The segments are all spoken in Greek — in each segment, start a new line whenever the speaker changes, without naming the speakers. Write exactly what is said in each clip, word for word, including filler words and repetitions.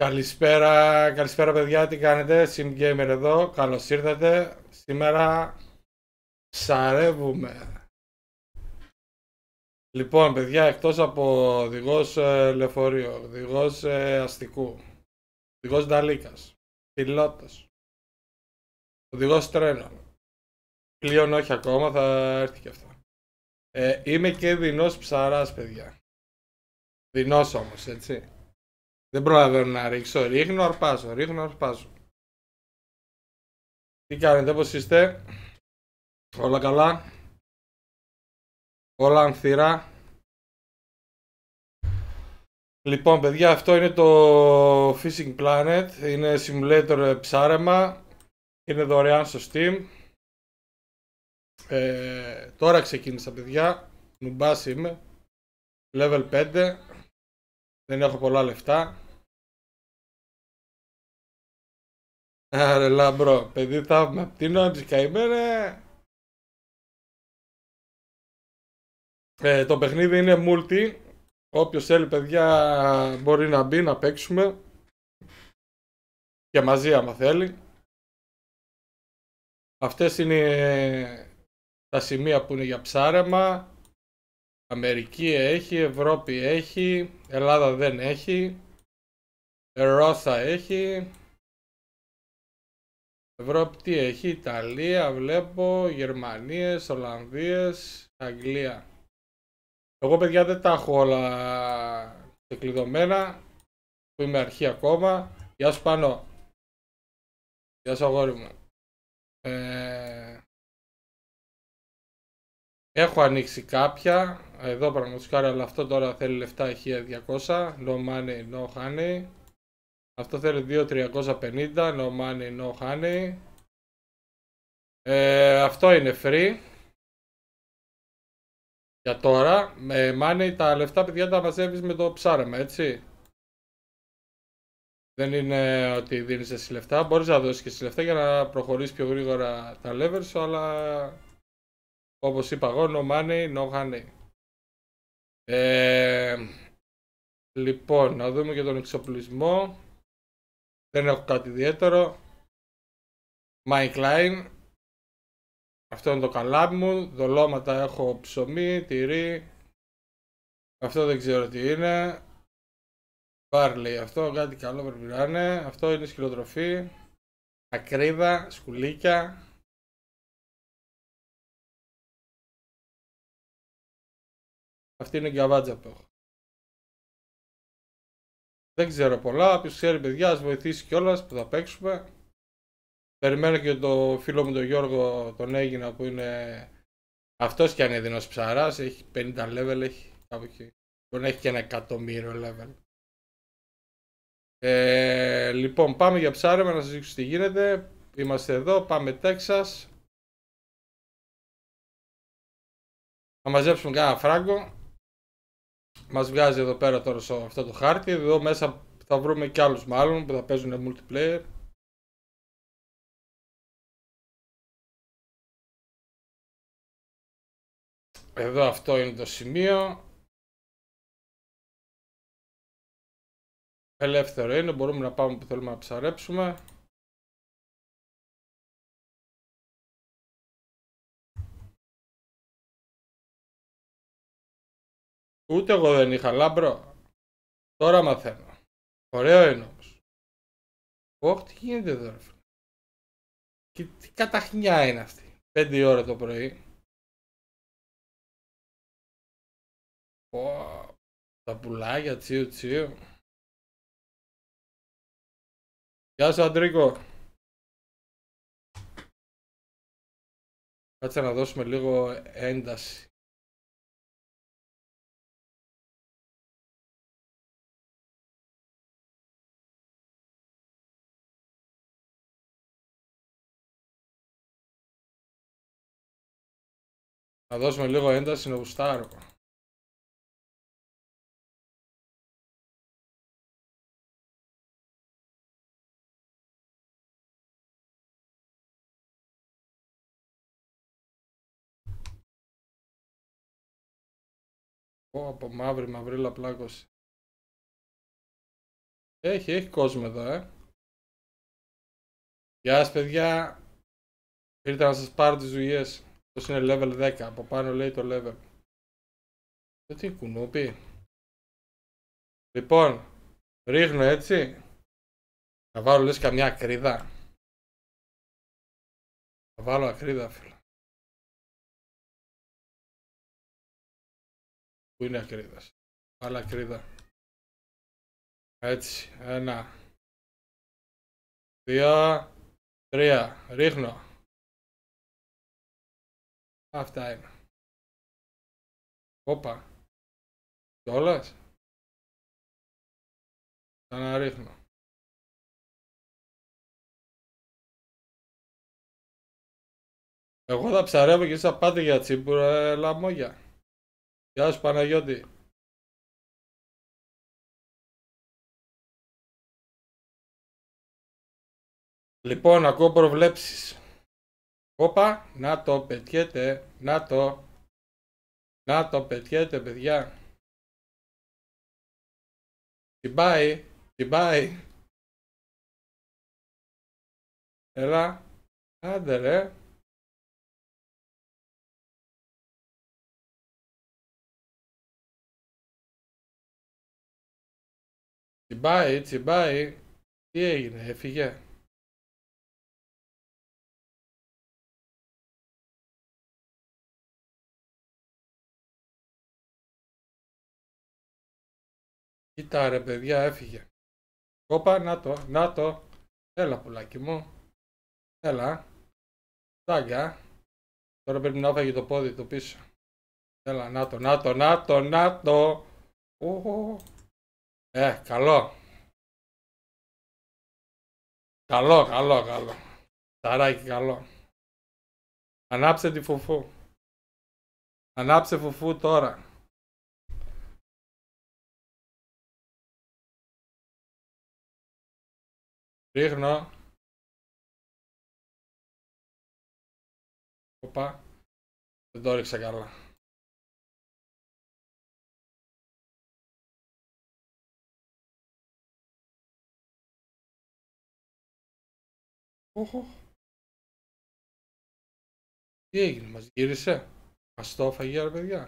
Καλησπέρα, καλησπέρα παιδιά, τι κάνετε, SimGamer εδώ, καλώς ήρθατε. Σήμερα ψαρεύουμε. Λοιπόν παιδιά, εκτός από οδηγός ε, λεωφορείου, οδηγός ε, αστικού, οδηγός νταλίκας, πιλότος, οδηγός τρένων, πλέον όχι ακόμα, θα έρθει και αυτό. Ε, είμαι και δεινός ψαράς παιδιά, δεινός όμως, έτσι. Δεν προλαβαίνω να ρίξω, ρίχνω, αρπάζω, ρίχνω, αρπάζω. Τι κάνετε, πώς είστε? Όλα καλά? Όλα ανθυρά? Λοιπόν παιδιά, αυτό είναι το Fishing Planet, είναι simulator ψάρεμα, είναι δωρεάν στο Steam. ε, Τώρα ξεκίνησα παιδιά, νουμπάς είμαι, level πέντε, δεν έχω πολλά λεφτά. Άρε λαμπρό, παιδί θαύμα, απ' την νόηση καημένε. ε, Το παιχνίδι είναι multi, όποιος θέλει παιδιά μπορεί να μπει να παίξουμε και μαζί άμα θέλει. Αυτές είναι τα σημεία που είναι για ψάρεμα. Αμερική έχει, Ευρώπη έχει, Ελλάδα δεν έχει, Ρώσα έχει, Ευρώπη τι έχει, Ιταλία βλέπω, Γερμανίες, Ολλανδίες, Αγγλία. Εγώ παιδιά δεν τα έχω όλα ξεκλειδωμένα, που είμαι αρχή ακόμα. Γεια σου Πάνο. Γεια σου αγόρι μου. Ε... Έχω ανοίξει κάποια, εδώ πραγματικά χάρη, αλλά αυτό τώρα θέλει λεφτά, χίλια διακόσια, no money, no honey. Αυτό θέλει δύο χιλιάδες τριακόσια πενήντα, no money, no honey. Ε, αυτό είναι free. Για τώρα, με money τα λεφτά παιδιά τα μαζεύεις με το ψάρεμα, έτσι. Δεν είναι ότι δίνεις εσύ λεφτά, μπορείς να δώσεις και εσύ λεφτά για να προχωρήσεις πιο γρήγορα τα levels σου, αλλά όπως είπα εγώ, no money, no honey. Ε, λοιπόν, να δούμε και τον εξοπλισμό. Δεν έχω κάτι ιδιαίτερο. Mike Line. Αυτό είναι το καλάμι μου. Δολώματα έχω ψωμί, τυρί. Αυτό δεν ξέρω τι είναι. Barley. Αυτό κάτι καλό πρέπει να είναι. Αυτό είναι σκυλοτροφή. Ακρίδα, σκουλίκια. Αυτή είναι γκαβάτζα που έχω. Δεν ξέρω πολλά. Ποιος ξέρει παιδιά, ας βοηθήσει κιόλας που θα παίξουμε. Περιμένω και το φίλο μου τον Γιώργο τον Έγινα που είναι... Αυτός κι αν είναι δεινός ψαράς. Έχει πενήντα level, έχει κάπου εκεί. Μπορεί να έχει και ένα εκατομμύριο level. Ε, λοιπόν, πάμε για ψάρεμα να σας δείξω τι γίνεται. Είμαστε εδώ, πάμε Τέξας. Θα μαζέψουμε κάνα φράγκο. Μας βγάζει εδώ πέρα τώρα σε αυτό το χάρτη. Εδώ μέσα θα βρούμε κι άλλους μάλλον που θα παίζουν multiplayer. Εδώ αυτό είναι το σημείο. Ελεύθερο είναι, μπορούμε να πάμε που θέλουμε να ψαρέψουμε. Ούτε εγώ δεν είχα λάμπρο. Τώρα μαθαίνω. Ωραίο είναι όμως. Ωχ, τι γίνεται εδώ ρε φίλε. Και τι καταχνιά είναι αυτή. Πέντε η ώρα το πρωί. Ω, τα πουλάκια τσίου τσίου. Γεια σου Αντρίκο. Κάτσε να δώσουμε λίγο ένταση. Να δώσουμε λίγο ένταση να γουστάρω. Ω, από μαύρη μαυρίλα πλάκωση. Έχει, έχει κόσμο εδώ, ε. Γεια σας, παιδιά. Ήρθα να σας πάρω τις δουλειές. Πώς είναι level δέκα. Από πάνω λέει το level. Ε, τι κουνούπι. Λοιπόν, ρίχνω έτσι. Θα βάλω λες καμιά ακρίδα. Θα βάλω ακρίδα, φίλε. Πού είναι ακρίδας. Βάλω ακρίδα. Έτσι. Ένα. Δύο. Τρία. Ρίχνω. Αυτά είναι. Όπα. Κιόλας. Ξαναρίχνω. Εγώ θα ψαρεύω και εσείς θα πάτε για τσίπουρα, ε, λαμόγια. Γεια σου Παναγιώτη. Λοιπόν, ακούω προβλέψεις. Όπα, να το πετιέται, να το. Να το πετιέται, παιδιά. Τσιμπάει, τσιμπάει. Έλα, άντε ρε. Τσιμπάει, τσιμπάει. Τι έγινε, έφυγε. Κοίτα ρε παιδιά, έφυγε. Όπα, να το, να το. Έλα πουλάκι μου. Έλα. Τάγκα. Τώρα πρέπει να έφαγε το πόδι του πίσω. Έλα, να το, να το, να το, να το. Ου, ε, καλό. Καλό, καλό, καλό. Ταράκι, καλό. Ανάψε τη φουφού. Ανάψε φουφού τώρα. Ρίχνω. Οπα. Δεν το ρίξα καλά. Οχο. Τι έγινε, μας γύρισε. Μας το έφαγε ρε παιδιά.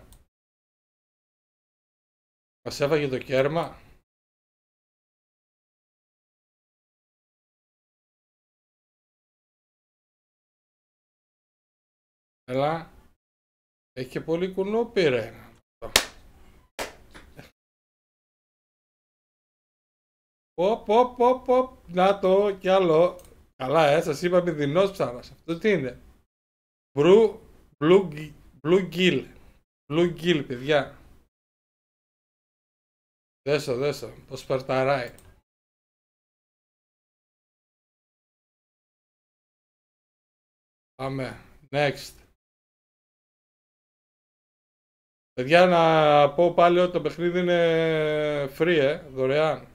Μας έφαγε το κέρμα. Έλα. Έχει και πολύ κουνούπι ρε. Οπ, οπ, οπ, οπ. Να το κι άλλο. Καλά, ε, σας είπα πηδινός ψάρας. Αυτό τι είναι. Μπρου, μπλου, μπλου γκίλ. Μπλου γκίλ, παιδιά. Δέσω, δέσω. Το σπερταράει. Πάμε. Next. Παιδιά, να πω πάλι ότι το παιχνίδι είναι free, ε, δωρεάν.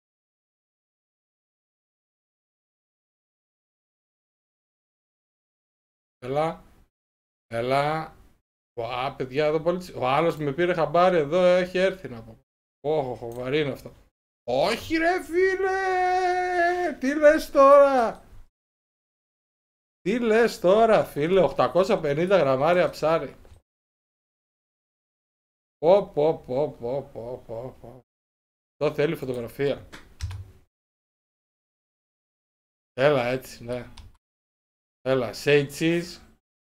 Έλα. Έλα. Ουα, παιδιά, εδώ πολύ... Ο άλλος με πήρε χαμπάρι εδώ, έχει έρθει να πω. Όχο, βαρύ είναι αυτό. Όχι ρε φίλε! Τι λες τώρα! Τι λες τώρα φίλε, οκτακόσια πενήντα γραμμάρια ψάρι. Πω πω πω πω πω πω πω. Το θέλει φωτογραφία. Έλα έτσι, ναι. Έλα, say cheese.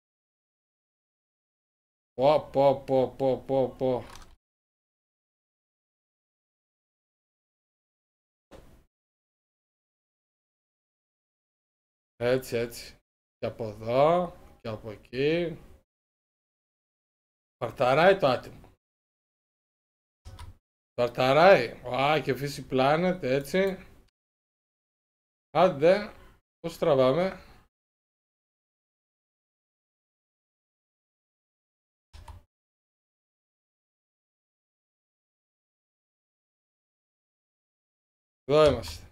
Πω πω πω πω πω πω. Έτσι, έτσι. Και από εδώ και από εκεί. Παρταράει το άτιμο. Παρταράει. Α, και φύση planet, έτσι. Άντε. Πώς τραβάμε. Εδώ είμαστε.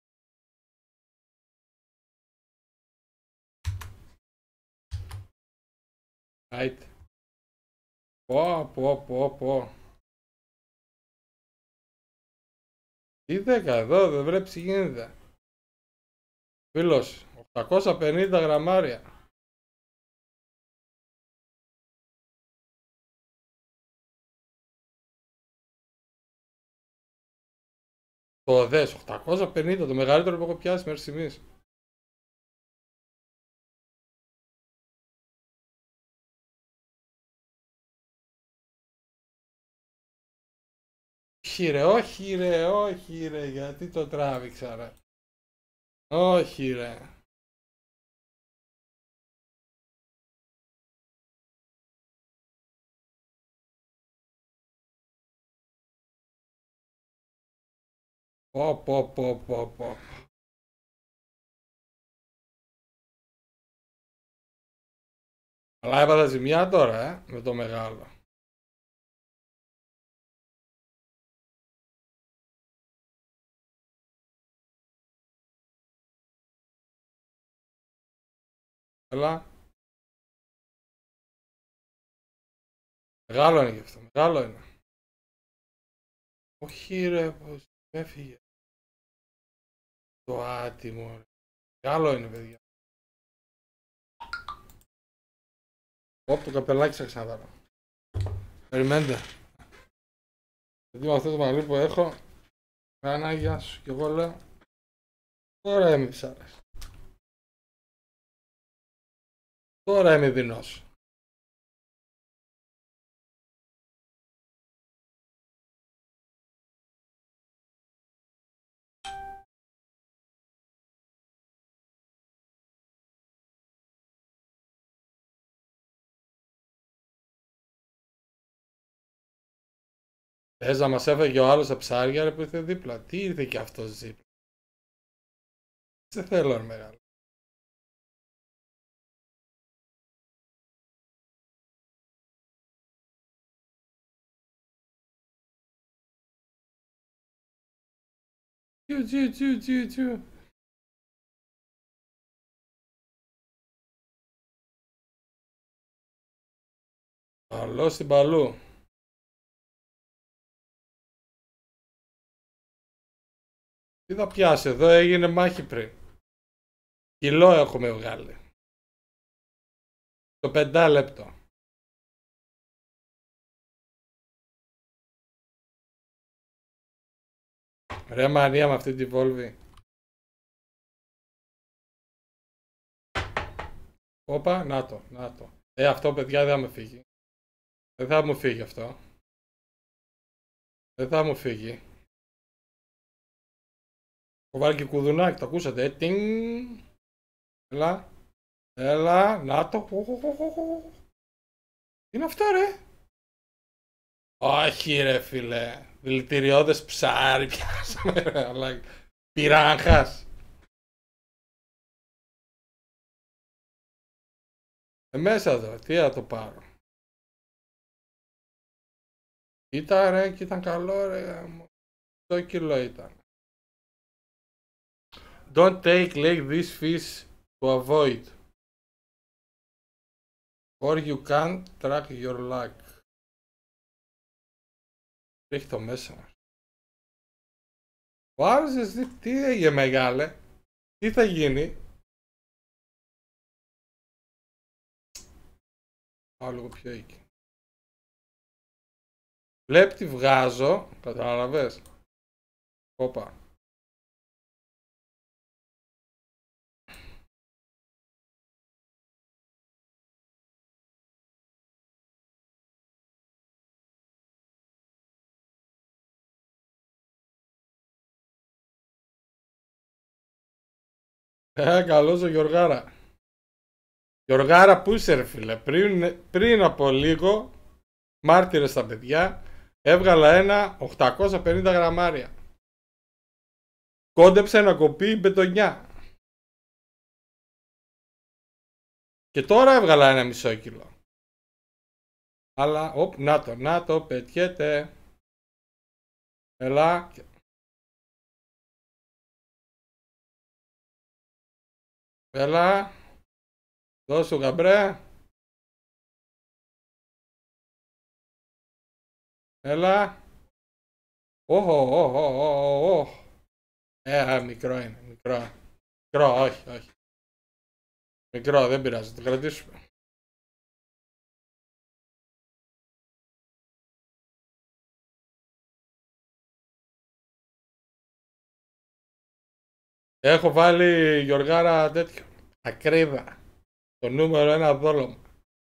Άιτε. Πω, πω, πω, πω. Τι δέκα εδώ, δεν βλέπεις τι γίνεται. Φίλος, οκτακόσια πενήντα γραμμάρια. Το δες, οκτακόσια πενήντα, το μεγαλύτερο που έχω πιάσει μέχρι στιγμής. Όχι ρε, όχι ρε, όχι ρε, γιατί το τράβηξα ρε. Όχι ρε. Πω πω πω πω πω. Αλλά έπαθα ζημιά τώρα, ε, με το μεγάλο. Έλα. Μεγάλο είναι και αυτό, μεγάλο είναι. Όχι ρε, πως έφυγε. Το άτιμο ρε. Μεγάλο είναι παιδιά. Ωπ, το καπελάκι σας ξαναδάρω. Περιμένετε. Γιατί με αυτό το μαλλί που έχω, κάνα γεια σου. Και εγώ λέω, τώρα είμαι ψάρας. Τώρα είμαι δεινός. Θες να μας έφεγε ο άλλος τα ψάρια ρε που ήρθε δίπλα. Τι ήρθε και αυτός δίπλα. Σε θέλω ρε μεγάλο. Τσιου τσιου τσιου τσιου τσιου. Καλό στην παλού. Τι θα πιάσει εδώ, έγινε μάχη πριν. Κιλό έχουμε βγάλει. Το πεντάλεπτο. Ρε μανία με αυτή τη βόλβη. Όπα, να το, να το. Ε, αυτό παιδιά δεν θα μου φύγει. Δεν θα μου φύγει αυτό. Δεν θα μου φύγει. Έχω βάλει και κουδουνάκι, το ακούσατε, ε, τινγκ. Έλα. Έλα, να το. Τι είναι αυτό ρε. Όχι ρε φίλε. Δηλητηριώδες ψάρι πιάσαμε ρε. Αλλά πυράγχας. Ε, μέσα εδώ, τι θα το πάρω. Ήταν ρε και ήταν καλό ρε. Το κιλό ήταν. Don't take like this fish to avoid. Or you can't track your luck. Έχει το μέσα μας. Ο άλλος εσύ τι έγινε μεγάλε. Τι θα γίνει. Πάω λίγο πιο εκεί. Βλέπει τι βγάζω. Κατάλαβες. Όπα. Ε, καλώς ο Γιωργάρα. Γιωργάρα που είσαι ρε φίλε. Πριν, πριν από λίγο, μάρτυρες στα παιδιά, έβγαλα ένα οκτακόσια πενήντα γραμμάρια. Κόντεψε να κοπεί μπετονιά. Και τώρα έβγαλα ένα μισό κιλό. Αλλά, οπ, να το, να το, πετιέται. Έλα. Έλα. Δώσου γαμπρέ. Έλα. Όχ, όχ, όχ, όχ. Ε, μικρό είναι, μικρό. Μικρό, όχι, όχι. Μικρό, δεν πειράζει, το κρατήσουμε. Έχω βάλει, Γιωργάρα, τέτοιο. Ακρίδα. Το νούμερο ένα δόλωμα.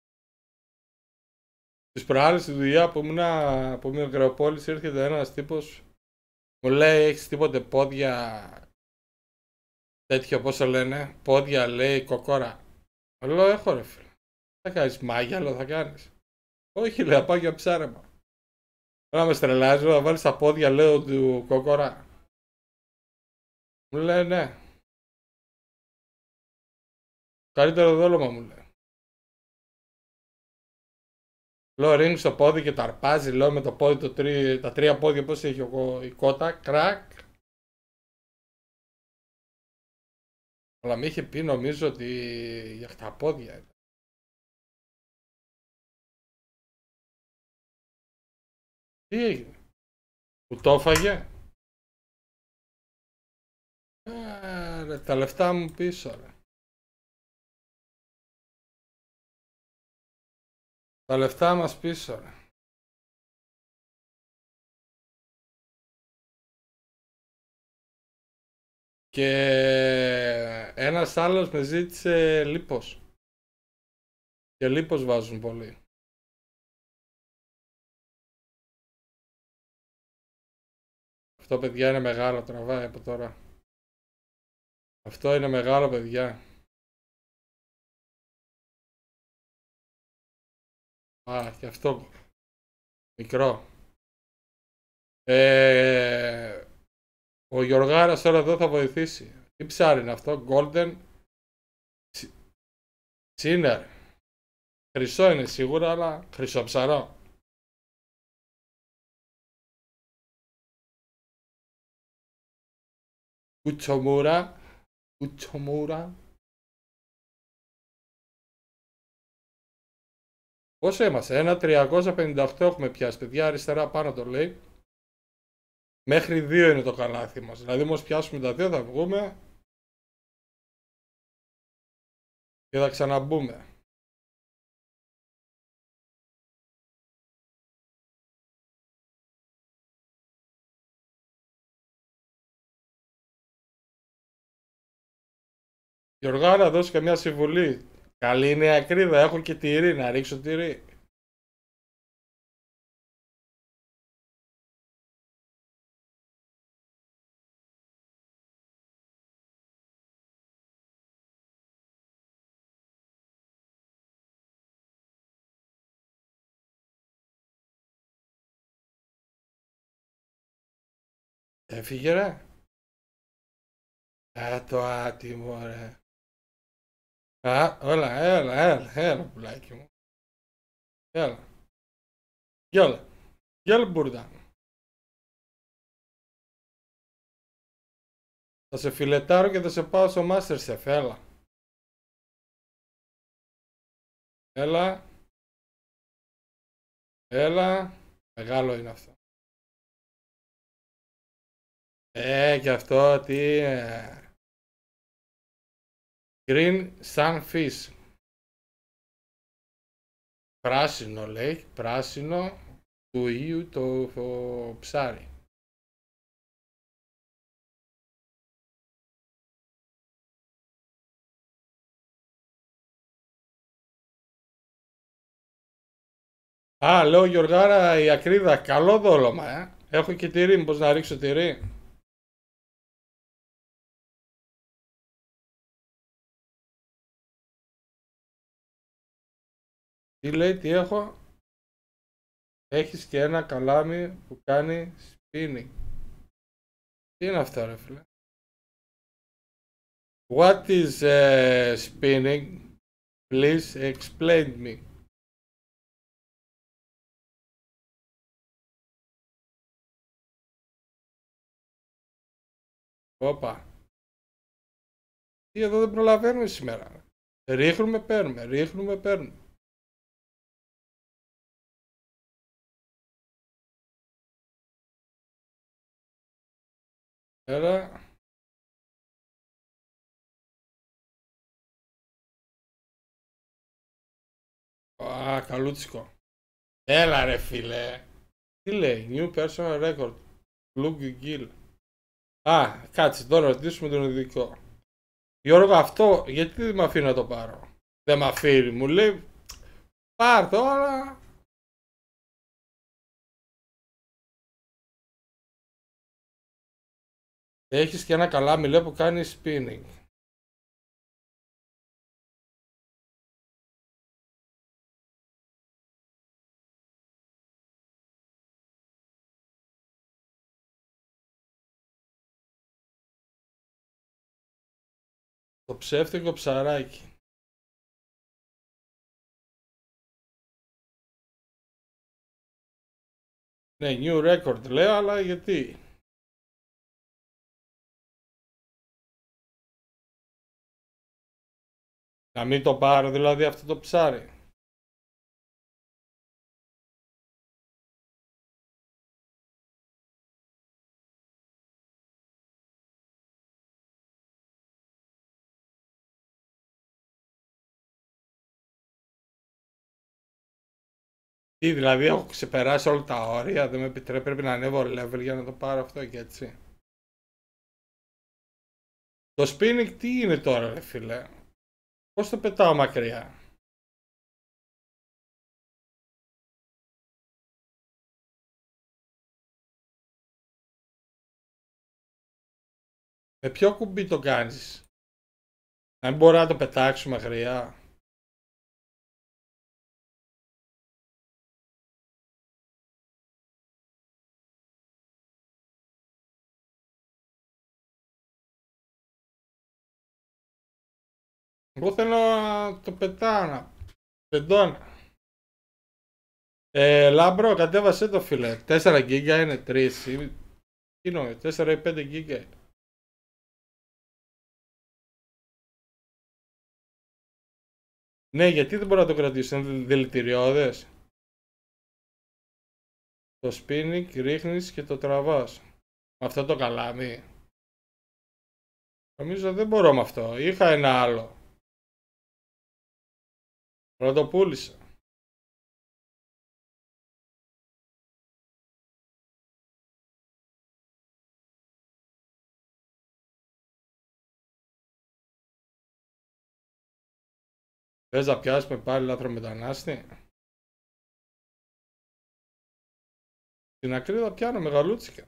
Τις προάλλες στη δουλειά που ήμουν από μια Ακροπόλης έρχεται ένας τύπος. Μου λέει, έχεις τίποτε πόδια, τέτοιο πώς το λένε, πόδια, λέει, κοκόρα. Μου λέω, έχω ρε φίλε. Θα κάνεις μάγιαλο, θα κάνεις. Όχι, λέει, πάω για ψάρεμα. Να με στρελάζει, θα βάλεις τα πόδια, λέω, του κοκόρα. Μου λέει, ναι. Καλύτερο δόλωμα, μου λέει. Λέω, ρίχνει στο πόδι και τα αρπάζει, λέω, με το πόδι, το τρί, τα τρία πόδια, πώς έχει ο, η κότα, κρακ. Αλλά με είχε πει, νομίζω, ότι για τα πόδια ήταν. Τι έγινε, που το έφαγε. Ε, ρε, τα λεφτά μου πίσω, ρε. Τα λεφτά μας πίσω, ρε. Και ένας άλλος με ζήτησε λίπος. Και λίπος βάζουν πολύ. Αυτό, παιδιά, είναι μεγάλο, τραβάει από τώρα. Αυτό είναι μεγάλο, παιδιά. Α, και αυτό μικρό. Ε, ο Γιωργάρας τώρα εδώ θα βοηθήσει. Τι ψάρι είναι αυτό, Golden Sinner. Χρυσό είναι σίγουρα, αλλά χρυσοψαρό. Κουτσομούρα. Κουτσομούρα. Πόσο είμαστε, ένα τριακόσια πενήντα οκτώ έχουμε πιάσει, παιδιά, αριστερά πάνω το λέει. Μέχρι δύο είναι το καλάθι μας, δηλαδή μόλις πιάσουμε τα δύο θα βγούμε και θα ξαναμπούμε. Γιωργάρα, δώσω και μια συμβουλή. Καλή είναι η ακρίδα, έχω και τυρί, να ρίξω τυρί. Έφυγε ρε. Α, το άτιμο ρε. Α, όλα, έλα, έλα, έλα, πουλάκι μου. Έλα. Γεια, γεια μπουρδα. Θα σε φιλετάρω και θα σε πάω στο Masterchef, έλα. Έλα. Έλα. Μεγάλο είναι αυτό. Ε, και αυτό τι... Ε... Green Sunfish. Πράσινο λέει, πράσινο του ήλιου το, το ψάρι. Α, λέω Γιωργάρα, η ακρίδα, καλό δόλωμα, ε. Έχω και τυρί, μήπως να ρίξω τυρί. Τι λέει, τι έχω. Έχεις και ένα καλάμι που κάνει spinning. Τι είναι αυτό ρε φίλε. What is uh, spinning? Please explain me. Όπα. Τι εδώ δεν προλαβαίνουμε σήμερα. Ρίχνουμε, παίρνουμε, ρίχνουμε, παίρνουμε. Έλα. Α, καλούτσικο. Έλα ρε φίλε. Τι λέει, new personal record. Luke Gill. Α, κάτσε τώρα να ρωτήσουμε τον ειδικό. Γιώργο, αυτό γιατί δεν με αφήνει να το πάρω. Δεν με αφήνει, μου λέει πάρ' το, αλλά έχεις και ένα καλάμι λέει που κάνει spinning. Το ψεύτικο ψαράκι. Ναι, new record λέω, αλλά γιατί. Να μην το πάρω δηλαδή αυτό το ψάρι. Τι δηλαδή έχω ξεπεράσει όλα τα όρια, δεν με επιτρέπει, πρέπει να ανέβω level για να το πάρω αυτό και έτσι. Το spinning τι είναι τώρα ρε φίλε. Πώς το πετάω μακριά. Με ποιο κουμπί το κάνεις. Να μην μπορώ να το πετάξω μακριά. Εγώ θέλω να το πετάω, να πεντώνω. Ε, Λάμπρο, κατέβασέ το φίλε. τέσσερα γίγκα είναι, τρία. Τι είναι, τέσσερα ή πέντε γίγκα είναι. Ναι, γιατί δεν μπορώ να το κρατήσω, είναι δηλητηριώδες. Το spinning ρίχνεις και το τραβάς. Με αυτό το καλάμι. Νομίζω δεν μπορώ με αυτό. Είχα ένα άλλο. Αλλά το πούλησα. Θες να πιάσουμε πάλι λάθρομετανάστη. Στην ακρίδα πιάνω μεγαλούτσικα.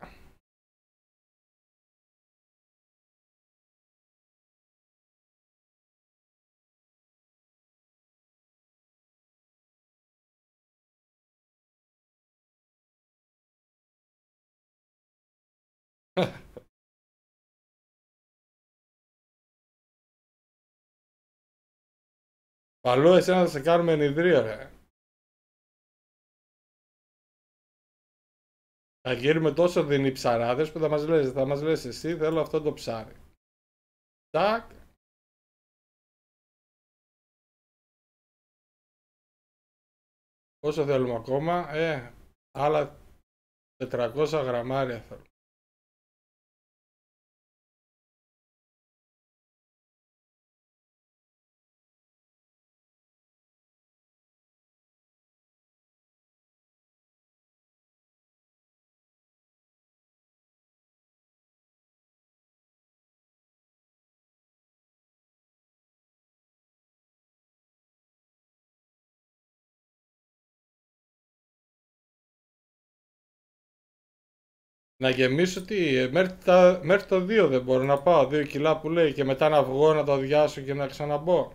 Παλού εσένα θα σε κάνουμε ενιδρίο ρε. Θα γίνουμε τόσο δεινοί ψαράδες που θα μας λες, θα μας λες εσύ θέλω αυτό το ψάρι. Τάκ. Πόσο θέλουμε ακόμα, ε, άλλα τετρακόσια γραμμάρια θέλω. Να γεμίσω τι, ε, μέχρι, τα, μέχρι το δύο δεν μπορώ να πάω, δύο κιλά που λέει και μετά να βγω να το αδειάσω και να ξαναμπω.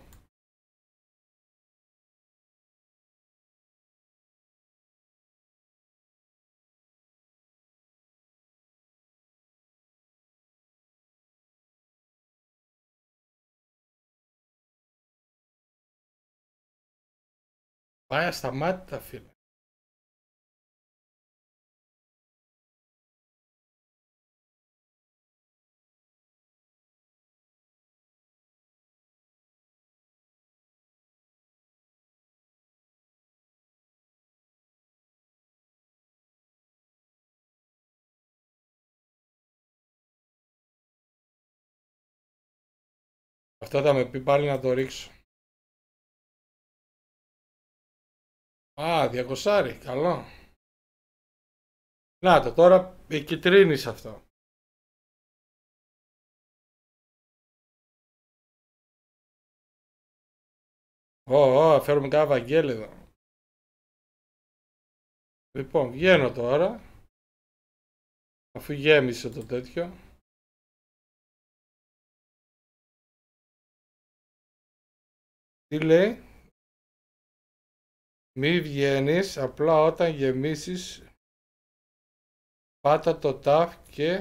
Πάει ασταμάτητα φίλε. Αυτό θα με πει πάλι να το ρίξω. Α, διακοσάρι, καλό. Να το, τώρα κυτρίνεις αυτό. Ω, ω, φέρουμε κάνα Βαγγέλη. Λοιπόν, βγαίνω τώρα. Αφού γέμισε το τέτοιο. Τι λέει? Μη βγαίνεις, απλά όταν γεμίσεις πάτα το tab και...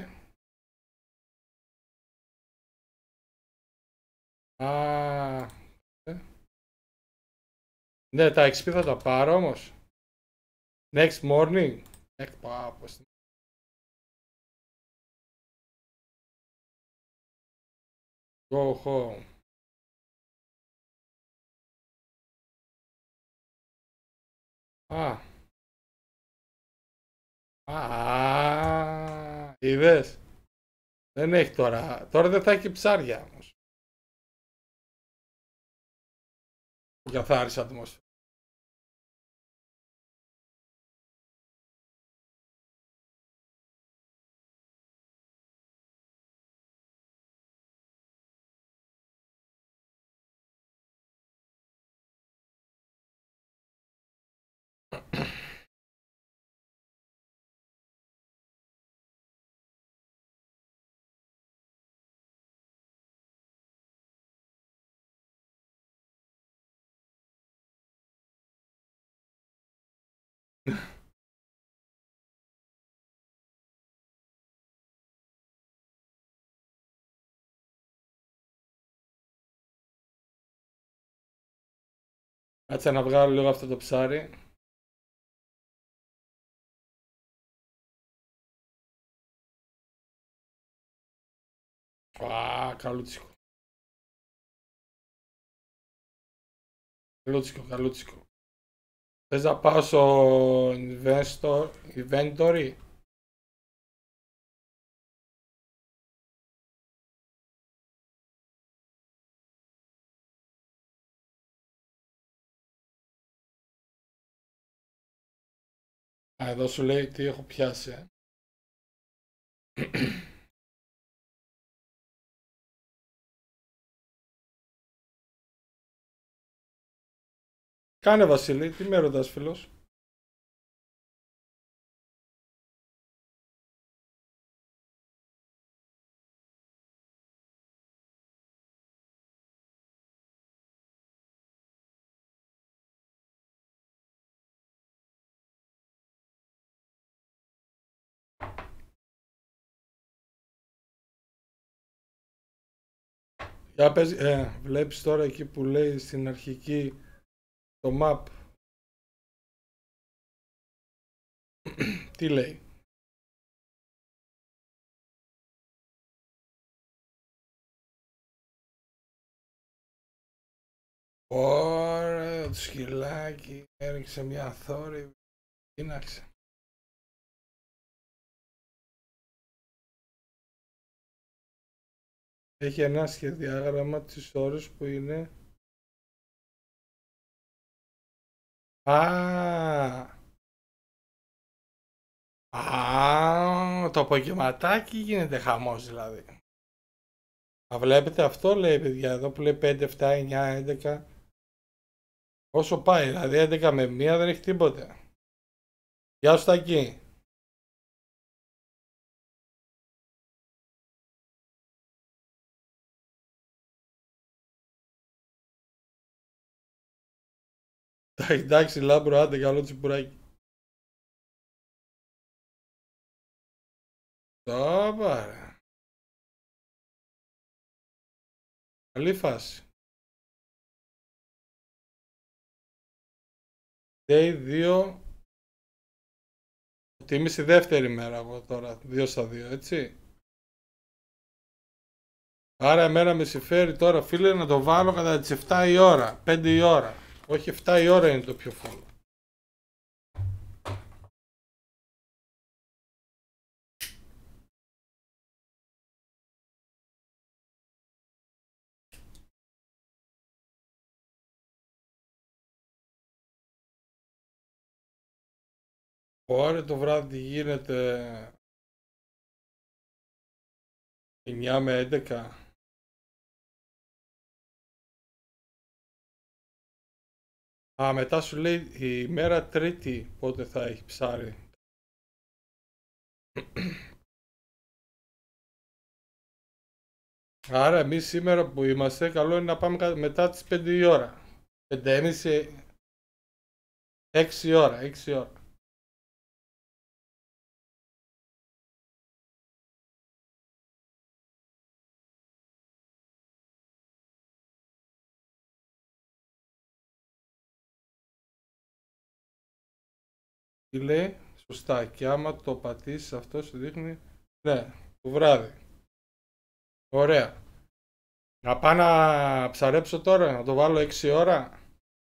Α, ε. Ναι, τα εξ πι θα τα πάρω όμως. Next morning. Εκπά, πώς... Go home. Α. Α, είδες. Δεν έχει τώρα. Τώρα δεν θα έχει ψάρια όμως. Που καθάρισε ατμόσφαιρα. Κάτσε να βγάλω λίγο αυτό το ψάρι. Α, καλούτσικο. Καλούτσικο, καλούτσικο. Θες να πάω στο investor, inventory. Α, εδώ σου λέει τι έχω πιάσει. Ε. Κάνε Βασίλη, τι με ρωτάς φίλος? Για πες, ε, βλέπεις τώρα εκεί που λέει στην αρχική το map. Τι λέει? Ωραία, το σκυλάκι έριξε μια θόρυβη. Κοίναξε. Έχει ένα σχεδιάγραμμα τις ώρες που είναι. Α, α, το απογευματάκι γίνεται χαμός δηλαδή. Α, βλέπετε αυτό λέει παιδιά εδώ που λέει πέντε, επτά, εννιά, έντεκα. Όσο πάει, δηλαδή έντεκα με μία δεν έχει τίποτε. Γεια σου Τάκη. Εντάξει λάμπρο, άντε καλό τσιπουράκι. Τόπα ρε. Καλή φάση. Day δύο. Τι είμαι στη δεύτερη μέρα εγώ τώρα, δύο στα δύο, έτσι. Άρα εμένα με συμφέρει τώρα φίλε να το βάλω κατά τις επτά η ώρα, πέντε η ώρα. Όχι επτά η ώρα είναι το πιο φόλο. Ωραία, το βράδυ τι γίνεται. εννιά με έντεκα. Α, μετά σου λέει η μέρα Τρίτη πότε θα έχει ψάρι. Άρα εμείς σήμερα που είμαστε, καλό είναι να πάμε μετά τις πέντε η ώρα. πέντε και μισή, έξι ώρα, έξι ώρα. Τι λέει, σωστά, και άμα το πατήσεις αυτό σου δείχνει, ναι, το βράδυ. Ωραία. Να πάω να ψαρέψω τώρα, να το βάλω έξι ώρα.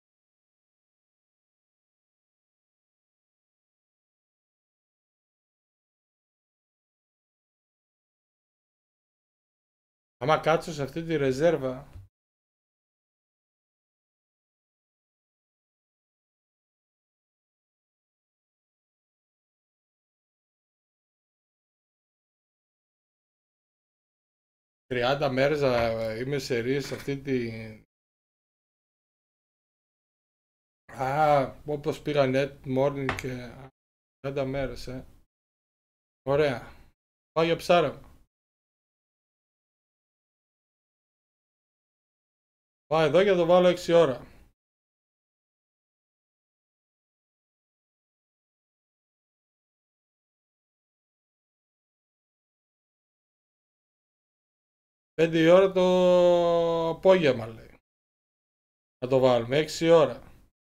Άμα κάτσω σε αυτή τη ρεζέρβα, τριάντα μέρες να είμαι σε ρί σε αυτή τη... Α, όπως πήγα net morning και τριάντα μέρες, ε. Ωραία. Πάω για ψάρεμα. Πάω εδώ και το βάλω έξι ώρα. πέντε η ώρα το απόγευμα λέει. Να το βάλουμε, έξι ώρα.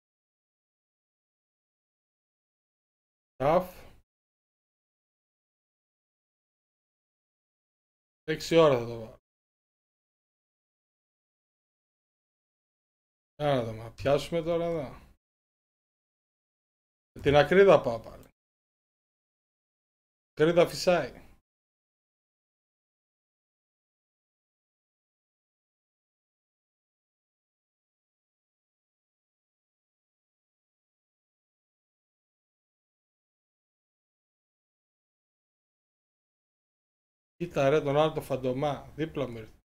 Ταφ. έξι ώρα θα το βάλω. Να δούμε, πιάσουμε τώρα εδώ. Την ακρίδα πάω πάλι. Ακρίδα φυσάει. Κοίτα ρε τον άλλο το φαντομά, δίπλα μου ήρθε.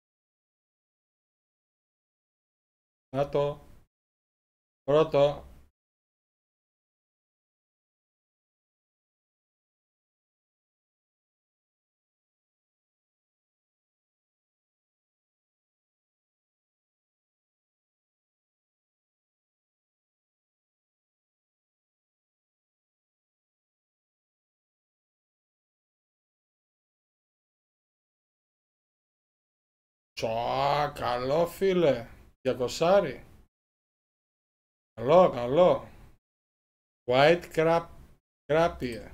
Να το. Πρώτο. Τσοα, καλό φίλε. διακόσια. Καλό, καλό. White crap, crapie.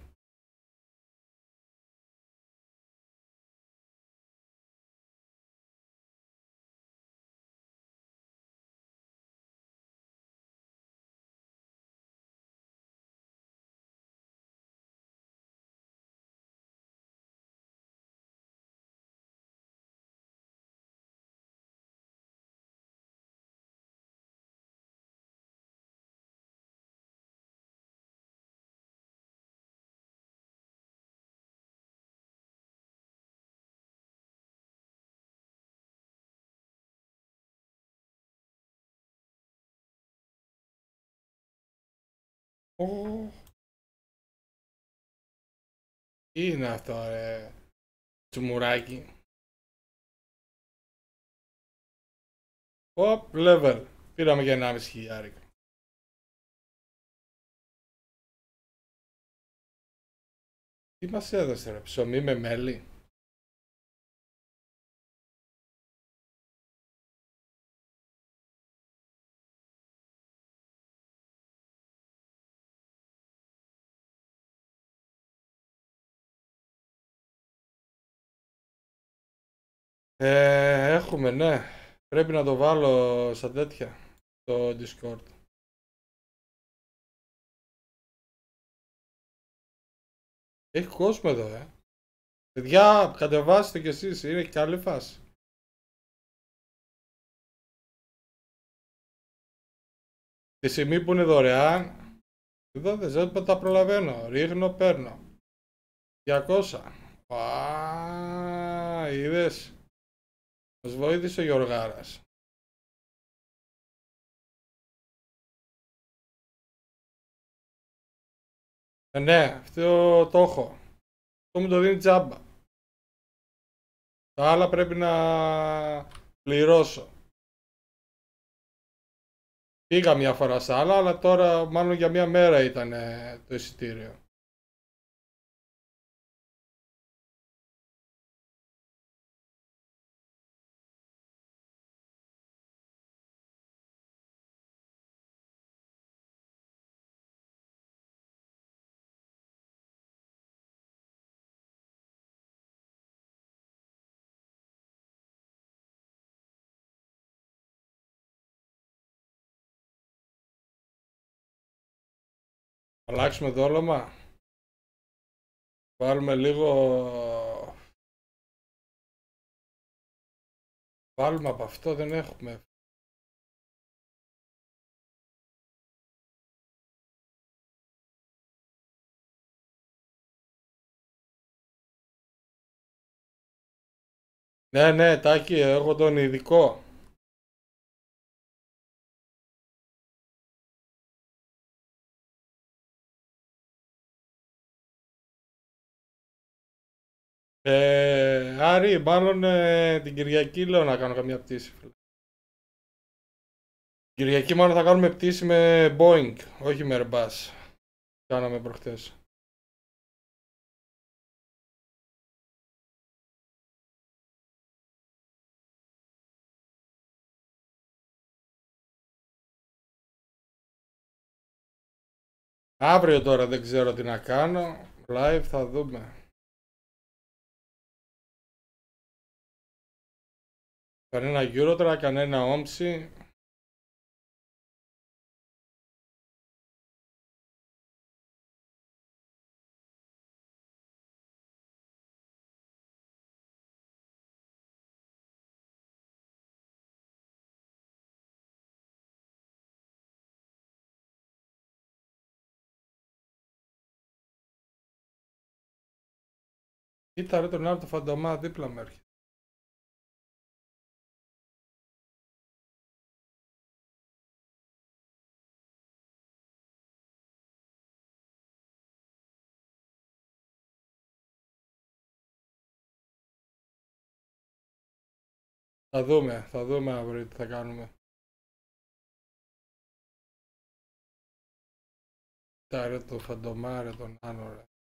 Oh. Τι είναι αυτό ρε. Τσουμουράκι. Οπ, level. Πήραμε για ενάμιση χιλιάρικα. Τι μας έδωσε ρε, ψωμί με μέλι. Ε, έχουμε, ναι. Πρέπει να το βάλω στα τέτοια, στο Discord. Έχει κόσμο εδώ, ε. Παιδιά, κατεβάστε κι εσείς, είναι καλή φάση. Τη στιγμή που είναι δωρεάν, Εδώ δεν τα προλαβαίνω. Ρίχνω, παίρνω. διακόσια. Πα, είδες. Μας βοήθησε ο Γιωργάρας. Ε, ναι, αυτό το έχω. Αυτό μου το δίνει τζάμπα. Τα άλλα πρέπει να πληρώσω. Πήγα μια φορά στα άλλα, αλλά τώρα μάλλον για μια μέρα ήταν το εισιτήριο. Αλλάξουμε δόλωμα. Βάλουμε λίγο... Βάλουμε από αυτό, δεν έχουμε. Ναι, ναι, Τάκη, έχω τον ειδικό. Ε, Άρη, μάλλον ε, την Κυριακή λέω να κάνω καμιά πτήση. Φίλε. Κυριακή μάλλον θα κάνουμε πτήση με Boeing, όχι με Airbus. Κάναμε προχτές. Αύριο τώρα δεν ξέρω τι να κάνω. Live θα δούμε. Κανένα Eurotrack, κανένα Όμψη. Κοίτα ρε τον άλλο το φαντομά δίπλα μου έρχεται. Θα δούμε, θα δούμε αύριο τι θα κάνουμε. Κοίτα ρε το φαντομά ρε τον άλλο ρε.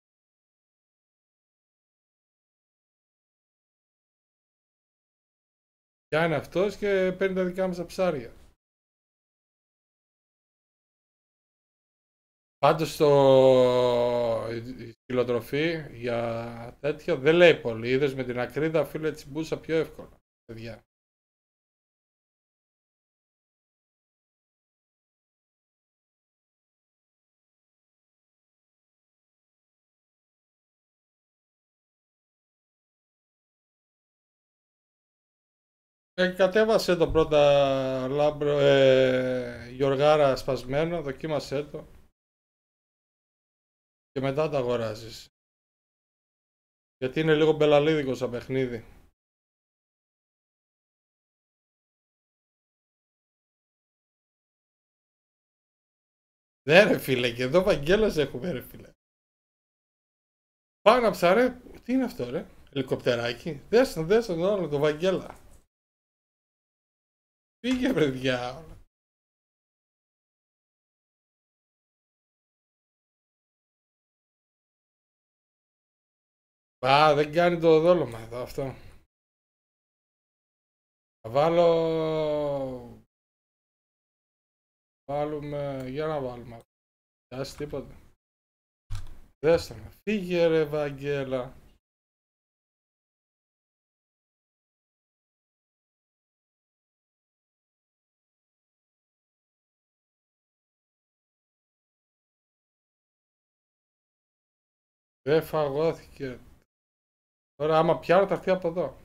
Ποια είναι αυτός και παίρνει τα δικά μας τα ψάρια. Πάντως το... η σκυλοτροφή για τέτοιο δεν λέει πολύ. Είδες με την ακρίδα φίλε τσιμπούσα πιο εύκολα. Παιδιά. Ε, κατέβασε το πρώτα λάμπρο, ε, Γιωργάρα σπασμένο, δοκίμασέ το. Και μετά τα αγοράζεις. Γιατί είναι λίγο μπελαλίδικο σαν παιχνίδι. Ναι ρε φίλε, και εδώ Βαγγέλας έχουμε ρε φίλε. Πάω να ψαρέ, τι είναι αυτό ρε, ελικοπτεράκι. Δες τον, δες τον όλο, το Βαγγέλα. Πήγε παιδιά. Α, δεν κάνει το δόλωμα εδώ αυτό. Θα βάλω... Βάλουμε... Για να βάλουμε. Ας τίποτα. Δες το με. Φύγε ρε Βαγγέλα. Δεν φαγώθηκε. Τώρα άμα πιάνω θα έρθει από εδώ.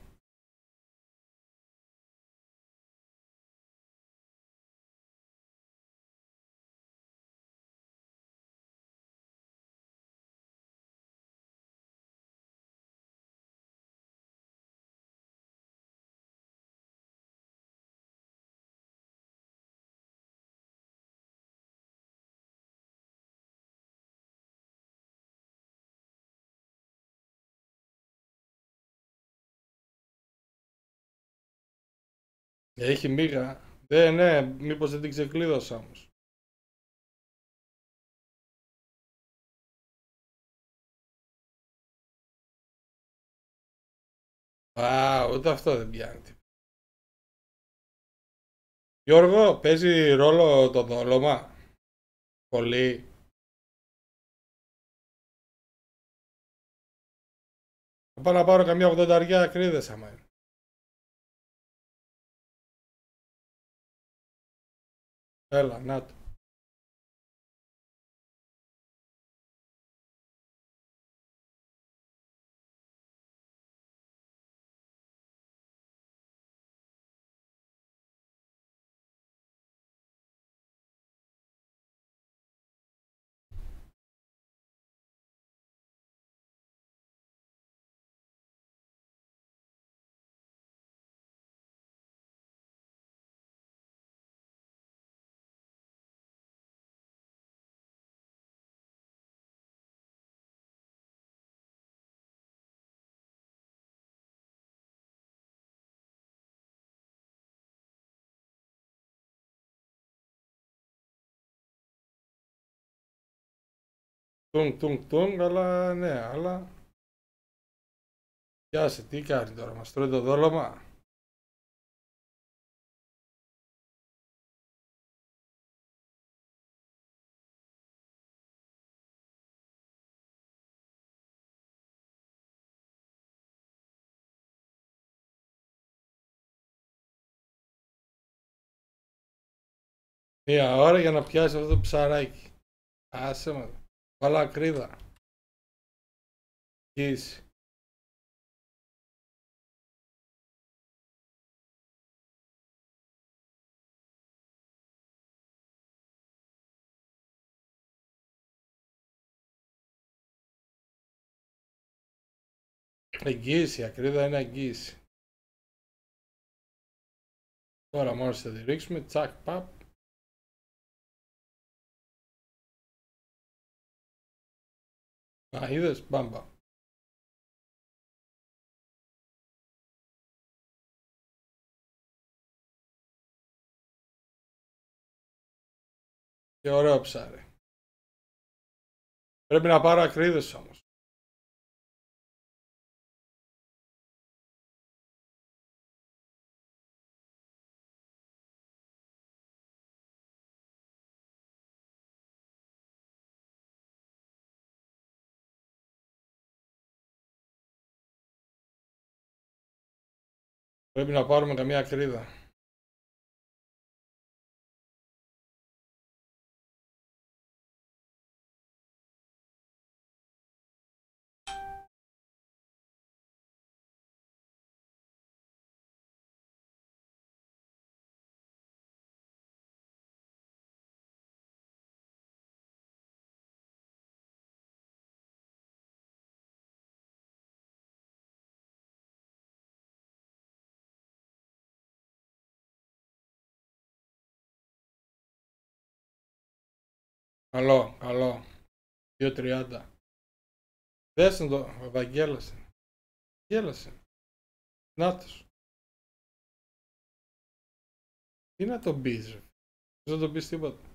Έχει μίγα. Ναι, ναι, μήπως δεν την ξεκλείδωσα όμως. Α, ούτε αυτό δεν πιάνει. Γιώργο, παίζει ρόλο το δόλωμα. Πολύ. Θα πάω να πάρω καμιά ογδονταριά ακρίδες άμα είναι. Έλα, να το. Τουν, τουν, τουν, αλλά ναι, αλλά... Πιάσε, τι κάνει τώρα, μας τρώει το δόλωμα. Μία ώρα για να πιάσει αυτό το ψαράκι. Άσε με. Βάλα ακρίδα. Γύση. Εγγύηση, ακρίδα είναι εγγύηση. Τώρα μόλις θα τη ρίξουμε, τσακ, παπ. Α, είδες, μπάμπα. Και ωραίο ψάρι. Πρέπει να πάρω ακρίδες όμως. Πρέπει να πάρουμε καμία ακρίδα. Καλό, καλό. δύο τριάντα. Δες τον το, Ευαγγέλασε. Γέλασε. Νάτος. Τι να τον πεις, ρε. Δεν τον πεις τίποτα.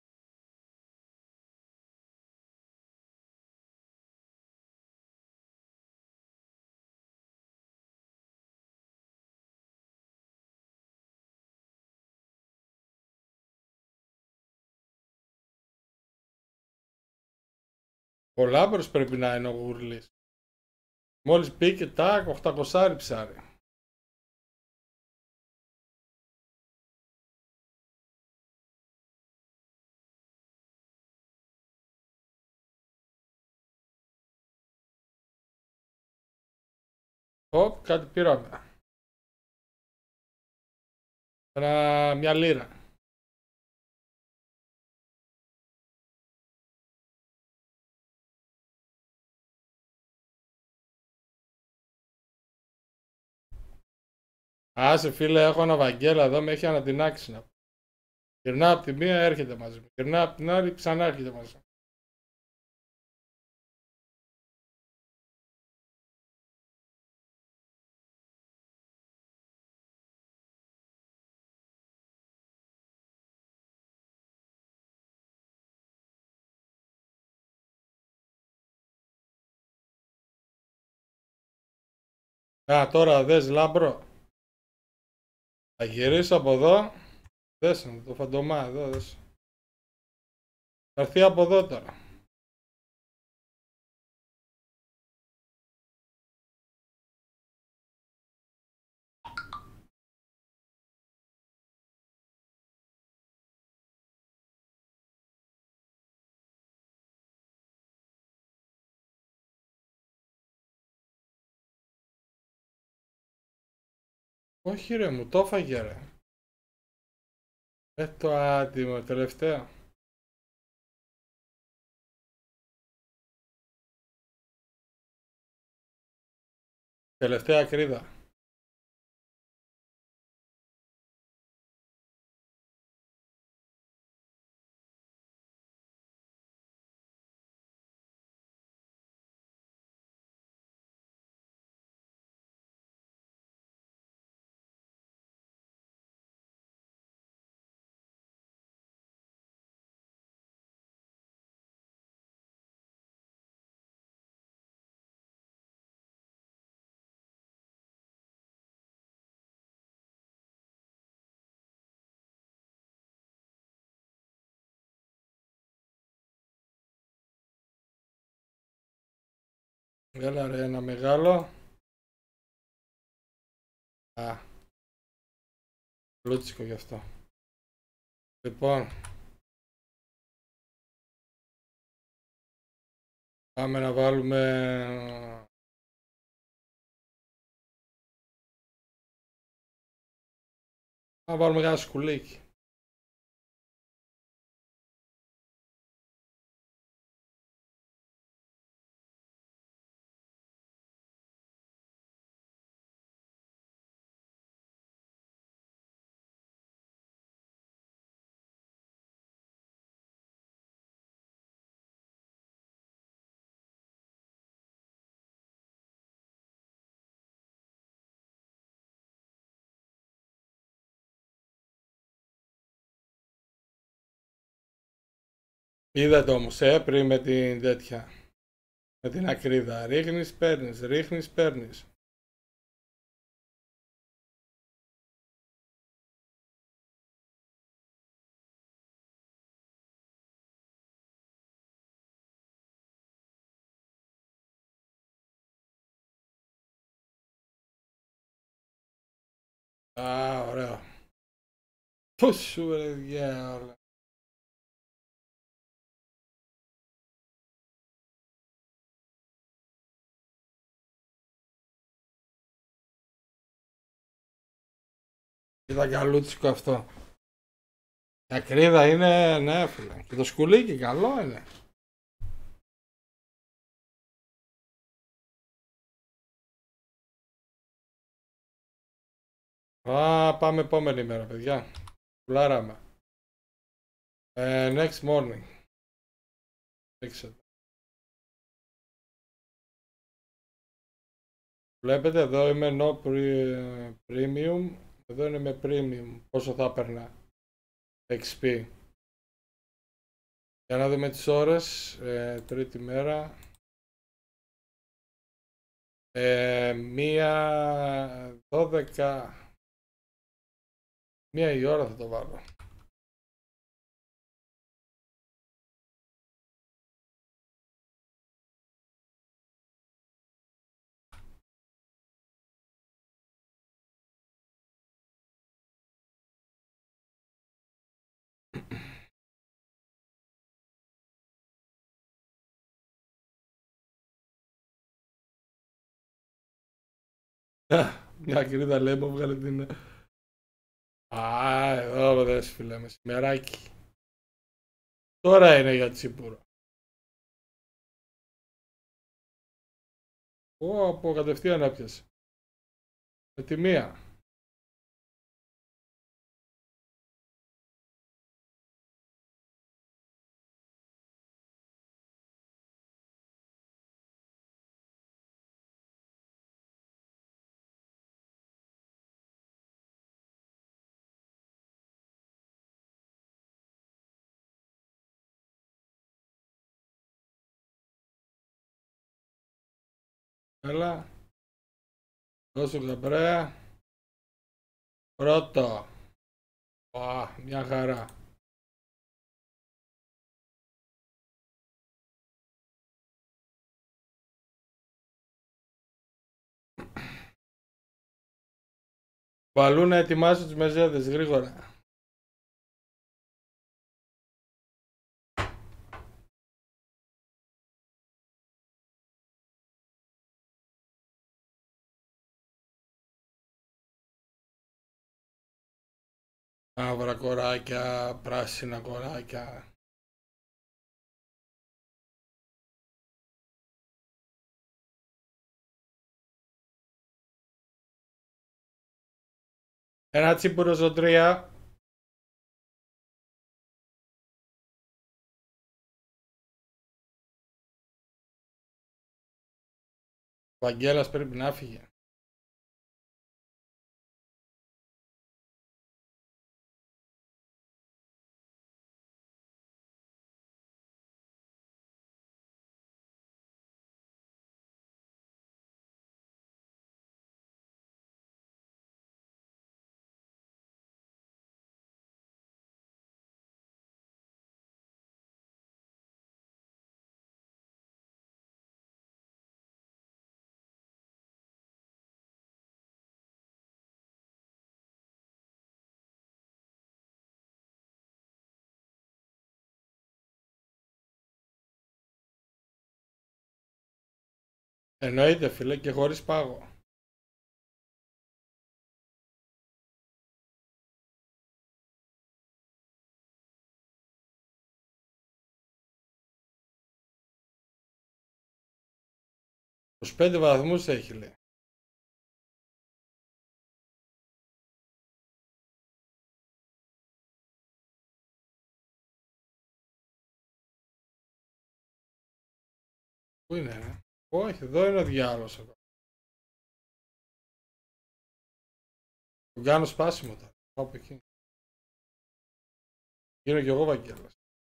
Ο Λάμπρος πρέπει να είναι ο γουρλής. Μόλις μπήκε, τάκ, οχτακόσια ψάρι. Οπ, κάτι πήραμε. Ένα, μια λίρα. Άσε φίλε, έχω ένα Βαγγέλα εδώ, με έχει ανατινάξει να πω. Γυρνάω από τη μία, έρχεται μαζί μου. Γυρνάω από την άλλη, ξανά έρχεται μαζί μου. Α, τώρα δες Λάμπρο. Θα γυρίσω από εδώ. Δες το φαντομά εδώ, δες. Θα έρθει από εδώ τώρα. Όχι ρε, μου το έφαγε ρε. Ε, το άτιμο, τελευταίο. Τελευταία κρίδα. Έλα ρε, ένα μεγάλο. Α, λούτσικο γι' αυτό. Λοιπόν, πάμε να βάλουμε... Να βάλουμε ένα σκουλίκι. Είδατε όμως, ε, πριν με την τέτοια. Με την ακρίδα. Ρίχνεις, παίρνεις, ρίχνεις, παίρνεις. Α, ωραίο. Πούσου ρε διάολα. Ήταν καλούτσικο αυτό. Η ακρίδα είναι, ναι φίλε. Και το σκουλίκι καλό είναι. Α, πάμε επόμενη μέρα παιδιά. Πουλάραμε. Ε, next morning. Έξω. Βλέπετε εδώ είμαι no pre, premium. Εδώ είναι με premium. Πόσο θα έπαιρνα. εξ πι. Για να δούμε τις ώρες. Ε, τρίτη μέρα. Ε, μία δώδεκα. Μία η ώρα θα το βάλω. Μια κυρία λέει μου βγάλε την... Α, εδώ δες φίλε, μεσημεράκι. Τώρα είναι για τσίπουρο. Ω, από κατευθείαν έπιασε. Με τη μία. Έλα. Δώσου γαμπρέα. Πρώτο. Ω, μια χαρά. Παλού να ετοιμάσω τις μεζέδες γρήγορα. Μαύρα κοράκια, πράσινα κοράκια. Ένα τσίπουρο στο τρία. Ο Βαγγέλας πρέπει να φύγει. Εννοείται φίλε, και χωρίς πάγο. είκοσι πέντε βαθμούς έχει λέει. Πού είναι ρε? Όχι, εδώ είναι ο διάλογος εδώ. Τον κάνω σπάσιμο τώρα. Πάω από εκεί. Γίνω κι εγώ Βαγγέλας.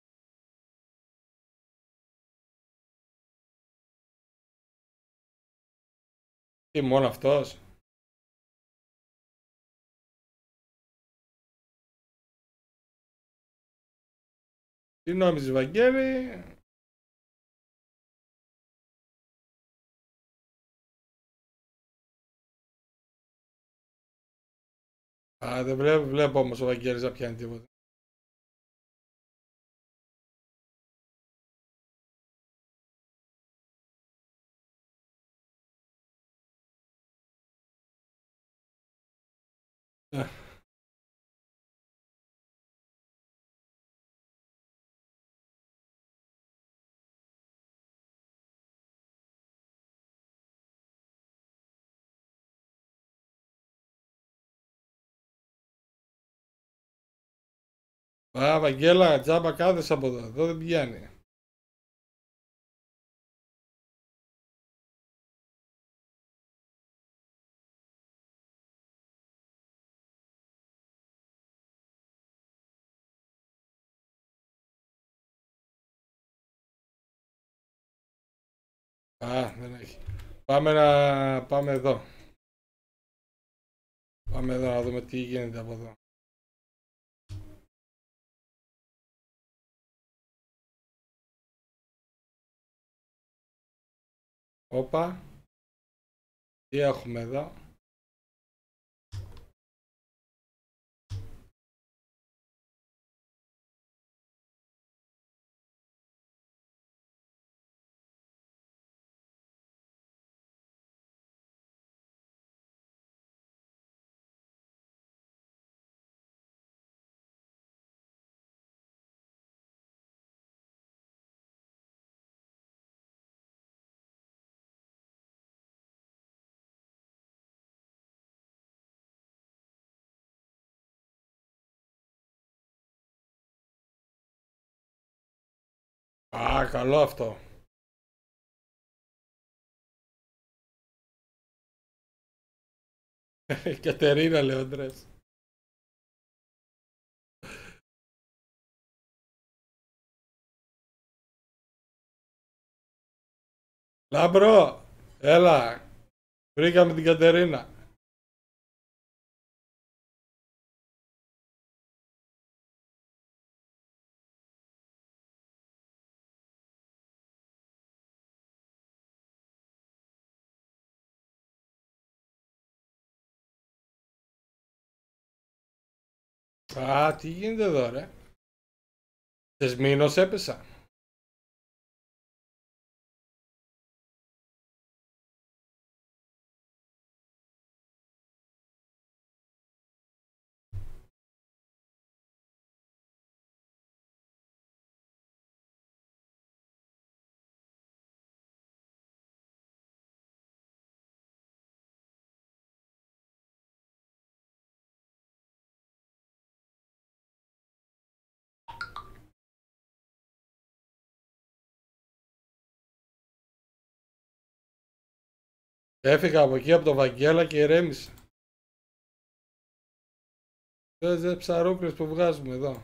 Τι, μόνο αυτός? Τι νόμιζες Βαγγέλη? Α, δεν βλέπω, βλέπω όμως ο Βαγγέλης να πιάνει τίποτα. Α, Βαγγέλα, τζάμπα κάθεσαι από εδώ, εδώ δεν πηγαίνει. Α, δεν έχει. Πάμε να πάμε εδώ. Πάμε εδώ να δούμε τι γίνεται από εδώ. Όπα. Τι έχουμε εδώ? Α, καλό αυτό. Κατερίνα Λεοντρές. Λάμπρο, έλα. Βρήκαμε την Κατερίνα. Α, τι γίνεται εδώ ρε. Θεσμίνος έπεσα. Έφυγα από εκεί από το Βαγγέλα και ηρέμησα. Δες δε ψαρούκλες που βγάζουμε εδώ.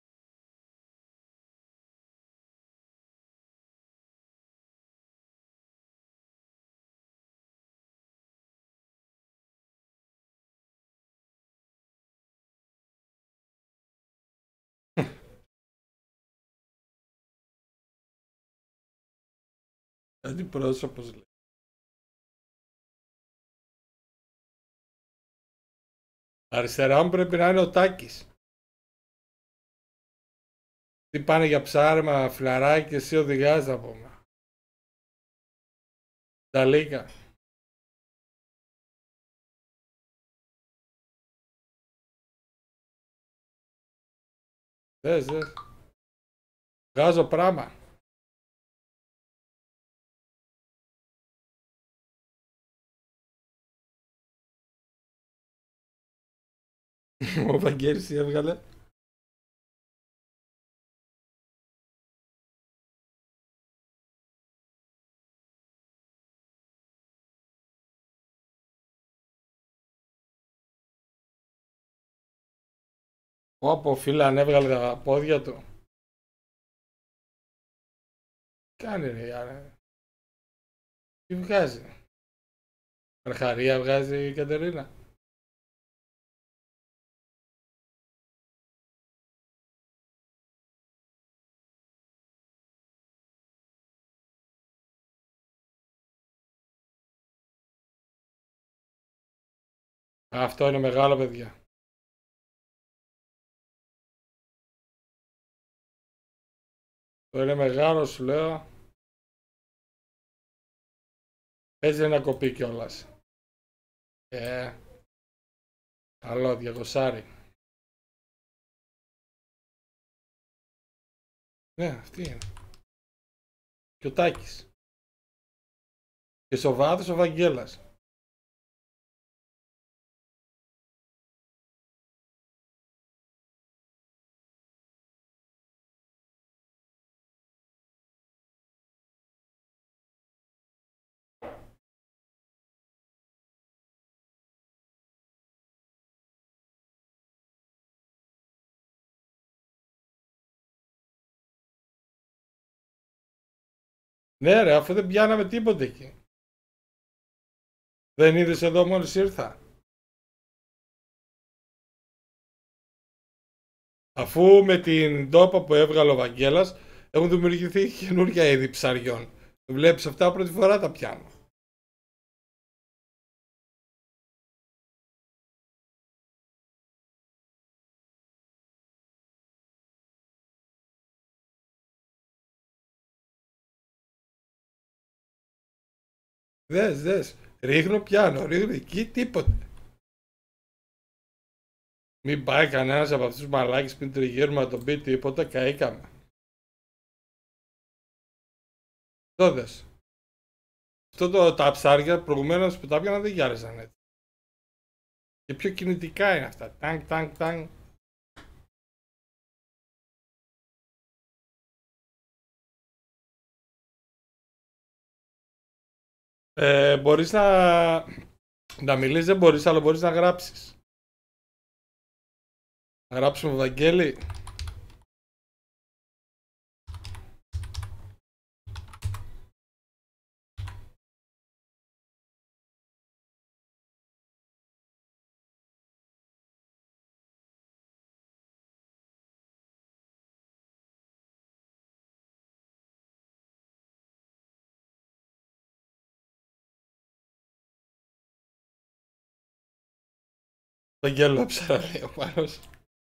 Αντιπρόσωπος λέει. Αριστερά μου πρέπει να είναι ο Τάκης. Τι πάνε για ψάρεμα, φιλαράκι και εσύ οδηγάς να πούμε. Τα λίγα. Δες, δες. Βγάζω πράμα. Ο Βαγγέλης τι έβγαλε. Όπο φίλα αν έβγαλε τα πόδια του. Κάνει ρε γιάρα. Τι βγάζει. Αρχαρία βγάζει η Κατερίνα. Αυτό είναι μεγάλο παιδιά. Αυτό είναι μεγάλο σου λέω. Έτσι να κοπεί κιόλας. Ε, καλό διακοσάρι. Ναι, αυτή είναι. Και ο Τάκης. Και στο βάθος ο Βαγγέλας. Ναι ρε, αφού δεν πιάναμε τίποτε εκεί. Δεν είδες εδώ μόλις ήρθα. Αφού με την τόπα που έβγαλε ο Βαγγέλας έχουν δημιουργηθεί καινούργια είδη ψαριών. Βλέπεις αυτά πρώτη φορά τα πιάνω. Δες, δες. Ρίχνω πιάνω, ρίχνω εκεί τίποτε. Μην πάει κανένας από αυτούς τους μαλάκες πριν τριγύρουμε να τον πει τίποτα, καήκαμε. Το δες. Αυτό το, τα ψάρια προηγουμένως που τα πιάνα δεν γυάλισαν έτσι. Και πιο κινητικά είναι αυτά. Τάγκ, τάγκ, τάγκ. Ε, μπορείς να, να μιλήσεις, δεν μπορείς, αλλά μπορείς να γράψεις. Να γράψουμε Βαγγέλη. Το γέλο ψάρα λέει ο Μάνος.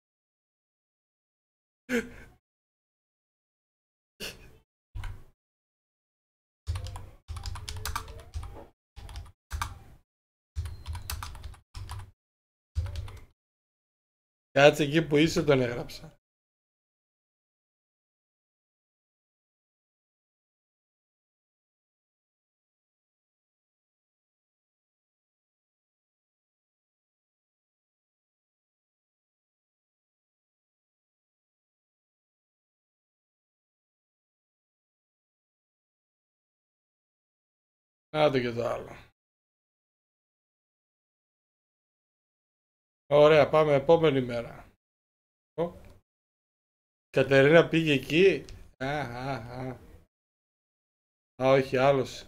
Κάτσε εκεί που είσαι τον έγραψα. Να το και το άλλο. Ωραία, πάμε επόμενη μέρα. Η Κατερίνα πήγε εκεί. Α, α, α. Α, όχι, άλλος.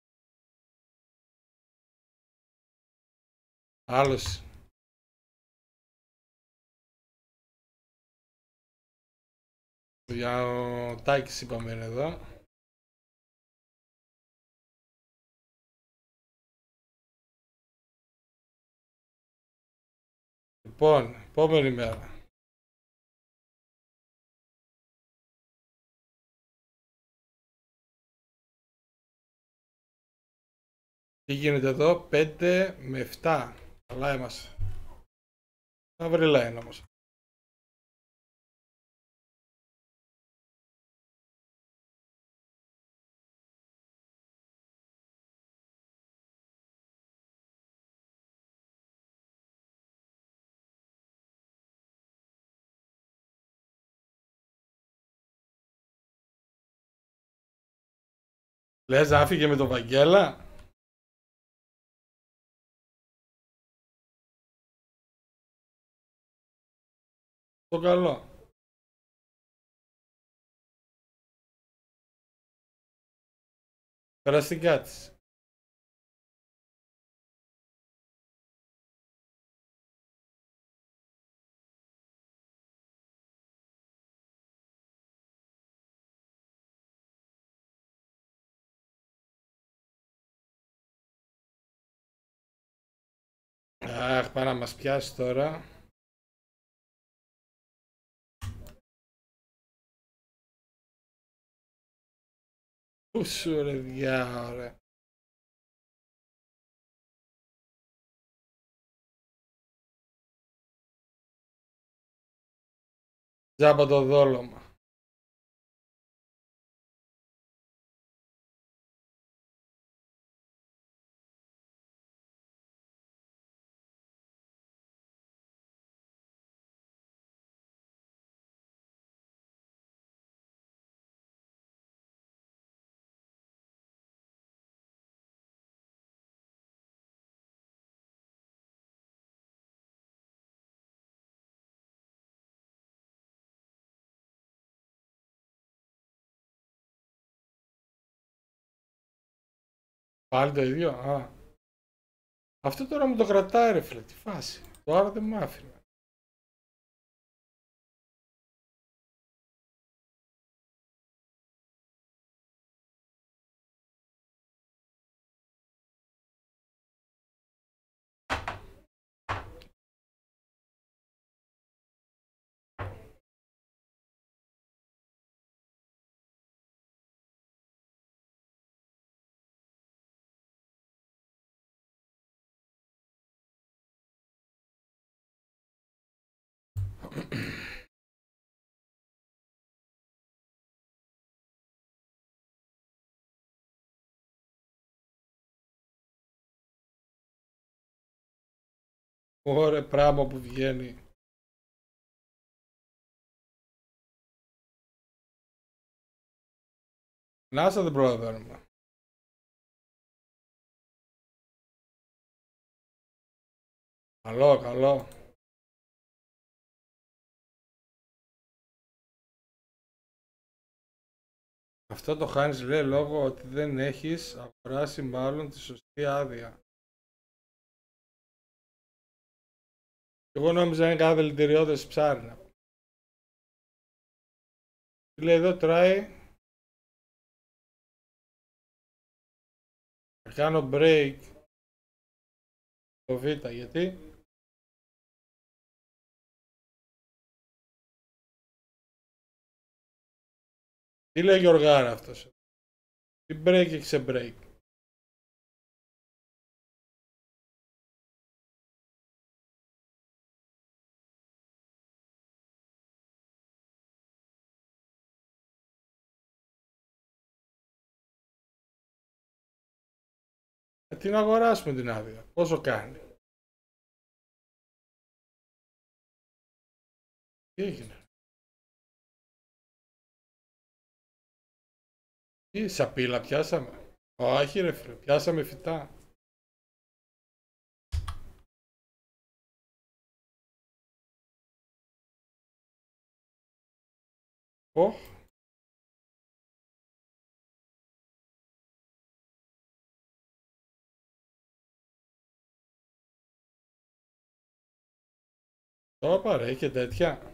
Άλλος. Για ο Τάκης είπαμε είναι εδώ. Λοιπόν, επόμενη μέρα. Τι γίνεται εδώ, πέντε με επτά. Καλά είμαστε. Αυριλά είναι όμως. Λες να φύγε με τον Βαγγέλα. Το καλό. Περαστικά της. Αχ, πάει να μας πιάσει τώρα. Πού σου ρε διά, ρε. Τζάμπα το δόλωμα. Πάλι το ίδιο, α. Αυτό τώρα μου το κρατάει ρε φίλε, τι φάση. Τώρα δεν μ' άφηνε. Ωραία πράγμα που βγαίνει. Να σας δεν προλαβαίνουμε. Καλό, καλό. Αυτό το χάνεις λέει λόγω ότι δεν έχεις αγοράσει μάλλον τη σωστή άδεια. Εγώ νόμιζα είναι κάθε δηλητηριώδες ψάρι. Λέει εδώ try. Θα κάνω break το Β, γιατί Τι λέει Γιωργάρα αυτός. Τι break και ξε break. Ε, τι να αγοράσουμε την άδεια. Πόσο κάνει. Τι έγινε. Τι σαπίλα πιάσαμε. Όχι ρε φίλε. Πιάσαμε φυτά. Ω. Το πάρε. Είχε τέτοια.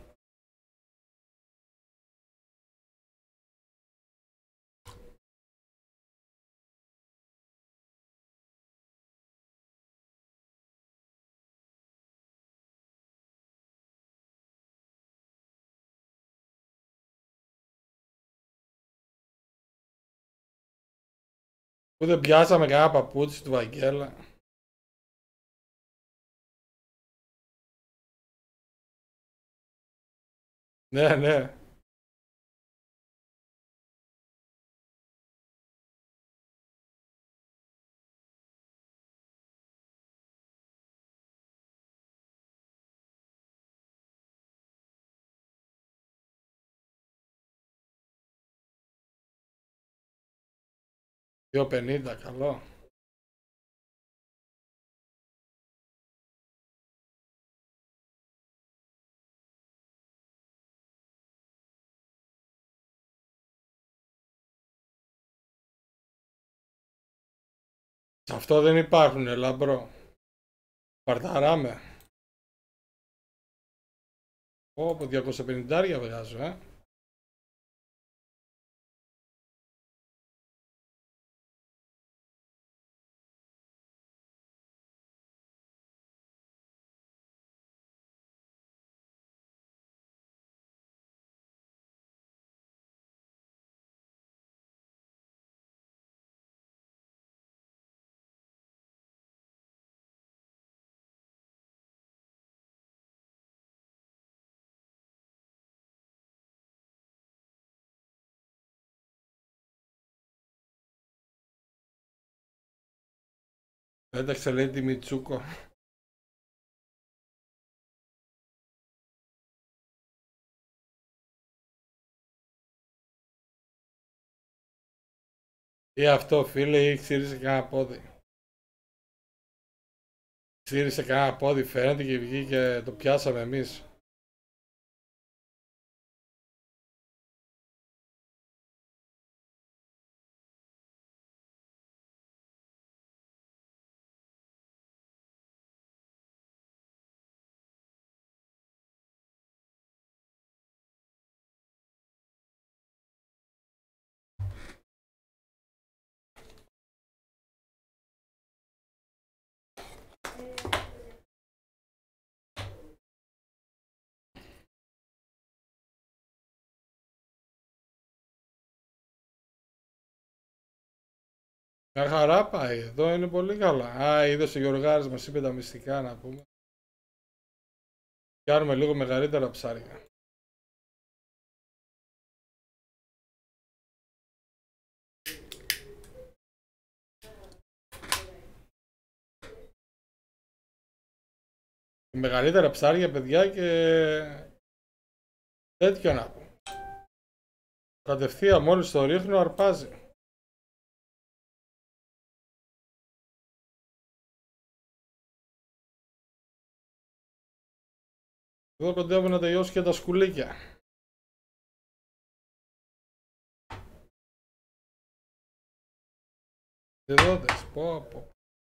Που δεν πιάσαμε κανένα παπούτσι του Βαγγέλα. Ναι, ναι. δύο πενήντα, καλό. Σε αυτό δεν υπάρχουν, λαμπρό. Παρταράμε. Ω, διακόσια πενήντα βγάζω, ε. Ένταξε λέει τη Μιτσούκο. Ή αυτό φίλε ή ξύρισε κανένα πόδι. Ξύρισε κανένα πόδι φαίνεται και βγήκε, το πιάσαμε εμείς. Μια χαρά πάει, εδώ είναι πολύ καλά. Α, είδες ο Γιωργάρης μας είπε τα μυστικά να πούμε. Κάνουμε λίγο μεγαλύτερα ψάρια. Μεγαλύτερα ψάρια παιδιά και τέτοιο να πω. Κατευθείαν μόλις το ρίχνω αρπάζει. Εδώ κοντεύω να τελειώσει και τα σκουλίκια. Εδώ δες, πω πω.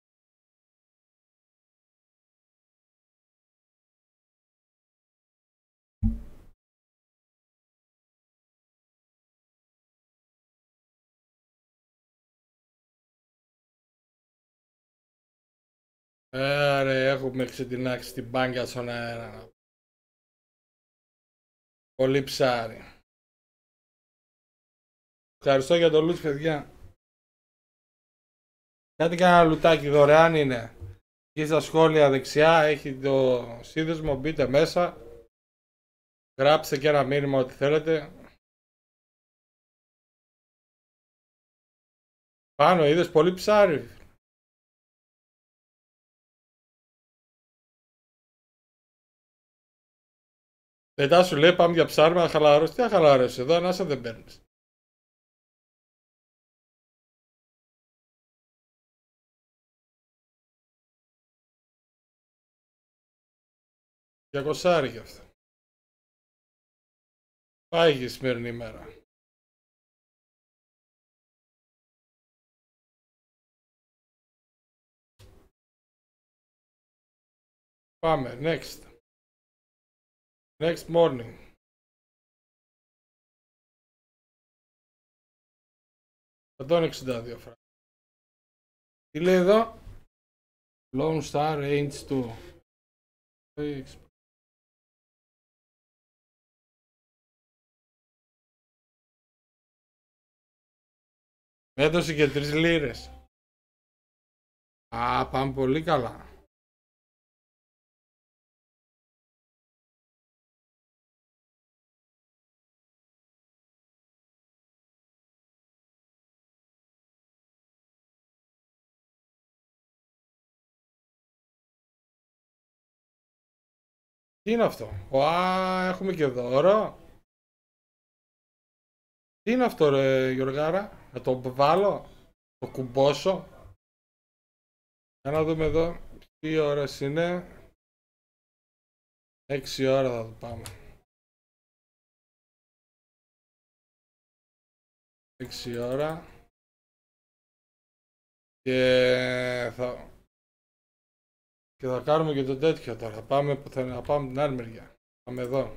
Ε, ρε, έχουμε ξετινάξει την μπάνκα στον αέρα. Πολύ ψάρι. Ευχαριστώ για το loot, παιδιά. Κάτι κανένα λουτάκι δωρεάν είναι. Εκεί στα σχόλια δεξιά έχει το σύνδεσμο, μπείτε μέσα. Γράψτε και ένα μήνυμα ό,τι θέλετε. Πάνω είδες πολύ ψάρι. Μετά σου λέει πάμε για ψάρι, να χαλαρώσει. Τι να χαλαρώσει, εδώ ανάσα δεν παίρνεις. διακόσια γι' αυτό. Πάει και η σημερινή ημέρα. Πάμε, next. Next morning. εκατόν εξήντα δύο φράγκα. Τι λέει εδώ? Lone Star Range two. Με έδωσε και τρεις λίρες. Α, πάμε πολύ καλά. Τι είναι αυτό? Α, έχουμε και δώρο. Τι είναι αυτό ρε Γιωργάρα? Να το βάλω? Το κουμπώσω? Για να δούμε εδώ. Τι ώρες είναι? έξι ώρα θα το πάμε. έξι ώρα. Και θα... Και θα κάνουμε και το τέτοιο τώρα. Θα πάμε, που θα... θα πάμε την άλλη μεριά. Πάμε εδώ.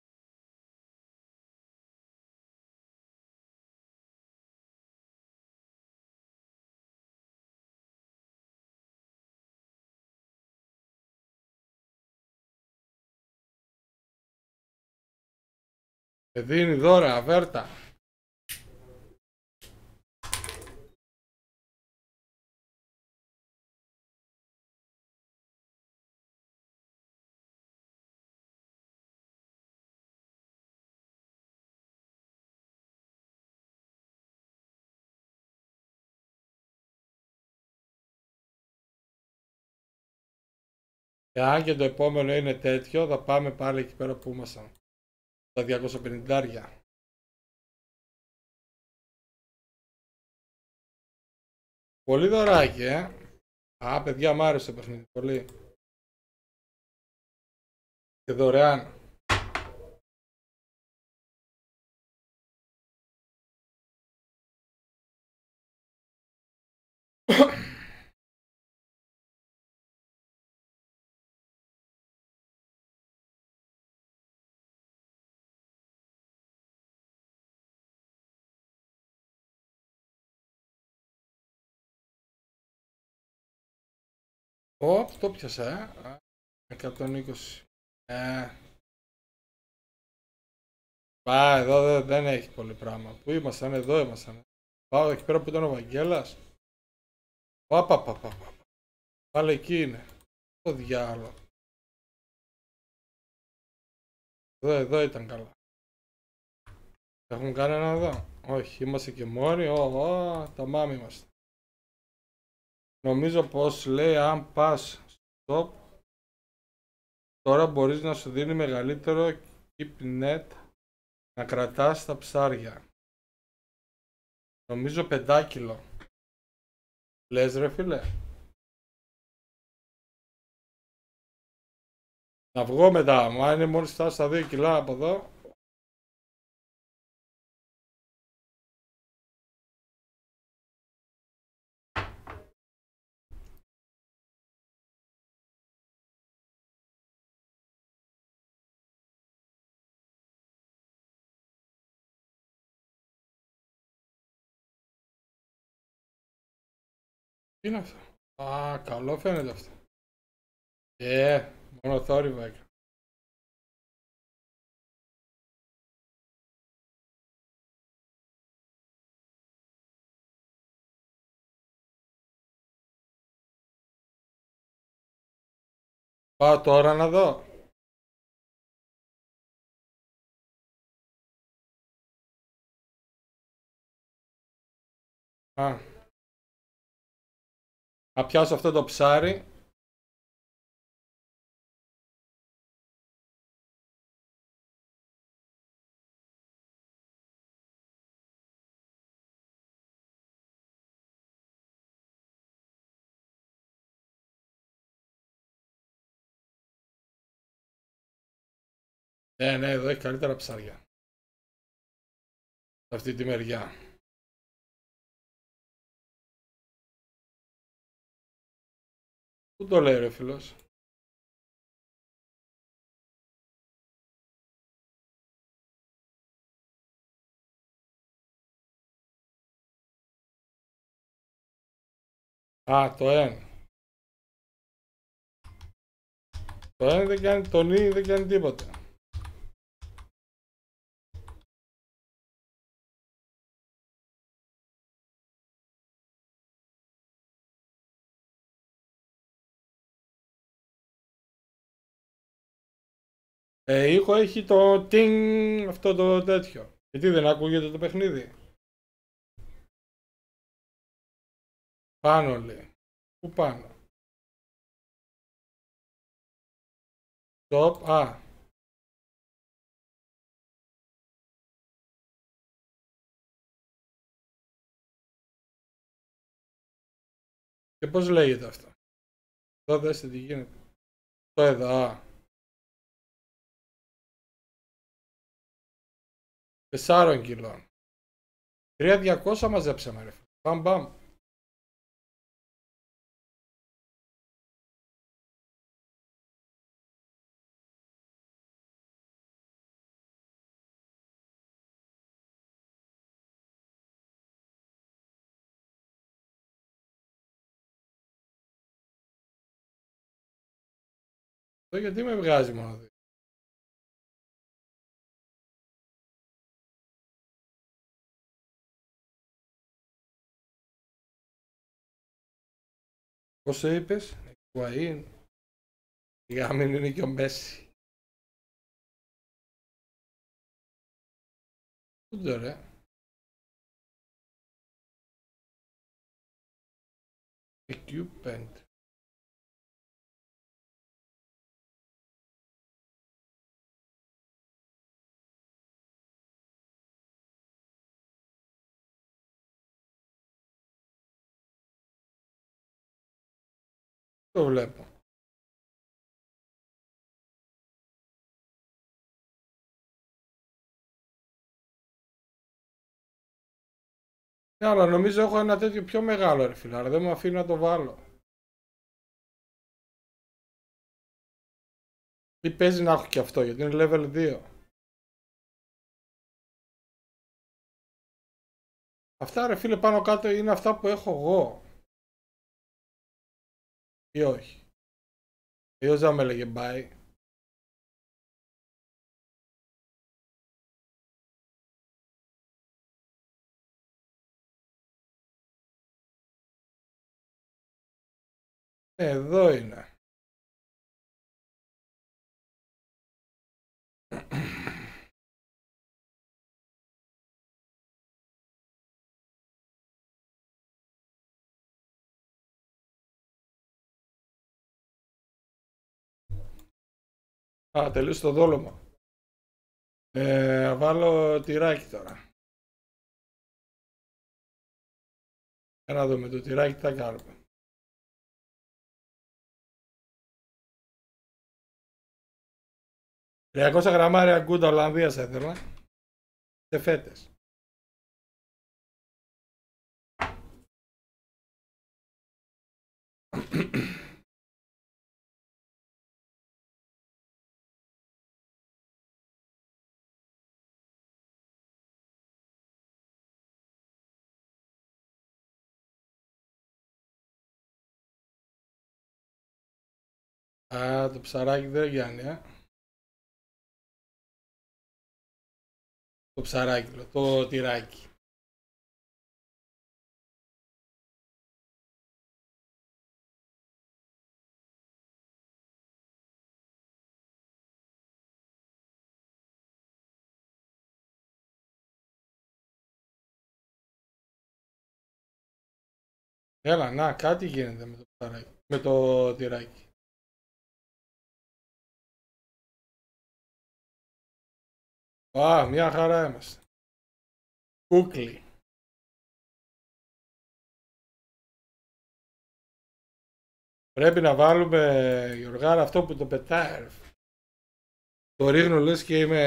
Με δίνει δώρα, αβέρτα. Και αν και το επόμενο είναι τέτοιο, θα πάμε πάλι εκεί πέρα που ήμασταν. Τα διακόσια πενήντα. Πολύ δωράκι, ε. Α, παιδιά, μ' άρεσε το παιχνίδι. Πολύ. Και δωρεάν. Ω, το πιάσα, ε. εκατόν είκοσι. Ε. Πά, εδώ δεν, δεν έχει πολύ πράγμα. Πού ήμασταν, εδώ ήμασταν. Πάω εκεί πέρα που ήταν ο Βαγγέλας. Πάπα, πάπα, πάπα. Πάλι εκεί είναι. Το διάλογο. Εδώ, εδώ ήταν καλά. Έχουν κανένα εδώ? Όχι, είμαστε και μόνοι. Ω, ω, τα μάμι είμαστε. Νομίζω πως λέει αν πας stop, τώρα μπορείς να σου δίνει μεγαλύτερο keep net να κρατάς τα ψάρια. Νομίζω πεντάκιλο. Λες ρε φίλε? Να βγω μετά, μα είναι μόλις φτάσει στα δύο κιλά από εδώ. Τι είναι αυτό? Α, καλό φαίνεται αυτό. Ε, μόνο θόρυβο έκανα. Πάω τώρα να δω. Α. Να πιάσω αυτό το ψάρι. Ναι, ναι, εδώ έχει καλύτερα ψάρια. Αυτή τη μεριά. Πού το λέει ρε φίλος? Α, το εν. Το εν δεν κάνει, το νι δεν κάνει τίποτα. Ε, ήχο έχει το τινγκ, αυτό το τέτοιο. Γιατί δεν ακούγεται το παιχνίδι? Πάνω λέει. Πού πάνω? Stop, α. Και πώς λέγεται αυτό? Εδώ δέστε τι γίνεται. Το εδώ, α. Τεσσάρων κιλών. τρία χιλιάδες διακόσια μαζέψαμε ρε. Μπαμ μπαμ. Αυτό γιατί με βγάζει μόνο δύο? Πώς το είπες? Κουαΐν. Για να μην είναι και ο Μέση. Πού το ρε? Equipment. Το βλέπω. Ναι, αλλά νομίζω έχω ένα τέτοιο πιο μεγάλο ρε φίλε, αλλά δεν μου αφήνει να το βάλω. Ή παίζει να έχω και αυτό, γιατί είναι level δύο. Αυτά ρε φίλε πάνω κάτω είναι αυτά που έχω εγώ. Ή όχι? Ή δεν με έλεγε bye. Εδώ είναι. Α, τελείωσε το δόλωμα. Ε, βάλω τυράκι τώρα. Για να δούμε το τυράκι τι θα κάνουμε. τριακόσια γραμμάρια γκούντα Ολλανδίας έθελα. Σε φέτες. Α, το ψαράκι δεν γιάνει, ε. Το ψαράκι, το τυράκι. Έλα, να, κάτι γίνεται με το ψαράκι. Με το τυράκι. Α, μια χαρά είμαστε. Κούκλι. Πρέπει να βάλουμε, Γιωργάρα, αυτό που το πετάει. Το ρίχνω λες και είμαι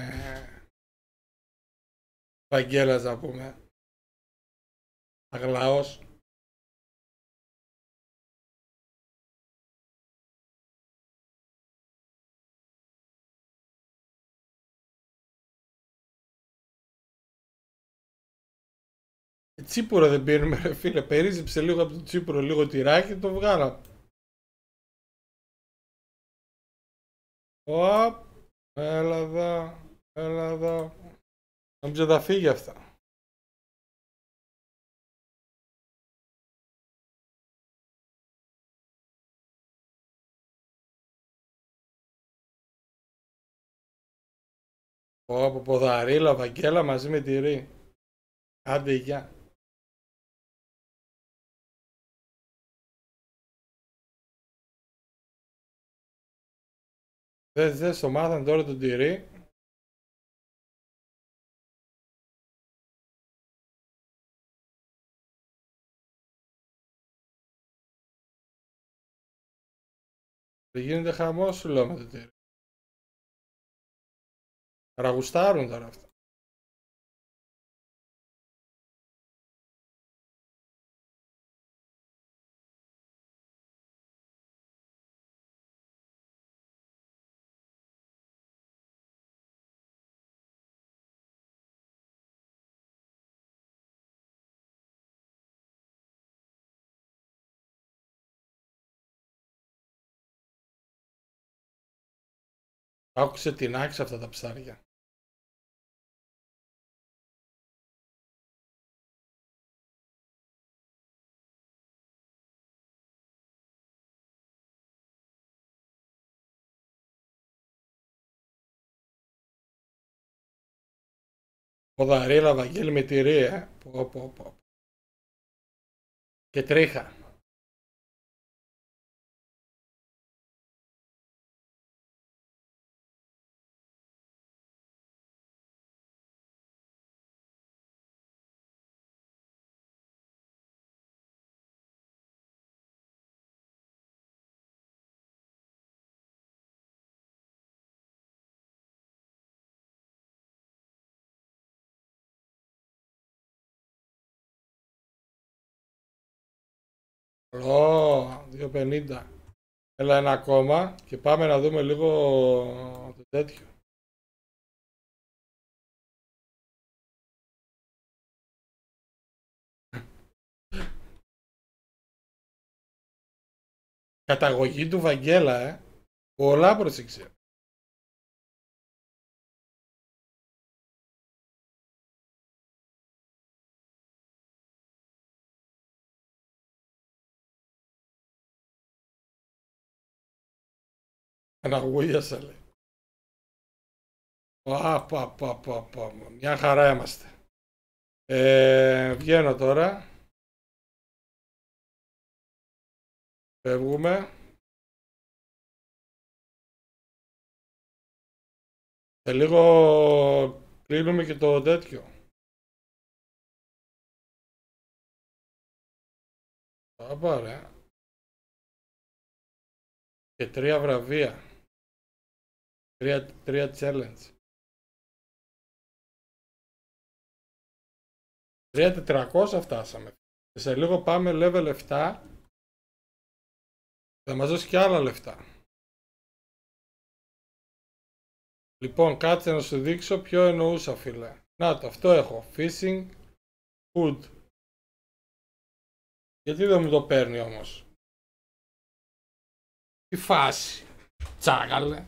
Βαγγέλας, να πούμε. Αγλαός. Τσίπουρο δεν πίνουμε, ρε φίλε. Περίζεψε λίγο από το τσίπουρο, λίγο τυράκι, το βγάλα. Οπ, έλα εδώ, έλα εδώ. Νομίζω θα φύγει αυτά. Ω, από ποδαρίλα, Βαγγέλα, μαζί με τυρί. Άντε, γεια. Δες, δες, το μάθαν τώρα το τυρί. Δεν γίνεται χαμός, σου λέω, με το τυρί. Ραγουστάρουν τώρα αυτά. Άκουσε την άξια αυτά τα ψάρια. Ποδαρίλα, Βαγγέλη, με τυρί, ε. Πω, πω, πω. Και τρίχα. Ω, δύο πενήντα. Έλα ένα ακόμα και πάμε να δούμε λίγο το τέτοιο. Καταγωγή του Βαγγέλα, ε. Πολλά πρόσεξε. Αναγούγιασα, λέει. Πα, πα, πα, πα, πα. Μια χαρά είμαστε. Ε, βγαίνω τώρα. Φεύγουμε. Σε λίγο κλείνουμε και το τέτοιο. Θα πάρε. Και τρία βραβεία. Τρία, τρία challenge. τρία χιλιάδες τετρακόσια φτάσαμε. Και σε λίγο πάμε level επτά. Θα μας δώσει και άλλα λεφτά. Λοιπόν, κάτσε να σου δείξω ποιο εννοούσα, φίλε. Να το, αυτό έχω. Fishing food. Γιατί δεν μου το παίρνει όμως. Τι φάση. Τσάγαλε.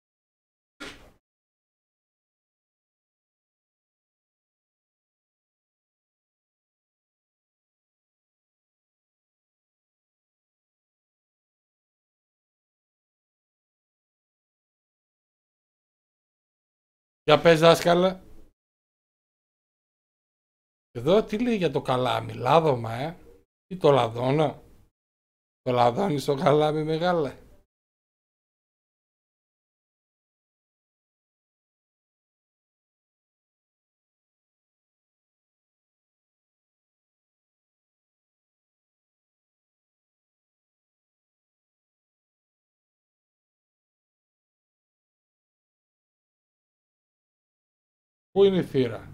Για πες, δάσκαλε. Εδώ τι λέει για το καλάμι, λάδωμα, ε. Ή το λαδώνω. Το λαδώνει στο καλάμι μεγάλε. Πού είναι η θύρα?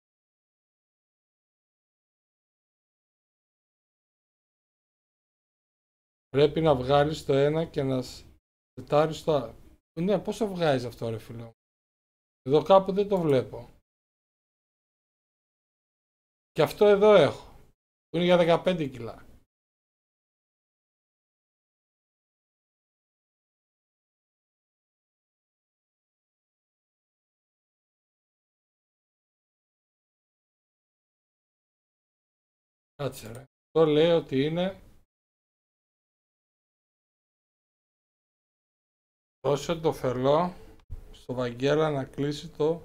Πρέπει να βγάλεις το ένα και να σετάρεις το άλλο. Ναι, πώς θα βγάζεις αυτό ρε φίλο? Εδώ κάπου δεν το βλέπω. Και αυτό εδώ έχω. Που είναι για δεκαπέντε κιλά. Κάτσε ρε. Το λέει ότι είναι... Δώσε το φελό στο Βαγγέλα να κλείσει το...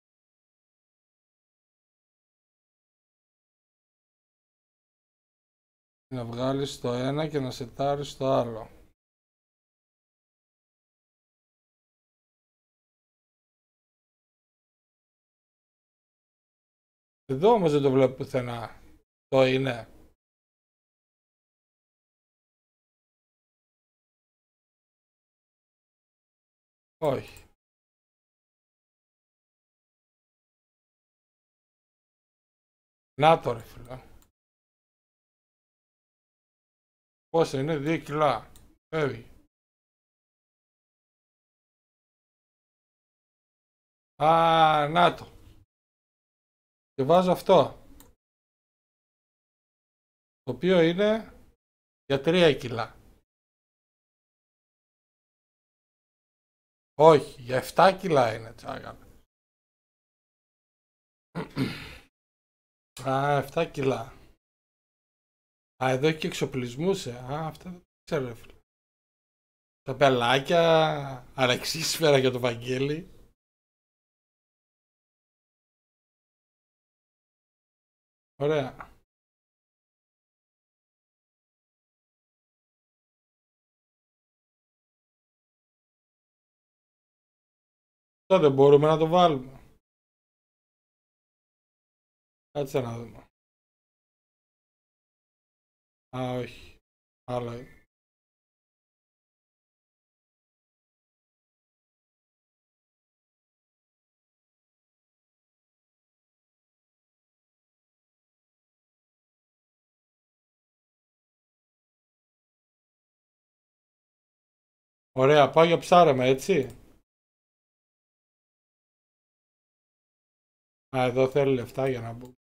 Να βγάλεις το ένα και να σετάρεις το άλλο. Εδώ όμως δεν το βλέπω πουθενά. Το είναι. Όχι. Να το ρε φίλε. Πόσο είναι? Δύο κιλά. Φεύγει. Α, να το. Και βάζω αυτό. Το οποίο είναι για τρία κιλά. Όχι, για επτά κιλά είναι τσάκα. Α, επτά κιλά. Α, εδώ έχει και εξοπλισμούς, ε. Α, αυτά δεν ξέρω, ρε φίλε. Τα πελάκια, αναξίσφαιρα για το Βαγγέλη. Ωραία. Αυτό δεν μπορούμε να το βάλουμε. Κάτσε να δούμε. Α, όχι. Άλλο είναι. Ωραία, πάω για ψάρεμα, έτσι. Α, εδώ θέλει λεφτά για να μπω.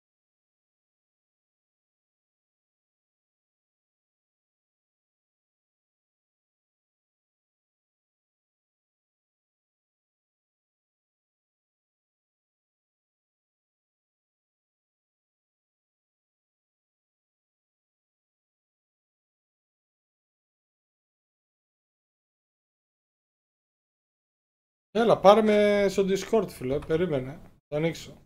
Έλα, πάρε με στο Discord, φίλε. Περίμενε. Το ανοίξω.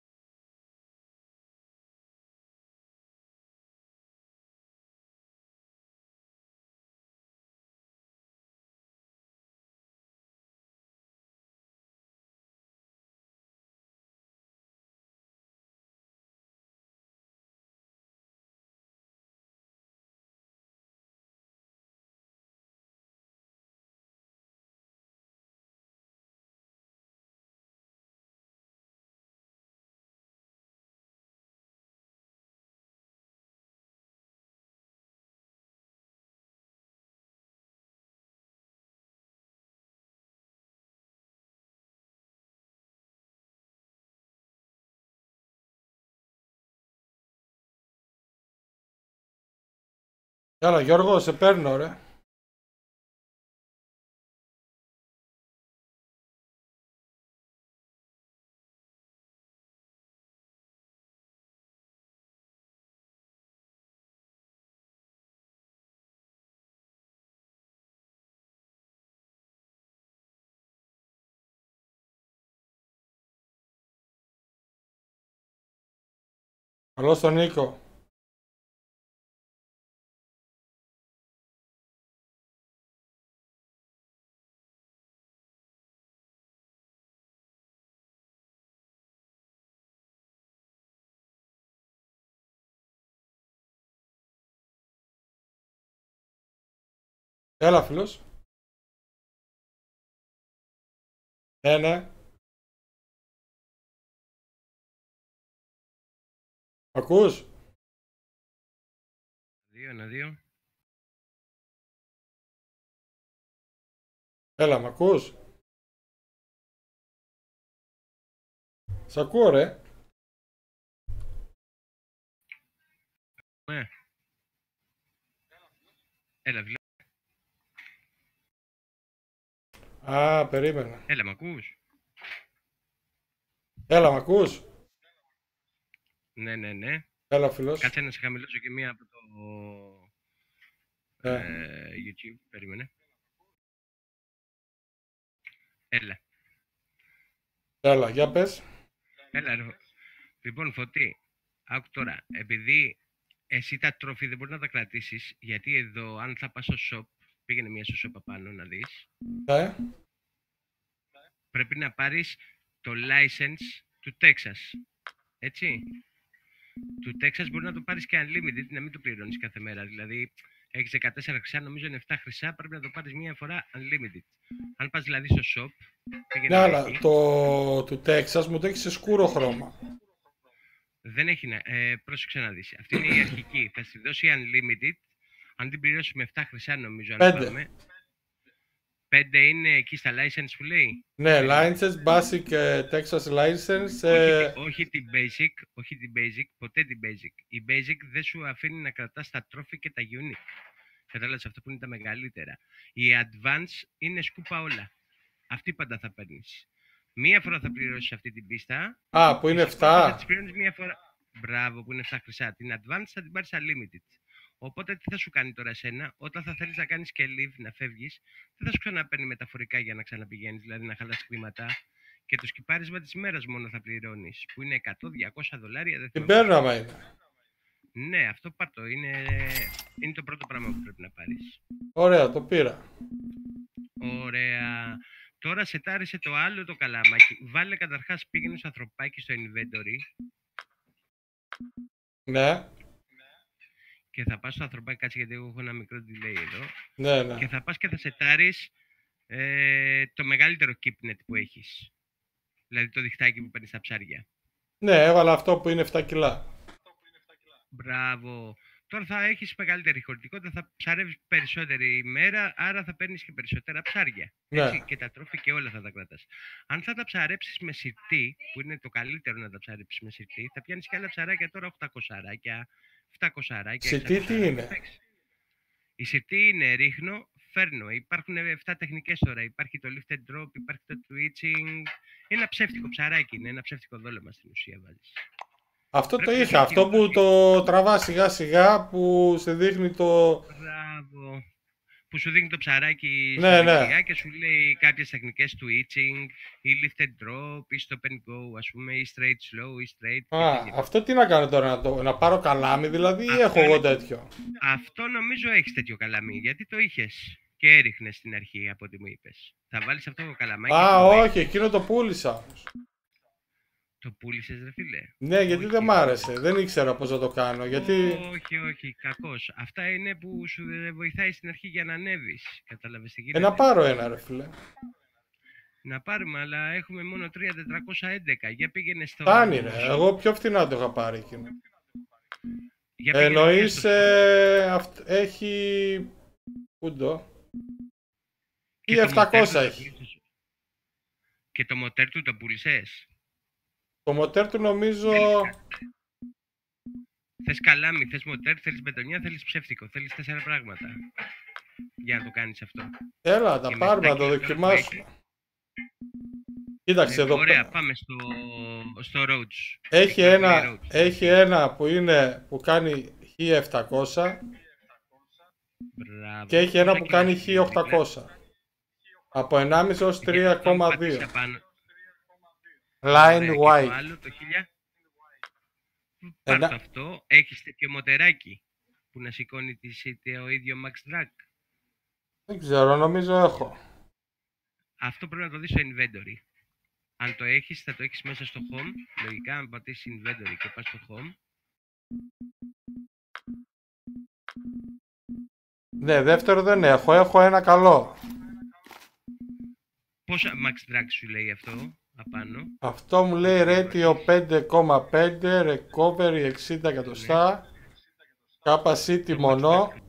Έλα, Γιώργο, σε παίρνω, ρε. Καλώς τον Νίκο. Έλα, φίλος. Ναι, ναι. Ακούς?
Δύο, ένα, δύο.
Έλα, μ' ακούς? Σ' ακούω, ρε.
Ναι. Έλα, βλέ...
Α, περίμενα.
Έλα, μ' ακούς?
Έλα, μ' ακούς?
Ναι, ναι, ναι.
Έλα, φίλος.
Κάτσε να σε χαμηλώσω και μία από το
Ναι.
ε, YouTube. Περίμενε. Έλα.
Έλα, για πες.
Έλα, ρε. Λοιπόν, Φωτή, άκου τώρα. Επειδή εσύ τα τρόφι δεν μπορεί να τα κρατήσεις, γιατί εδώ, αν θα πας στο shop, πήγαινε μία στο shop απάνω να δεις,
Ναι.
πρέπει να πάρεις το license του Texas. Έτσι. Του Texas μπορεί να το πάρεις και unlimited, να μην το πληρώνεις κάθε μέρα. Δηλαδή, έχεις δεκατέσσερα χρυσά, νομίζω είναι επτά χρυσά, πρέπει να το πάρεις μία φορά unlimited. Αν πας δηλαδή στο shop,
Ναι,
πήγαινε
αλλά
εκεί.
το του Τέξας μου το έχει σε σκούρο χρώμα.
Δεν έχει να. Ε, πρόσεξε να δεις. Αυτή είναι η αρχική. Θα στη δώσει unlimited. Αν την πληρώσει με επτά χρυσά, νομίζω, αν
Πέντε.
πάμε. πέντε είναι εκεί στα license που λέει.
Ναι,
Περίμενε.
license, basic ε, Texas license.
Όχι,
Ε...
τη- όχι την basic, όχι την basic, ποτέ την basic. Η basic δεν σου αφήνει να κρατάς τα τρόφι και τα unique. Κατάλαβες, αυτό που είναι τα μεγαλύτερα. Η advance είναι σκούπα όλα. Αυτή πάντα θα παίρνεις. Μία φορά θα πληρώσεις αυτή την πίστα.
Α, που είναι
Τις υπόλοιπες θα τις
επτά.
πληρώνεις μία φορά. Μπράβο, που είναι επτά χρυσά. Την advance θα την πάρεις unlimited. Οπότε τι θα σου κάνει τώρα εσένα, όταν θα θέλεις να κάνεις και leave, να φεύγεις, δεν θα σου ξαναπαίρνει μεταφορικά για να ξαναπηγαίνεις, δηλαδή να χαλάς χρήματα. Και το σκυπάρισμα της ημέρας μόνο θα πληρώνεις, που είναι εκατό με διακόσια δολάρια, δεν
Την
θυμάμαι.
παίρνω άμα είναι.
Ναι, αυτό πάρτο. Είναι, είναι το πρώτο πράγμα που πρέπει να πάρεις.
Ωραία, το πήρα.
Ωραία. Τώρα σετάρισε το άλλο το καλάμακι. Βάλε καταρχάς, πήγαινε στο ανθρωπάκι στο inventory
Ναι,
και θα πας στο ανθρωπάκι, κάτσε γιατί εγώ έχω ένα μικρό delay εδώ.
ναι, ναι.
Και θα πας και θα σετάρεις ε, το μεγαλύτερο keepnet που έχεις. Δηλαδή το διχτάκι που παίρνει στα ψάρια.
Ναι, έβαλα αυτό που είναι επτά κιλά.
Μπράβο. Τώρα θα έχεις μεγαλύτερη χωρητικότητα, θα ψαρεύεις περισσότερη ημέρα, άρα θα παίρνεις και περισσότερα ψάρια. Έτσι,
Ναι.
και τα τρόφι και όλα θα τα κρατάς. Αν θα τα ψαρέψεις με σιρτή, που είναι το καλύτερο να τα ψαρέψεις με σιρτή, θα πιάνεις και άλλα ψαράκια τώρα οκτακόσια αράκια, επτακόσια αράκια,
Σε τι τι είναι.
Η σιρτή είναι ρίχνω, φέρνω. Υπάρχουν επτά τεχνικές τώρα. Υπάρχει το lift and drop, υπάρχει το twitching. Είναι ένα ψεύτικο ψαράκι, είναι ένα ψεύτικο δόλωμα στην ουσία βάζεις.
Αυτό το
Πρέπει να
είχα.
έχεις
Αυτό που
γλυκώσει.
το τραβά σιγά σιγά που σε δείχνει το.
Μπράβο. Που σου δείχνει το ψαράκι
Ναι,
στα
ναι.
βιβλία και σου λέει κάποιες τεχνικές twitching ή lift and drop ή stop and go, ας πούμε, ή straight slow ή straight.
Α,
Και
αυτό τι να κάνω τώρα, να, το, να πάρω καλάμι δηλαδή ή
Αυτό
έχω εγώ
είναι-
τέτοιο.
Αυτό νομίζω έχεις τέτοιο καλαμί, γιατί το είχες και έριχνες στην αρχή από ό,τι μου είπες. Θα βάλεις αυτό το καλαμάκι.
Α,
που
όχι,
έχει-
εκείνο το πούλησα όμως.
Το πούλησες, ρε φίλε.
Ναι, γιατί
Όχι,
δεν μ' άρεσε. Δεν ήξερα πώς να το κάνω. Γιατί.
Όχι, όχι, κακός. Αυτά είναι που σου βοηθάει στην αρχή για να ανέβεις. Κατάλαβες τι
Ε,
γίνεται.
να πάρω ένα, ρε φίλε.
Να πάρουμε, αλλά έχουμε μόνο τρία χιλιάδες τετρακόσια έντεκα. Για πήγαινε στο...
Φτάνει, ρε.
στο-
Εγώ πιο φθηνά το είχα πάρει εκείνο.
Για πήγαινε
Εννοείς
στο...
ε, αυτ- έχει. Πού το.
Και
Ή
το
επτακόσια
μοτέρ του το
έχει.
πούλησες. Και το μοτέρ του το πούλησες.
Το μοτέρ του νομίζω.
Θες καλάμι, θες μοτέρ, θέλεις μπετονιά, θέλεις ψεύτικο. Θέλεις τέσσερα πράγματα για να το κάνεις αυτό.
Έλα, τα
Και με
πάρουμε να
επτά
το
κιλογράμμ που
δοκιμάσουμε. Κοίταξε
Ε,
εδώ
ωραία,
πέρα.
πάμε στο, στο Rhodes.
Έχει
Εκεί
ένα,
λέει Rhodes.
έχει ένα που είναι που κάνει χίλια επτακόσια
Μπράβο.
και έχει ένα
Πόσα
που
κιλά
κάνει
έχει,
χίλια οκτακόσια. Από ενάμιση έως
Γιατί
τρία κόμμα
όταν πατήσεις
δύο.
απάνω-
Line
Ωραία, και το
white.
άλλο το χίλια.
Ένα-
Πάρ' το αυτό. Έχεις τέτοιο μοτεράκι που να σηκώνει τη σίτη ο ίδιο Max Drag.
Δεν ξέρω, νομίζω έχω.
Αυτό πρέπει να το δεις στο inventory. Αν το έχεις, θα το έχεις μέσα στο home. Λογικά, αν πατήσεις inventory και πας στο home,
Ναι, δεύτερο δεν έχω. Έχω ένα καλό.
Πόσα max drag σου λέει αυτό απάνω?
Αυτό μου λέει ratio πέντε κόμμα πέντε, recovery εξήντα
Ναι.
εκατοστά, capacity
Το max
μονό.
drag.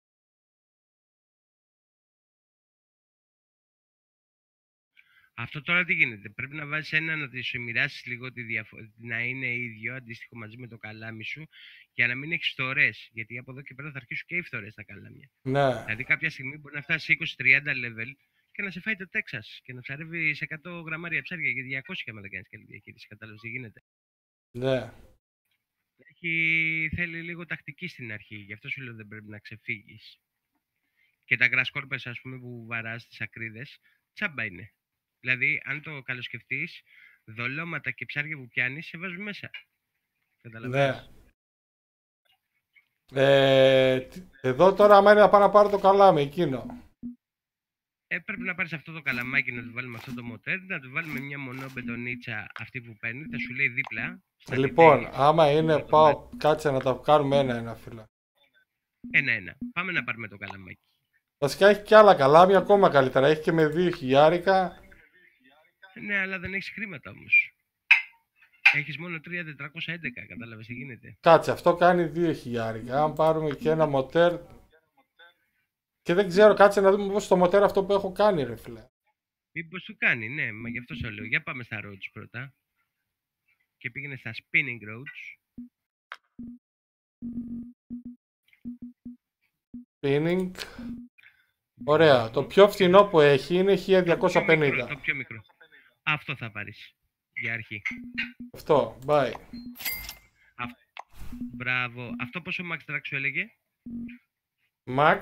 Αυτό τώρα τι γίνεται? Πρέπει να βάζεις ένα να τη σου μοιράσεις λίγο τη διαφο... να είναι ίδιο, αντίστοιχο μαζί με το καλάμι σου, για να μην έχεις φθορές. Γιατί από εδώ και πέρα θα αρχίσουν και οι φθορές στα καλάμια.
Ναι,
Δηλαδή κάποια στιγμή μπορεί να φτάσει είκοσι τριάντα level και να σε φάει το Texas και να ψαρεύει σε εκατό γραμμάρια ψάρια για διακόσια άμα δεν κάνεις καλή διαχείριση. Κατάλαβες τι γίνεται?
ναι,
Έχει... Θέλει λίγο τακτική στην αρχή, γι' αυτό σου λέω δεν πρέπει να ξεφύγεις. Και τα grass corpers, ας πούμε, που βαράς στις ακρίδες, τσάμπα είναι. Δηλαδή, αν το καλοσκεφτείς, δολώματα και ψάρια που πιάνεις σε βάζουν μέσα. Καταλαβαίνεις?
ναι. Ε, τι- εδώ τώρα άμα είναι να πάω να πάρω το καλάμι εκείνο.
Ε, πρέπει να πάρεις αυτό το καλαμάκι, να του βάλουμε αυτό το μοτέρ, να του βάλουμε μια μονό μπετονίτσα αυτή που παίρνει, θα σου λέει δίπλα. Στα
Λοιπόν,
details,
άμα είναι
να το
πάω,
βάλεις.
κάτσε να τα κάνουμε ένα-ένα φίλε.
Ένα-ένα. Πάμε να πάρουμε το καλαμάκι.
Βασικά έχει και άλλα καλάμια ακόμα καλύτερα. Έχει και με δύο χιλιάρικα.
Ναι, αλλά δεν έχεις χρήματα όμως. Έχεις μόνο τρία χιλιάδες τετρακόσια έντεκα, κατάλαβες τι γίνεται?
Κάτσε, αυτό κάνει δύο χιλιάρικα. Αν πάρουμε και ένα μοτέρ. Και δεν ξέρω, κάτσε να δούμε πώς το μοτέρ αυτό που έχω κάνει, ρε φίλε.
Μήπως του κάνει, ναι, μα γι' αυτό σου λέω. Για πάμε στα roads πρώτα. Και πήγαινε στα spinning roads.
Spinning. Ωραία. Το πιο φθηνό που έχει είναι χίλια διακόσια
Το πιο μικρό,
πενήντα.
το πιο μικρό. Αυτό θα πάρεις. Για αρχή.
Αυτό, bye.
Αυτό. Μπράβο. Αυτό πόσο max drag σου έλεγε?
Max.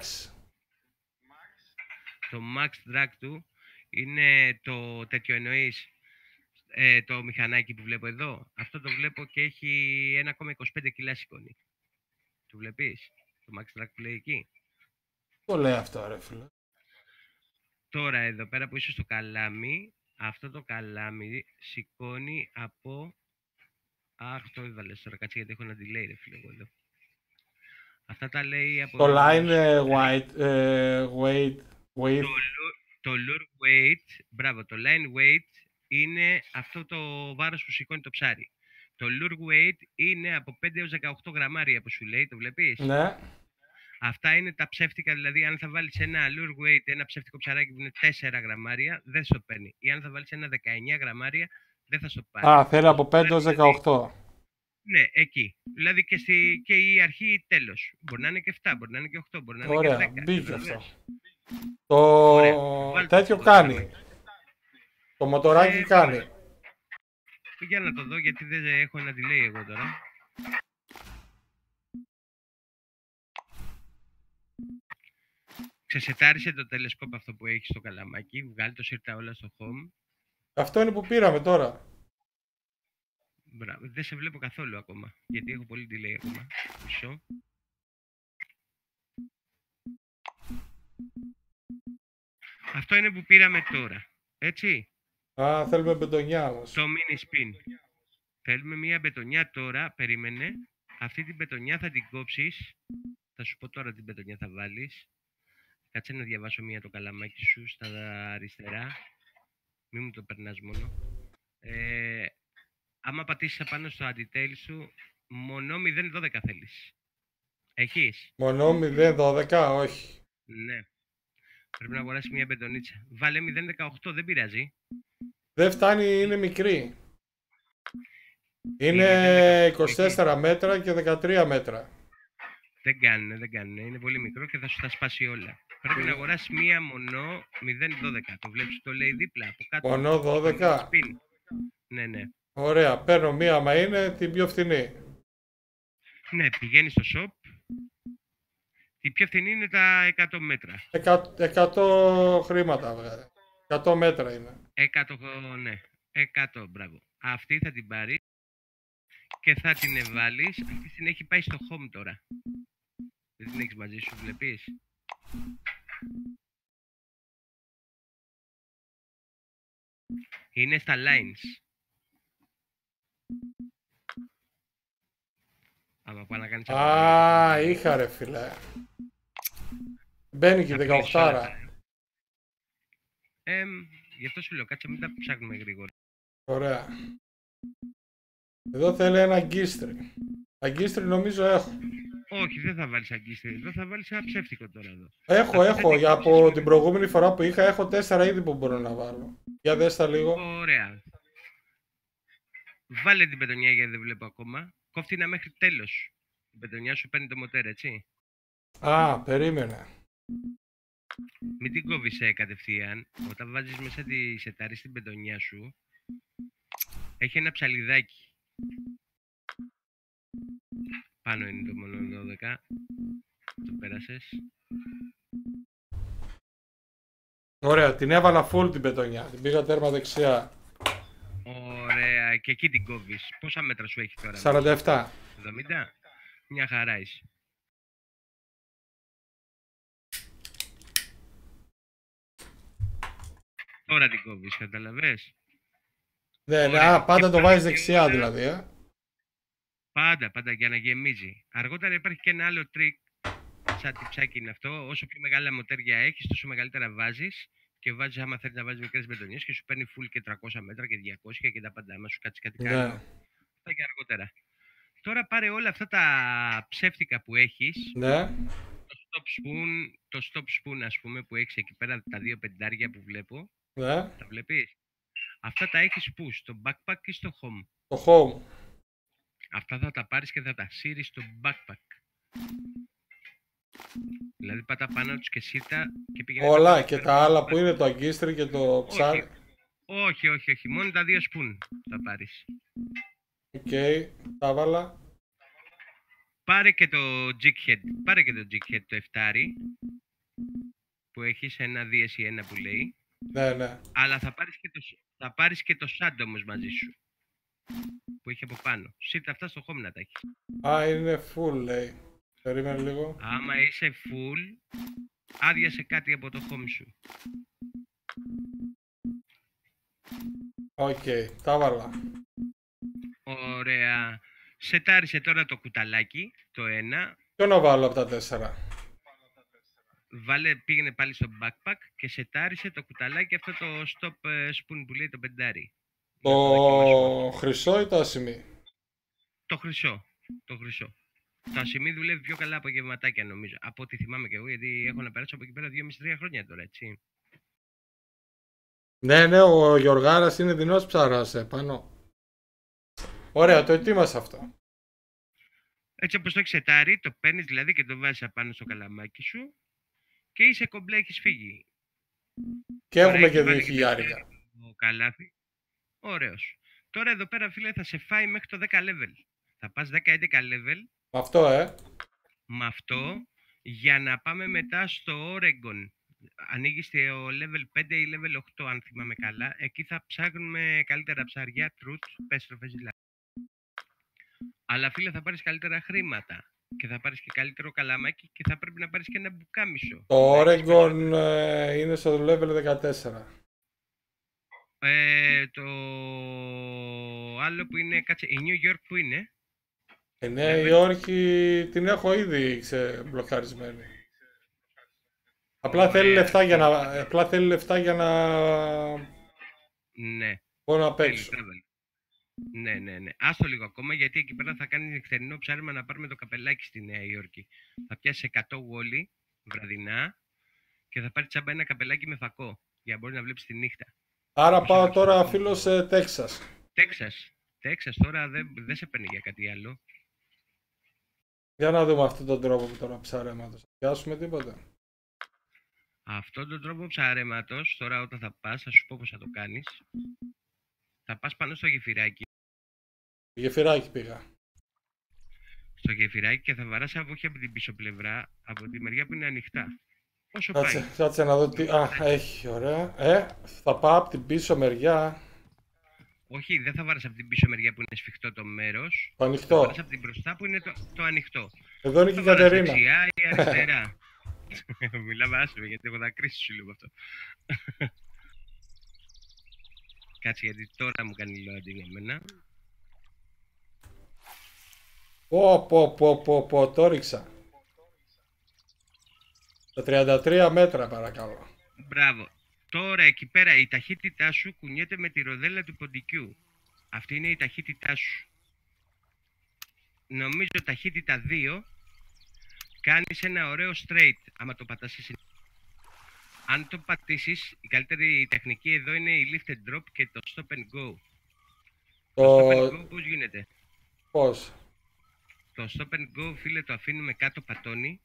Το max drag του είναι το τέτοιο εννοείς, ε, το μηχανάκι που βλέπω εδώ. Αυτό το βλέπω και έχει ένα κόμμα είκοσι πέντε κιλά σηκώνει. Το βλέπεις? Το max drag που λέει εκεί.
Το λέει αυτό, ρε φίλε.
Τώρα εδώ πέρα που είσαι στο καλάμι, αυτό το καλάμι σηκώνει από... Αχ, το έβαλες τώρα, κάτσε γιατί έχω ένα delay ρε φίλε εγώ εδώ. Αυτά τα λέει από...
Το line ε, white, ε, weight, weight.
Το, lu- το lure weight, μπράβο, το line weight είναι αυτό το βάρος που σηκώνει το ψάρι. Το lure weight είναι από πέντε έως δεκαοκτώ γραμμάρια που σου λέει, το βλέπεις?
Ναι.
Αυτά είναι τα ψεύτικα, δηλαδή αν θα βάλεις ένα lure weight, ένα ψεύτικο ψαράκι που είναι τέσσερα γραμμάρια, δεν σου το παίρνει. Ή αν θα βάλεις ένα δεκαεννιά γραμμάρια, δεν θα σου το πάρει.
Α, θέλει από πέντε έως δεκαοκτώ.
Ναι, εκεί. Δηλαδή και, στη, και η αρχή τέλος. Μπορεί να είναι και επτά, μπορεί να είναι και οκτώ, μπορεί να είναι
Ωραία,
και δέκα.
μπήκε
καταλαβες.
αυτό. Το
Ωραία. Βάλτε
τέτοιο
το
κάνει.
καλάμι.
Το μοτοράκι
Ε,
κάνει.
Για να το δω, γιατί δεν έχω ένα delay εγώ τώρα. Ξεσετάρισε το τελεσκόπ αυτό που έχει στο καλαμάκι, βγάλει το σύρτα όλα στο home.
Αυτό είναι που πήραμε τώρα.
Μπράβο. Δεν σε βλέπω καθόλου ακόμα, γιατί έχω πολύ delay ακόμα. Μισό. Αυτό είναι που πήραμε τώρα, έτσι.
Α, θέλουμε μπετονιά όμως.
Το mini spin. Θέλουμε μία μπετονιά τώρα, περίμενε. Αυτή την μπετονιά θα την κόψεις. Θα σου πω τώρα την μπετονιά θα βάλεις. Κάτσε να διαβάσω μία το καλαμάκι σου στα αριστερά. Μην μου το περνάς μόνο. Ε, άμα πατήσεις απάνω στο αντιτέλ σου, μονό μηδέν δώδεκα θέλεις. Έχεις?
Μονό μηδέν δώδεκα, όχι.
Ναι. Πρέπει να αγοράσεις μία μπετονίτσα. Βάλε μηδέν δεκαοκτώ, δεν πειράζει.
Δεν φτάνει, είναι μικρή. Είναι
Είναι
είκοσι τέσσερα μέτρα και δεκατρία μέτρα.
Δεν κάνουνε, δεν κάνουνε. Είναι πολύ μικρό και θα σου τα σπάσει όλα. Πρέπει να αγοράσεις μία μονό μηδέν δώδεκα. Το βλέπεις, το λέει δίπλα από κάτω.
Μονό δώδεκα.
Spin. Ναι, ναι.
Ωραία, παίρνω μία, μα είναι την πιο φθηνή.
Ναι, πηγαίνεις στο shop. Η πιο φθηνή είναι τα εκατό μέτρα.
εκατό χρήματα βγάζει. εκατό μέτρα είναι.
εκατό, ναι. εκατό, μπράβο. Αυτή θα την πάρεις και θα την βάλεις. Αυτή την έχει πάει στο home τώρα. Δεν την έχεις μαζί σου, βλέπεις. Είναι στα lines. Άμα πάει να κάνεις
Α, είχα ρε φίλε. Μπαίνει και δεκαοκτώ.
Ε, γι' αυτό σου λέω, κάτσε μην τα ψάχνουμε γρήγορα.
Ωραία. Εδώ θέλει ένα αγκίστρι. Αγκίστρι νομίζω έχω.
Όχι, δεν θα βάλεις αγκίστρι. Εδώ θα βάλεις ένα ψεύτικο τώρα εδώ.
Έχω, έχω. Για από την προηγούμενη φορά που είχα, έχω τέσσερα είδη που μπορώ να βάλω. Για δες τα λίγο.
Ωραία. Βάλε την πετονιά γιατί δεν βλέπω ακόμα. Κόφτηνα μέχρι τέλος. Η πετονιά σου παίρνει το μοτέρ, έτσι.
Α, περίμενε.
Μην την κόβεις ε, κατευθείαν. Όταν βάζεις μέσα τη σετάρι στην πετονιά σου, έχει ένα ψαλιδάκι. Πάνω είναι το μόνο δώδεκα. Το πέρασες.
Ωραία, την έβαλα full την πετονιά. Την πήγα τέρμα δεξιά.
Ωραία, και εκεί την κόβεις. Πόσα μέτρα σου έχει τώρα?
σαράντα επτά.
εβδομήντα. Μια χαρά είσαι. Τώρα την κόβεις, καταλαβες.
Ναι, ναι, α, πάντα το βάζεις δεξιά δηλαδή, ε.
Πάντα, πάντα για να γεμίζει. Αργότερα υπάρχει και ένα άλλο τρίκ, σαν τυψάκι είναι αυτό. Όσο πιο μεγάλα μοτέρια έχεις, τόσο μεγαλύτερα βάζεις. Και βάζεις, άμα θέλεις να βάζεις μικρές μπετονιές και σου παίρνει full και τριακόσια μέτρα και διακόσια και τα πάντα. Άμα σου κάτσει κάτι καλό.
Ναι.
Θα και αργότερα. Τώρα πάρε όλα αυτά τα ψεύτικα που έχεις.
Ναι.
Το stop spoon, το stop spoon ας πούμε που έχεις εκεί πέρα, τα δύο πεντάρια που βλέπω.
Ναι.
Τα βλέπεις. Αυτά τα έχεις πού, στο backpack ή στο home?
Το home.
Αυτά θα τα πάρεις και θα τα σύρεις στο backpack. Δηλαδή πάτα πάνω τους και σύρτα και πήγαινε...
Όλα και τα άλλα που είναι το αγκίστρι και το ψάρι.
Όχι, όχι, όχι, όχι. Μόνο τα δύο spoon θα πάρεις.
Οκ, okay, τα βάλα.
Πάρε και το jig head. Πάρε και το jig head το εφτάρι. Που έχεις ένα ντι ες ι ένα που λέει.
Ναι, ναι.
Αλλά θα πάρεις και το, θα πάρεις και το sand όμως μαζί σου. Που έχει από πάνω. Σύρτα αυτά στο home να τα έχεις.
Α, είναι full λέει. Περίμενε λίγο.
Άμα είσαι full, άδειασε κάτι από το home σου.
Οκ, okay, τα βάλα.
Ωραία. Σετάρισε τώρα το κουταλάκι, το ένα.
Ποιο να βάλω από τα τέσσερα?
Βάλε, πήγαινε πάλι στο backpack και σετάρισε το κουταλάκι, αυτό το stop spoon που λέει το πεντάρι.
Το χρυσό ή το ασημί?
Το χρυσό. Το χρυσό. Το ασημί δουλεύει πιο καλά από γευματάκια νομίζω. Από ό,τι θυμάμαι και εγώ, γιατί έχω να περάσω από εκεί πέρα δύο με τρία χρόνια τώρα, έτσι.
Ναι, ναι, ο Γιωργάρας είναι δεινός ψάρας επάνω. Ωραία, το ετοίμασα αυτό.
Έτσι όπως το έχεις σετάρει, το παίρνεις δηλαδή και το βάζεις απάνω στο καλαμάκι σου και είσαι κομπλέ, έχεις φύγει.
Και έχουμε και δύο χιλιάρικα.
Το καλάθι. Ωραίος. Τώρα εδώ πέρα φίλε θα σε φάει μέχρι το δέκα level. Θα πας δέκα έντεκα level.
Με αυτό, ε.
Με αυτό για να πάμε μετά στο Oregon. Ανοίγεις το level πέντε ή level οκτώ αν θυμάμαι καλά. Εκεί θα ψάχνουμε καλύτερα ψάρια, τρούτ, πέστροφες δηλαδή. Αλλά φίλε θα πάρεις καλύτερα χρήματα. Και θα πάρεις και καλύτερο καλαμάκι και θα πρέπει να πάρεις και ένα μπουκάμισο.
Το Oregon ε, είναι στο level δεκατέσσερα.
Ε, το άλλο που είναι, κάτσε, η New York που είναι?
Η Νέα Υόρκη την έχω ήδη ξεμπλοκαρισμένη. Απλά θέλει λεφτά για να, απλά θέλει λεφτά για να
ναι.
μπορώ να παίξω.
Ναι, ναι, ναι. Άστο λίγο ακόμα γιατί εκεί πέρα θα κάνει νυχτερινό ψάρεμα να πάρουμε το καπελάκι στη Νέα Υόρκη. Θα πιάσει εκατό γόλι βραδινά και θα πάρει τσάμπα ένα καπελάκι με φακό για να μπορεί να βλέπει τη νύχτα.
Άρα πάω τώρα φίλο σε Τέξας.
Τέξας. Τέξας τώρα δεν, δεν σε παίρνει για κάτι άλλο.
Για να δούμε αυτόν τον τρόπο που τώρα ψαρέματος. Θα πιάσουμε τίποτα?
Αυτόν τον τρόπο ψαρέματος, τώρα όταν θα πας, θα σου πω πώς θα το κάνεις. Θα πας πάνω στο γεφυράκι.
Γεφυράκι πήγα.
Στο γεφυράκι και θα βαράς όχι από την πίσω πλευρά, από τη μεριά που είναι ανοιχτά. Όσο
Κάτσε,
πάει.
κάτσε να δω τι... Α, έχει, ωραία. Ε, θα πάω από την πίσω μεριά.
Όχι, δεν θα βάρεις από την πίσω μεριά που είναι σφιχτό το μέρος.
Το ανοιχτό.
Θα βάρεις από την μπροστά που είναι το, το ανοιχτό.
Εδώ είναι και η Κατερίνα.
Δεξιά ή αριστερά. Μιλάμε άσχημα γιατί έχω δακρύσει σου λίγο αυτό. Κάτσε γιατί τώρα μου κάνει loading εμένα.
Πω πω πω πω πω, το ρίξα. Τα τριάντα τρία μέτρα παρακαλώ.
Μπράβο. Τώρα εκεί πέρα η ταχύτητά σου κουνιέται με τη ροδέλα του ποντικού. Αυτή είναι η ταχύτητά σου. Νομίζω ταχύτητα δύο κάνεις ένα ωραίο straight άμα το πατάσεις. Αν το πατήσεις, η καλύτερη τεχνική εδώ είναι η lift and drop και το stop and go. Το, το stop and go πώς γίνεται?
Πώς?
Το stop and go, φίλε, το αφήνουμε κάτω πατώνει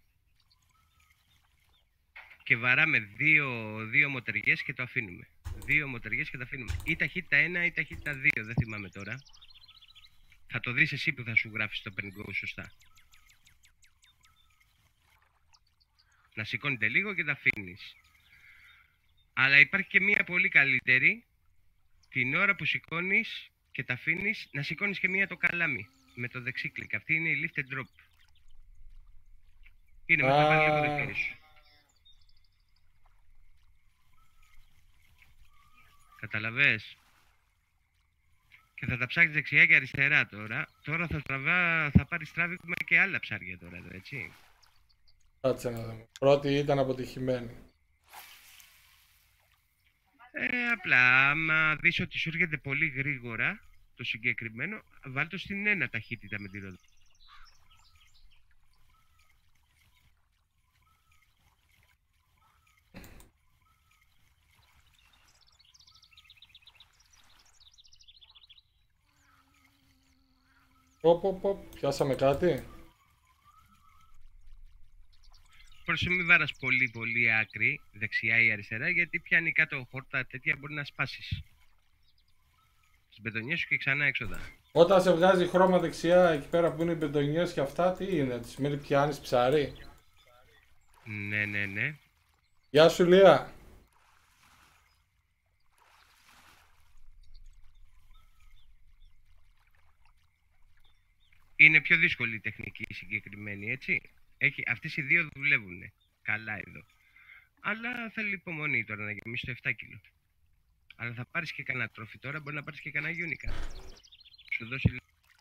και βαράμε δύο, δύο μοτεριές και το αφήνουμε. Δύο μοτεριές και το αφήνουμε. Ή ταχύτητα ένα ή ταχύτητα δύο, δεν θυμάμαι τώρα. Θα το δεις εσύ που θα σου γράφεις το stop and go σωστά. Να σηκώνεται λίγο και τα αφήνεις. Αλλά υπάρχει και μία πολύ καλύτερη, την ώρα που σηκώνεις και τα αφήνεις, να σηκώνεις και μία το καλάμι με το δεξί κλικ. Αυτή είναι η lift and drop. Είναι με τα πάλι λίγο το χέρι σου. Καταλαβες? Και θα τα ψάξεις δεξιά και αριστερά τώρα. Τώρα θα, τραβά, θα πάρεις τράβηγμα και άλλα ψάρια τώρα εδώ, έτσι.
Κάτσε να δούμε. Πρώτη ήταν αποτυχημένη.
Ε, απλά, άμα δεις ότι σου έρχεται πολύ γρήγορα το συγκεκριμένο, βάλ' το στην ένα ταχύτητα με τη ρόδα.
Πω, πω, πω, πιάσαμε κάτι.
Πρόσεχε μην βάρας πολύ πολύ άκρη, δεξιά ή αριστερά, γιατί πιάνει κάτω χόρτα τέτοια, μπορεί να σπάσεις τις μπετονιές σου και ξανά έξοδα.
Όταν σε βγάζει χρώμα δεξιά εκεί πέρα που είναι οι μπετονιές και αυτά, τι είναι, τη σημαίνει πιάνεις ψάρι?
Ναι, ναι, ναι.
Γεια σου Λία.
Είναι πιο δύσκολη η τεχνική η συγκεκριμένη, έτσι. Έχει, αυτές οι δύο δουλεύουν καλά εδώ. Αλλά θέλει υπομονή τώρα να γεμίσει το επτά κιλό. Αλλά θα πάρεις και κανένα τρόφι τώρα, μπορεί να πάρεις και κανένα γιούνικα. Σου δώσει.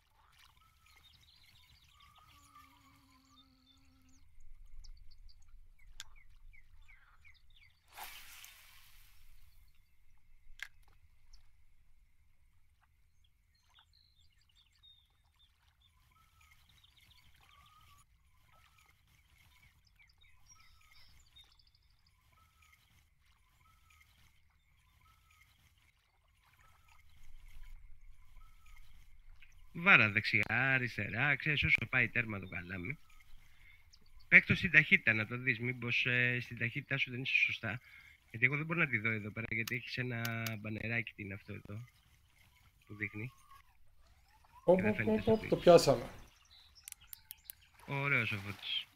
Βάρα δεξιά, αριστερά, ξέρεις όσο πάει τέρμα το καλάμι. Παίκτο στην ταχύτητα να το δεις, μήπως ε, στην ταχύτητά σου δεν είσαι σωστά. Γιατί εγώ δεν μπορώ να τη δω εδώ πέρα, γιατί έχεις ένα μπανεράκι, τι είναι αυτό εδώ που δείχνει.
Πω, πω, πω, πω, το πιάσαμε.
Ωραίος ο Φώτης.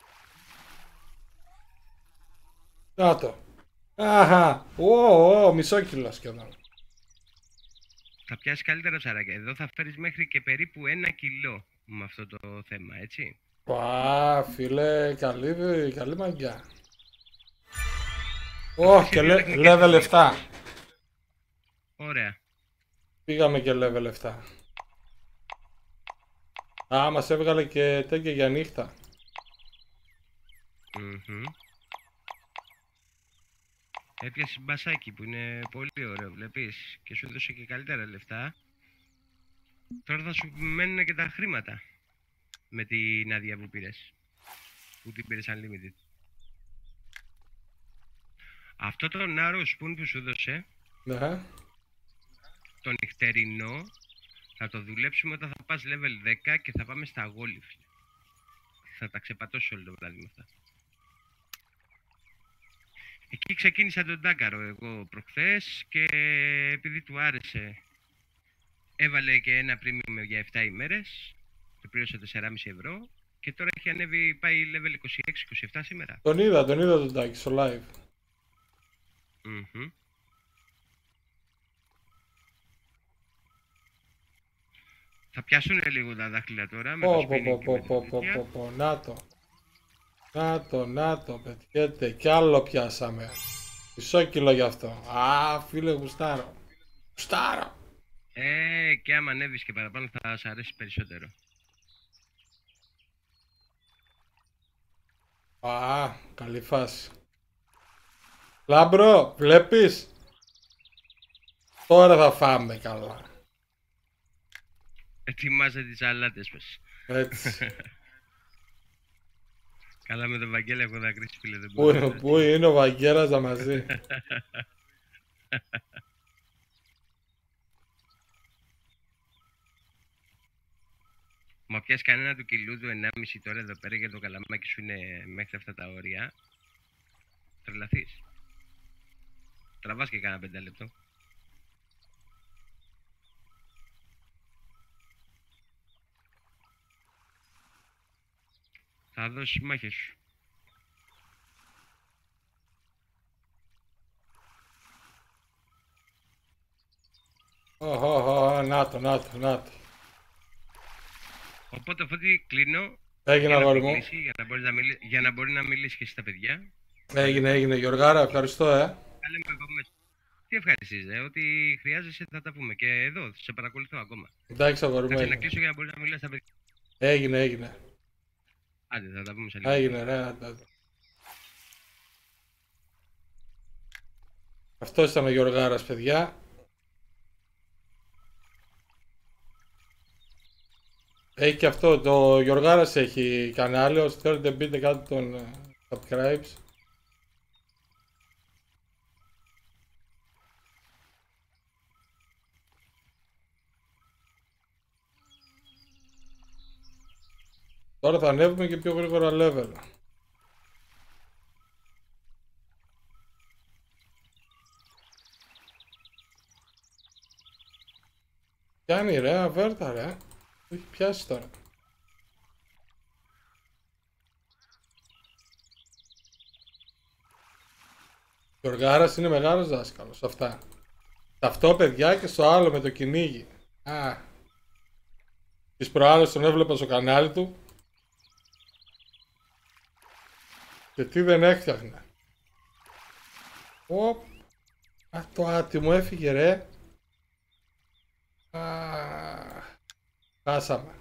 Να το. Αχα, ω, ω, μισό κιλό σχεδόν.
Θα πιάσει καλύτερα ψαράκια. Εδώ θα φέρεις μέχρι και περίπου ένα κιλό με αυτό το θέμα, έτσι.
Πα, φίλε, καλή, καλή μαγιά. Ω, και level επτά.
Ωραία.
Πήγαμε και level επτά. Α, μας έβγαλε και τέτοια για νύχτα.
Mm-hmm. Έπιασε μπασάκι που είναι πολύ ωραίο, βλέπεις, και σου έδωσε και καλύτερα λεφτά. Τώρα θα σου μένουν και τα χρήματα με την άδεια που πήρες, που την πήρες unlimited. Αυτό το narrow spoon που σου έδωσε,
Ναι.
το νυχτερινό, θα το δουλέψουμε όταν θα πας level δέκα και θα πάμε στα γόλυφ. Θα τα ξεπατώσει όλο το βράδυ με αυτά. Εκεί ξεκίνησα τον τάκαρο εγώ προχθές και επειδή του άρεσε έβαλε και ένα premium για επτά ημέρες, το πλήρωσα τέσσερα κόμμα πέντε ευρώ και τώρα έχει ανέβει, πάει level είκοσι έξι είκοσι επτά σήμερα.
Τον είδα, τον είδα τον Τάκη στο live.
Mm-hmm. Θα πιάσουν λίγο τα δάχτυλα τώρα με
πω,
το
πω,
spinning
πω,
και
πω,
με
πω,
την
πω,
τέτοια.
πω, πω, να το. Να το, να το, πετυχαίνετε. Κι άλλο πιάσαμε. Μισό κιλό γι' αυτό. Α, φίλε, γουστάρω. Γουστάρω.
Ε, και άμα ανέβεις και παραπάνω θα σ' αρέσει περισσότερο.
Α, καλή φάση. Λάμπρο, βλέπεις. Τώρα θα φάμε καλά.
Ετοιμάζε τις αλάτες μας.
Έτσι.
Καλά με τον Βαγγέλη έχω δακρύσει, φίλε. Δεν
Πού
μπορώ.
είναι, πού είναι ο Βαγγέλας να μαζί.
Μα πιάσει κανένα του κιλού του ενάμιση τώρα εδώ πέρα και το καλαμάκι σου είναι μέχρι αυτά τα όρια. Τρελαθείς. Τραβάς και κάνα πέντε λεπτό. Θα δώσεις μάχες σου.
Οχ, οχ, οχ, να το, να το, να το.
Οπότε Φώτη κλείνω.
Έγινε
για να
αγόρι μου.
κλείσει, για, να μπορείς να μιλ... για να μπορεί να μιλήσει και στα παιδιά.
Έγινε, έγινε Γιωργάρα, ευχαριστώ ε.
Τα λέμε από μέσα. Τι ευχαριστείς, ρε, ότι χρειάζεσαι θα τα πούμε. Και εδώ, σε παρακολουθώ ακόμα.
Εντάξει αγόρι μου,
Κάτσε να
έγινε.
κλείσω για να μπορεί να μιλάς στα παιδιά.
Έγινε, έγινε.
Άντε, θα τα πούμε σε λίγο.
Έγινε, ρε. άντε, άντε. Αυτός ήταν ο Γιωργάρας, παιδιά. Έχει και αυτό, το Γιωργάρας έχει κανάλι, όσοι θέλετε μπείτε κάτω τον ε, subscribes. Τώρα θα ανέβουμε και πιο γρήγορα level. Πιάνει ρε, αβέρτα ρε. Το έχει πιάσει τώρα. Ο Γιωργάρας είναι μεγάλος δάσκαλος, αυτά. Σε αυτό παιδιά και στο άλλο με το κυνήγι. Α. Τις προάλλες τον έβλεπα στο κανάλι του. Και τι δεν έφτιαχνε. Οπ. Α, το άτιμο έφυγε ρε. Α, χάσαμε.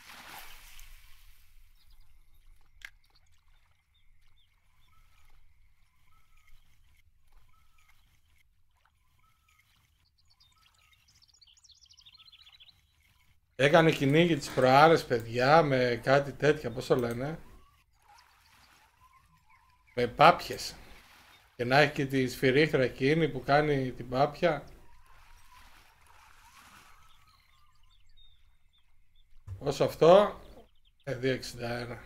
Έκανε κυνήγι τις προάλλες παιδιά με κάτι τέτοια, πώς το λένε. Με πάπιες. Και να έχει και τη σφυρίχτρα εκείνη που κάνει την πάπια. Όσο αυτό, ε, δύο εξήντα ένα.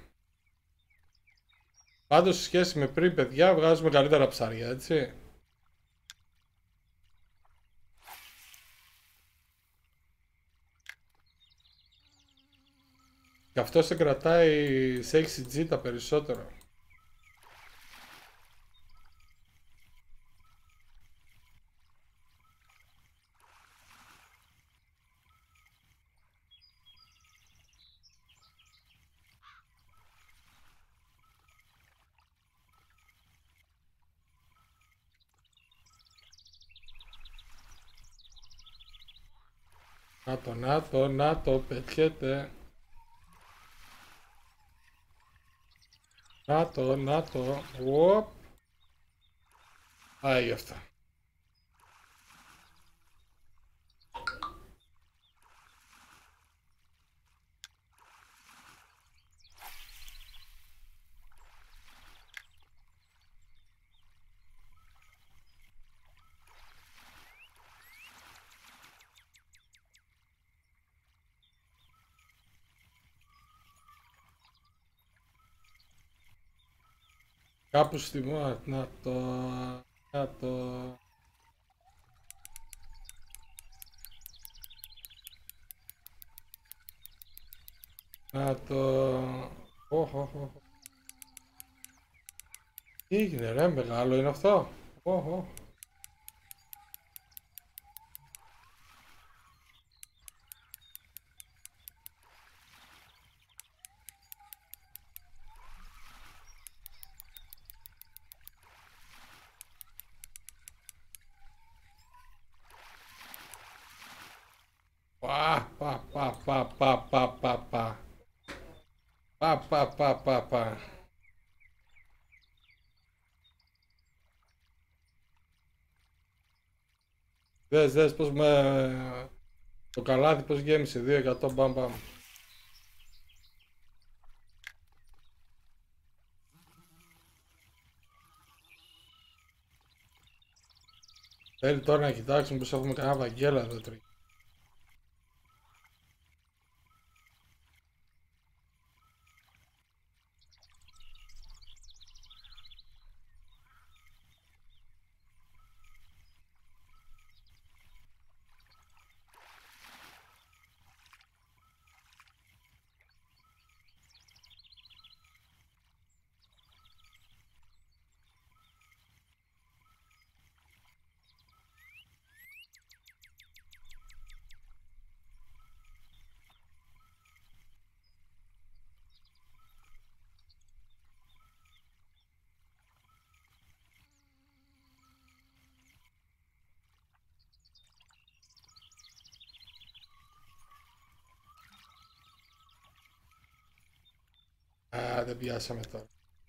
Πάντως σε σχέση με πριν παιδιά βγάζουμε καλύτερα ψάρια, έτσι. Και αυτό σε κρατάει σε έξι τζι τα περισσότερο. Να το, να το, να το, πετιέται. Να το, να το, οπ. Πάει αυτά. Κάπου στη μόνα, να το, να το. Να το, όχ, όχ, όχ. Τι έγινε ρε, μεγάλο είναι αυτό. Όχ, όχ. Πα, πα, πα, πα, πα, πα, πα, πα. Πα, πα, πα, πα, πα. Δες, δες πως με... Το καλάθι πως γέμισε, δύο εκατό μπαμ μπαμ. Θέλει τώρα να κοιτάξουμε πως έχουμε κανένα βαγγέλα εδώ τρίγει. Α, δεν πιάσαμε τώρα.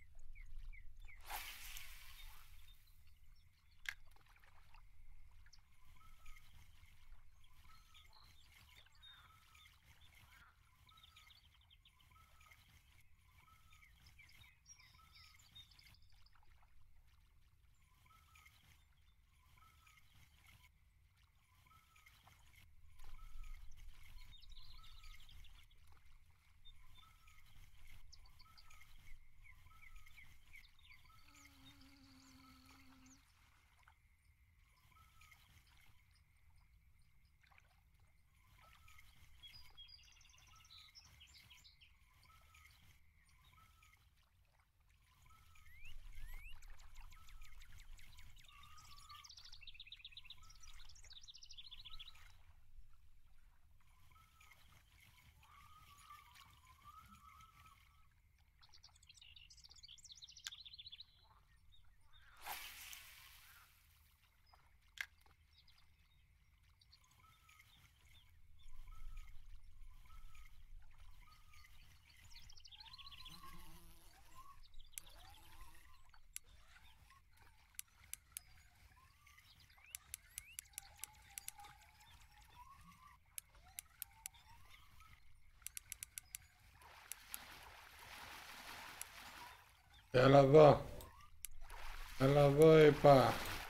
Έλα εδώ. Έλα εδώ είπα.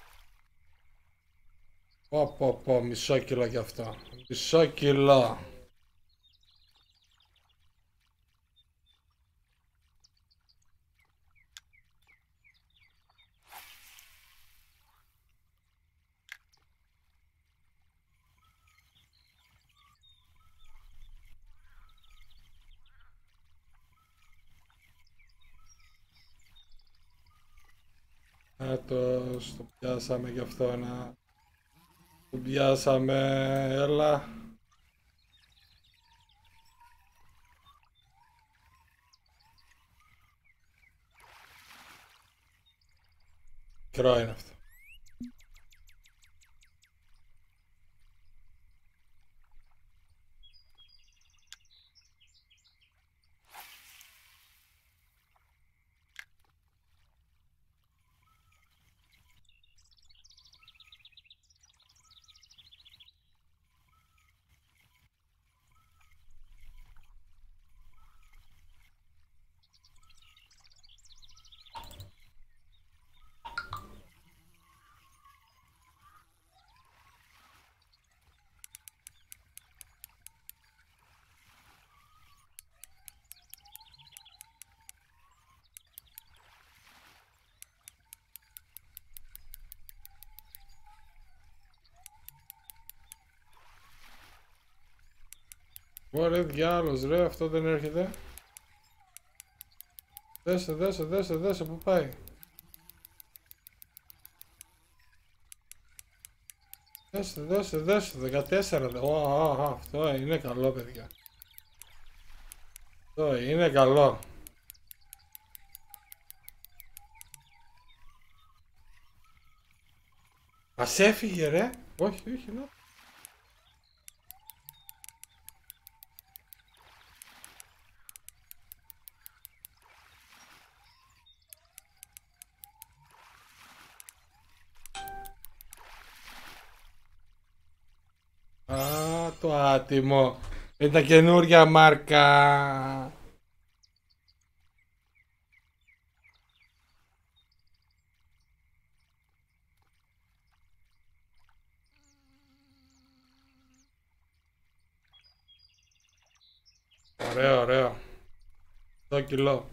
Πω πω πω, μισό κιλό κι αυτό. Μισό κιλό. Έτος, το πιάσαμε γι' αυτό ένα. Το πιάσαμε, έλα. Μικρό είναι αυτό. Ωραία διάλος ρε, αυτό δεν έρχεται. Δέσε, δέσε, δέσε, δέσε, πού πάει. Δέσε, δέσε, δέσε, δεκατέσσερα. Ω, α, αυτό είναι καλό παιδιά. Αυτό είναι καλό. Ας έφυγε ρε. Όχι, όχι, ναι. το άτιμο. Με τα καινούρια μάρκα. Ωραίο, ωραίο. Το κιλό.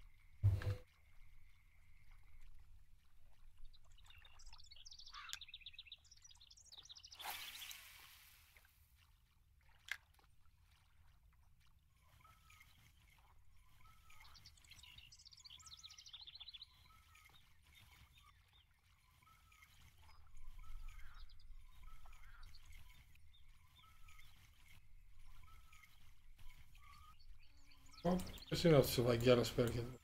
Ποιος είναι αυτός ο Βαγγέλας που έρχεται?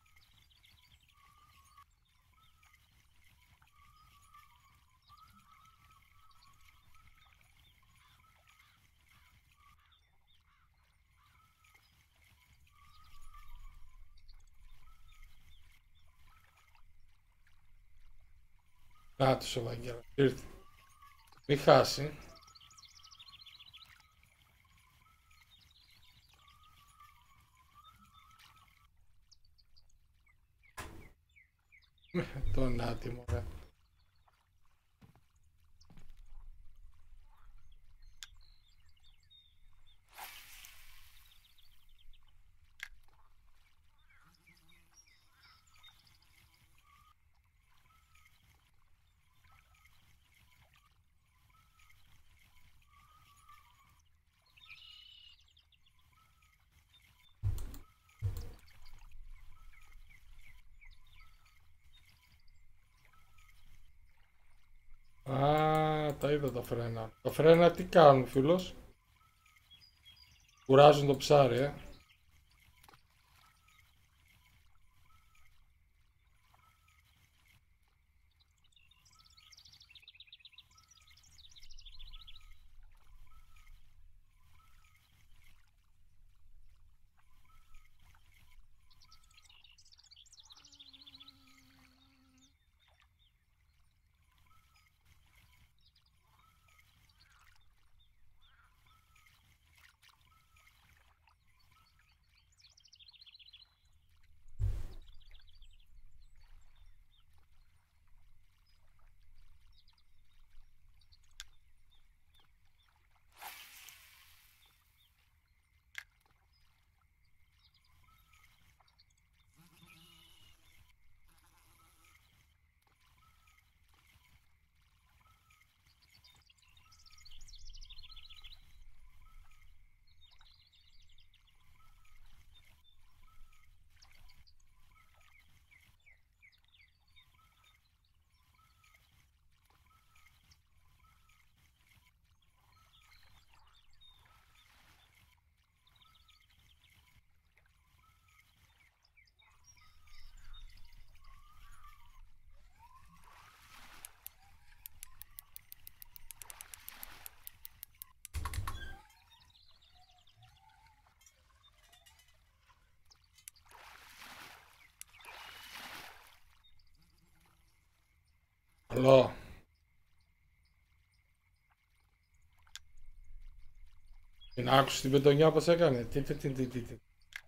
Νάτος ο Βαγγέλας, ήρθε. Μη χάσει. Τον άτιμο, ρε. Α, τα είδα τα φρένα. Τα φρένα τι κάνουν, φίλος? Κουράζουν το ψάρι, ε. Καλό. Την άκουσε την πετονιά πως έκανε. Τι, τι, τι, τι, τι, τι.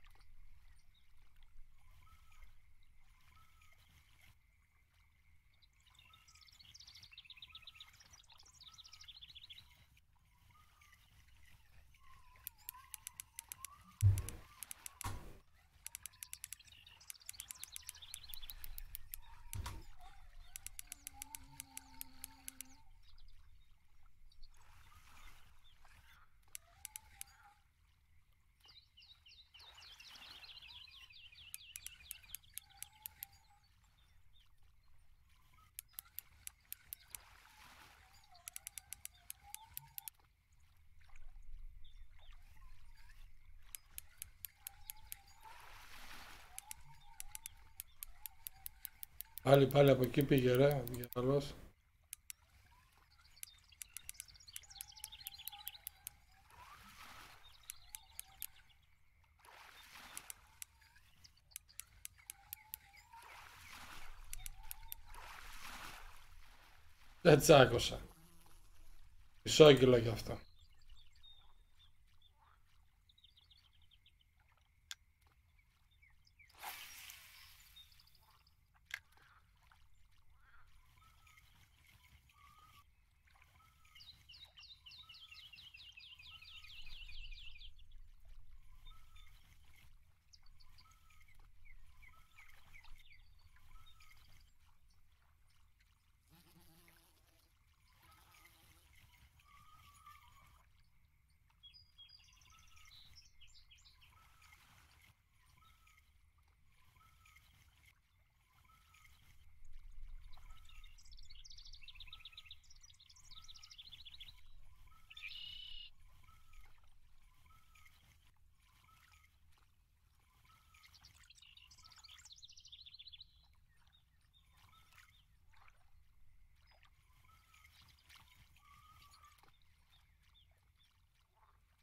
Πάλι πάλι από εκεί πήγε, ρε, πήγε καλός. Δεν τσάκωσα. Μισό κιλό γι' αυτό.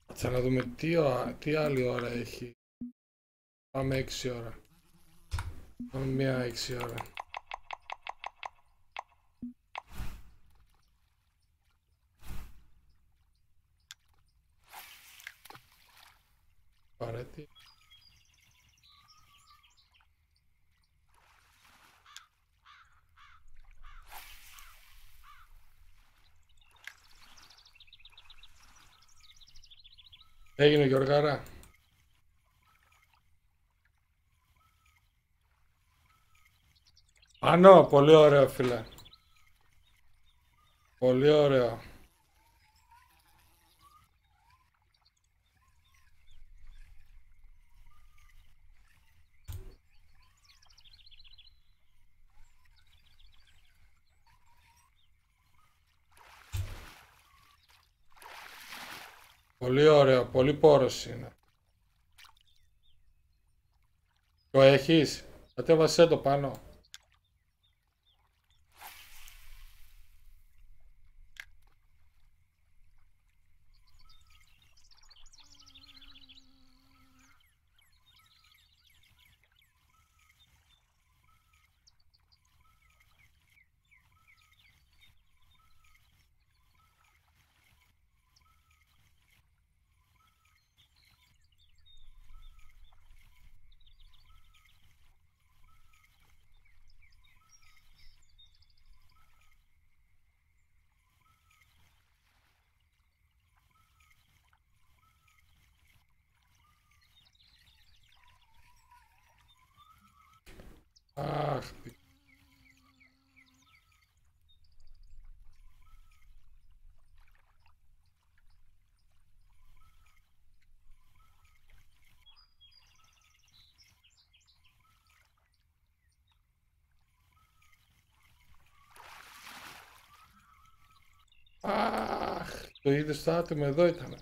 Θα να δούμε τι, ώρα, τι άλλη ώρα έχει. Πάμε έξι ώρα. Πάμε μία έξι ώρα. Παρέτη. Έγινε Γιώργαρα. Άνω, πολύ ωραίο φίλε. Πολύ ωραίο. Πολύ ωραίο, πολύ πόρος είναι. Το έχεις, κατέβασέ το πάνω. Αχ, αχ, το είδες το άτομο εδώ ήταν.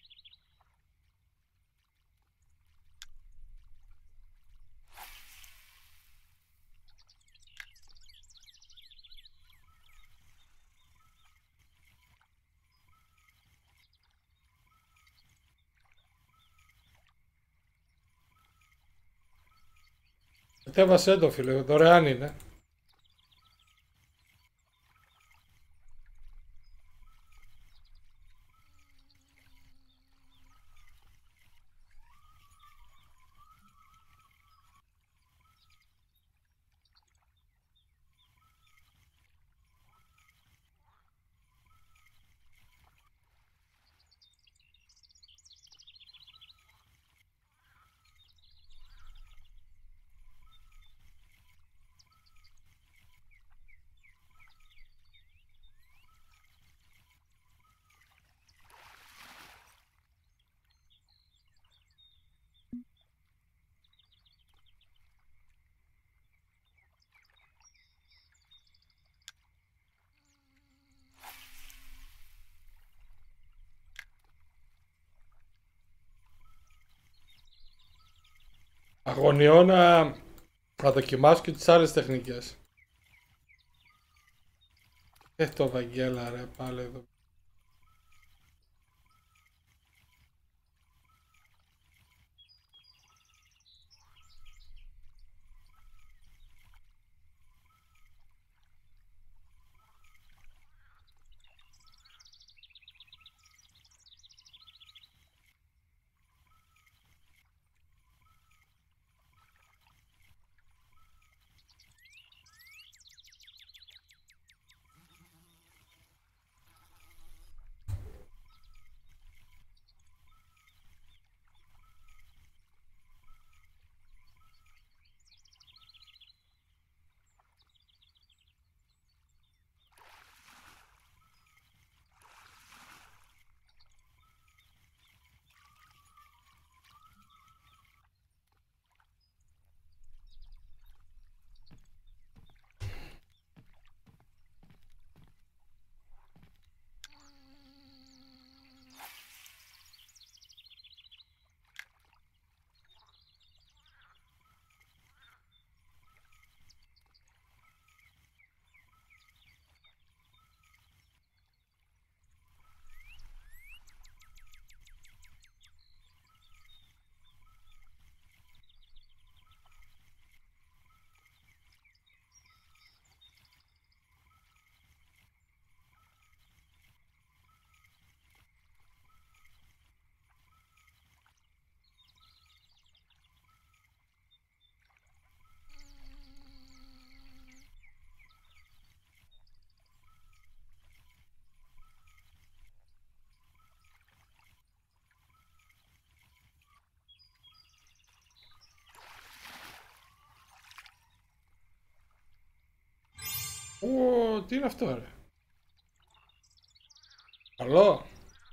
Κατέβασέ το φίλε, δωρεάν είναι. Αγωνιώ να, να δοκιμάσω και τις άλλες τεχνικές. Ε, το Βαγγέλα ρε, πάλι εδώ. Ω, τι είναι αυτό ρε. Καλό.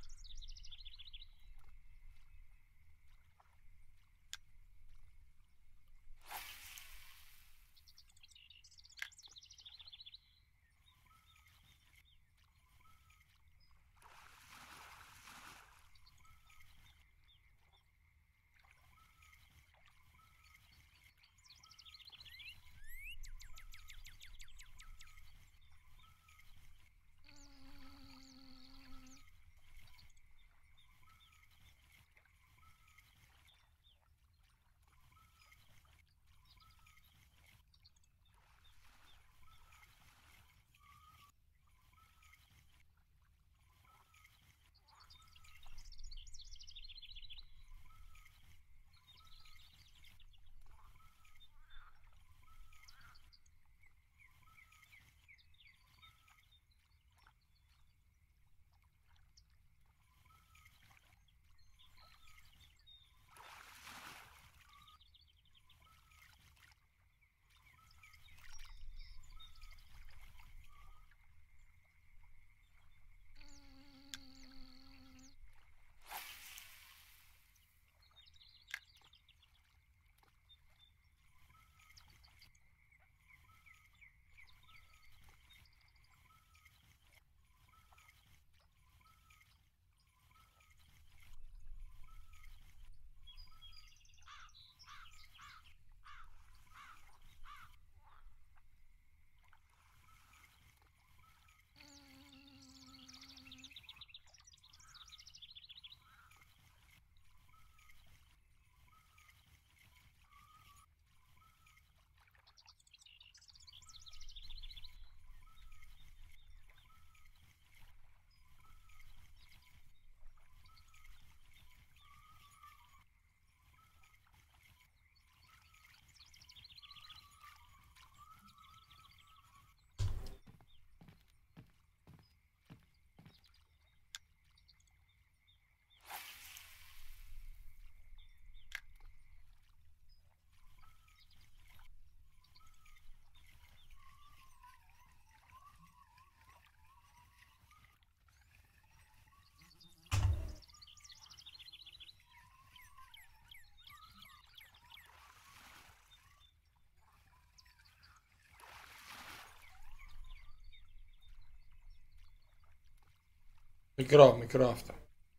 Μικρό, μικρό αυτό.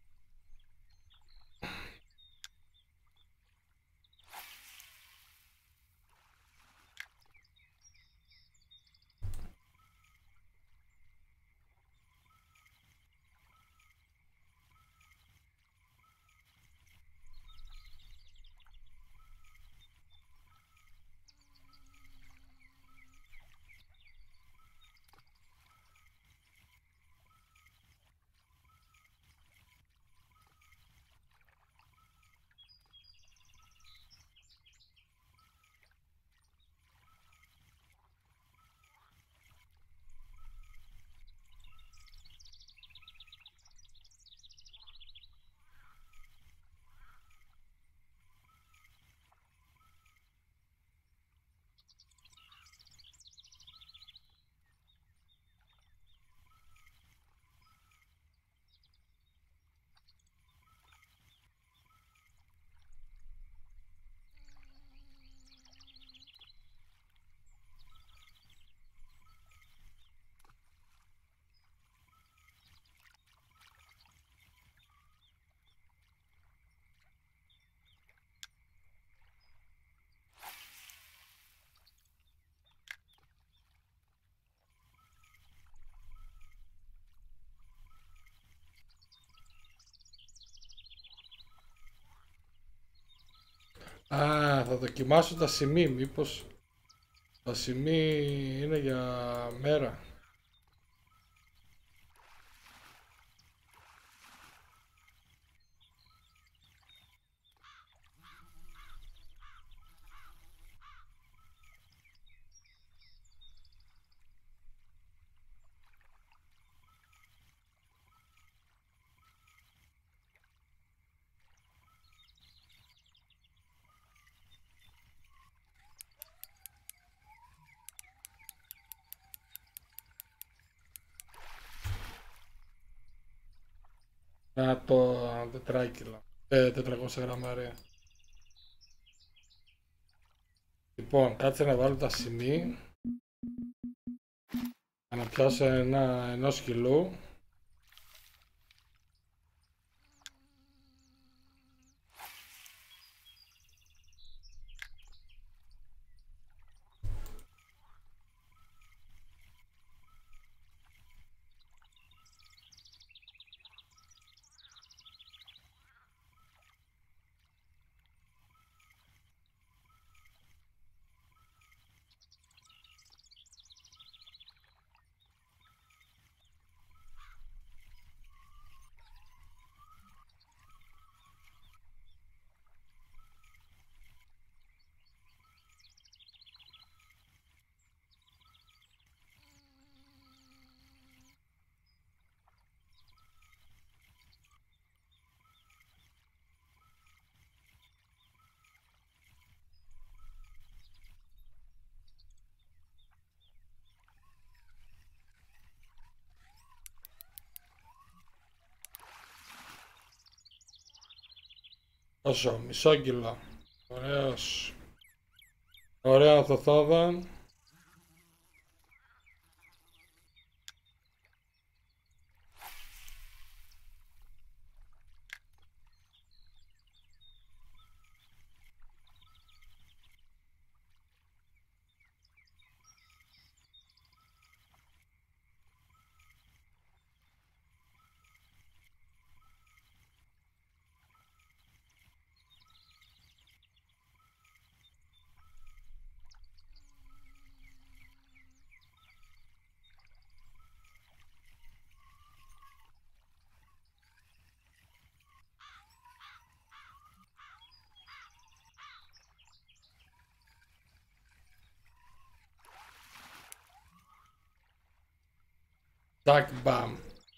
Α, θα δοκιμάσω τα σημεί, μήπως τα σημεί είναι για μέρα. Να το τετράκιλο. Ε, τετρακόσια γραμμάρια. Λοιπόν, κάτσε να βάλω τα σημεία. Να πιάσω ένα ενός κιλού. Όσο, μισό κιλό. Ωραίος. Ωραία θοθόδα. Τάκ μπαμ.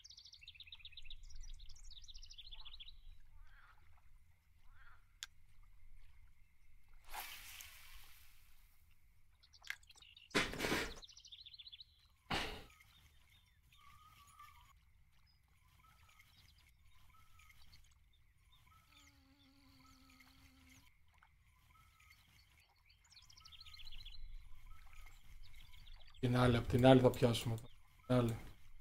Την άλλη, απ' την άλλη θα πιάσουμε. Την άλλη.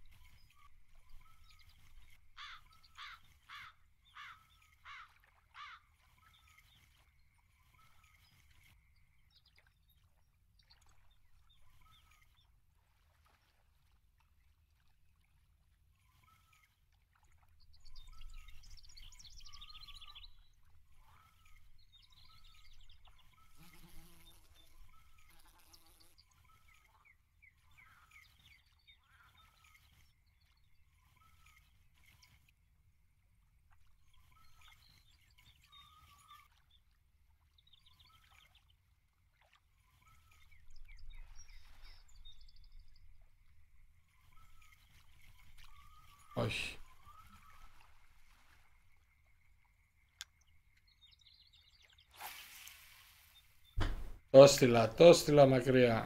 Όχι. Το στείλα, το στείλα μακριά.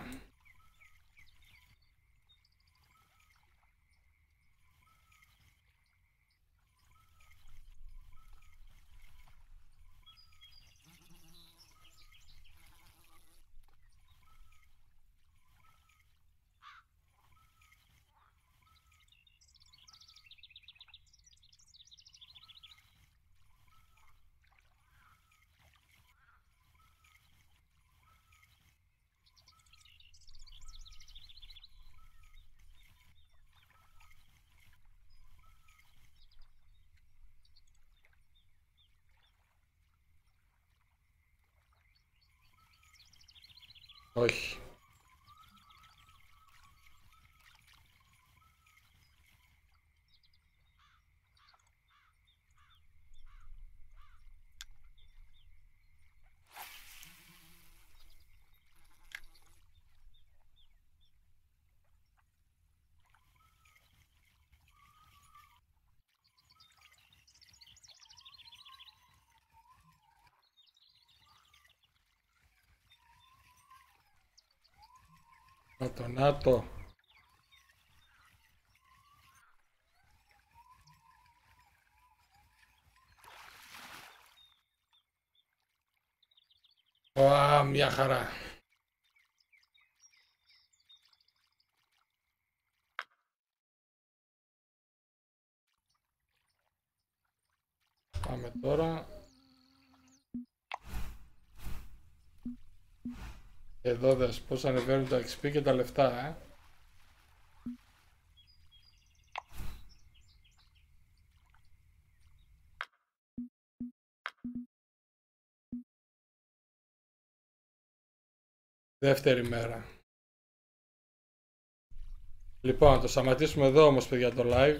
Όχι. Να το, να το. Ωα, μια χαρά. Πάμε τώρα. Εδώ δες πώς ανεβαίνουν τα εξ πι και τα λεφτά, ε. Δεύτερη μέρα. Λοιπόν, το σταματήσουμε εδώ όμως, παιδιά, το live.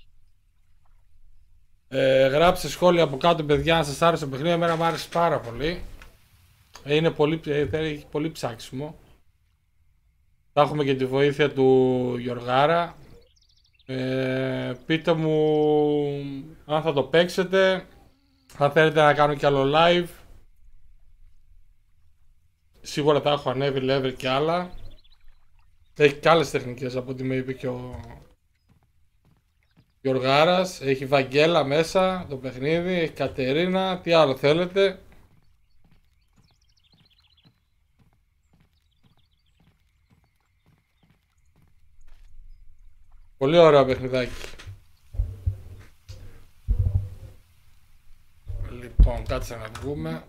Ε, γράψτε σχόλια από κάτω, παιδιά, αν σας άρεσε το παιχνίδι. Εμένα μου άρεσε πάρα πολύ. Είναι πολύ, έχει πολύ ψάξιμο. Θα έχουμε και τη βοήθεια του Γιωργάρα. Ε, πείτε μου αν θα το παίξετε, αν θέλετε να κάνω κι άλλο live. Σίγουρα θα έχω ανέβει level και άλλα. Έχει και άλλες τεχνικές από ό,τι με είπε και ο Γιωργάρας. Έχει Βαγγέλα μέσα το παιχνίδι, έχει Κατερίνα, τι άλλο θέλετε. Πολύ ωραίο παιχνιδάκι. Λοιπόν, κάτσε να βγούμε.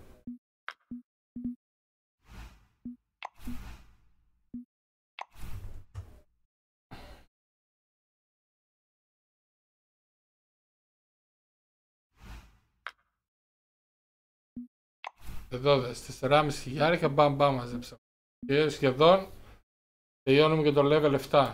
Εδώ δες, τεσσεράμισι χιλιάρικα, μπαμ μπαμ μαζέψα. Και σχεδόν τελειώνουμε και το level επτά.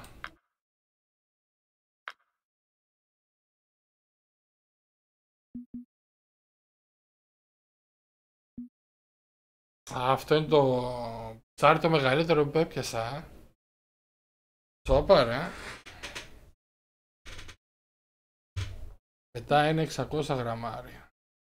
Α, αυτό είναι το ψάρι το μεγαλύτερο που έπιασα. Σόπα ρε. Μετά είναι εξακόσια γραμμάρια.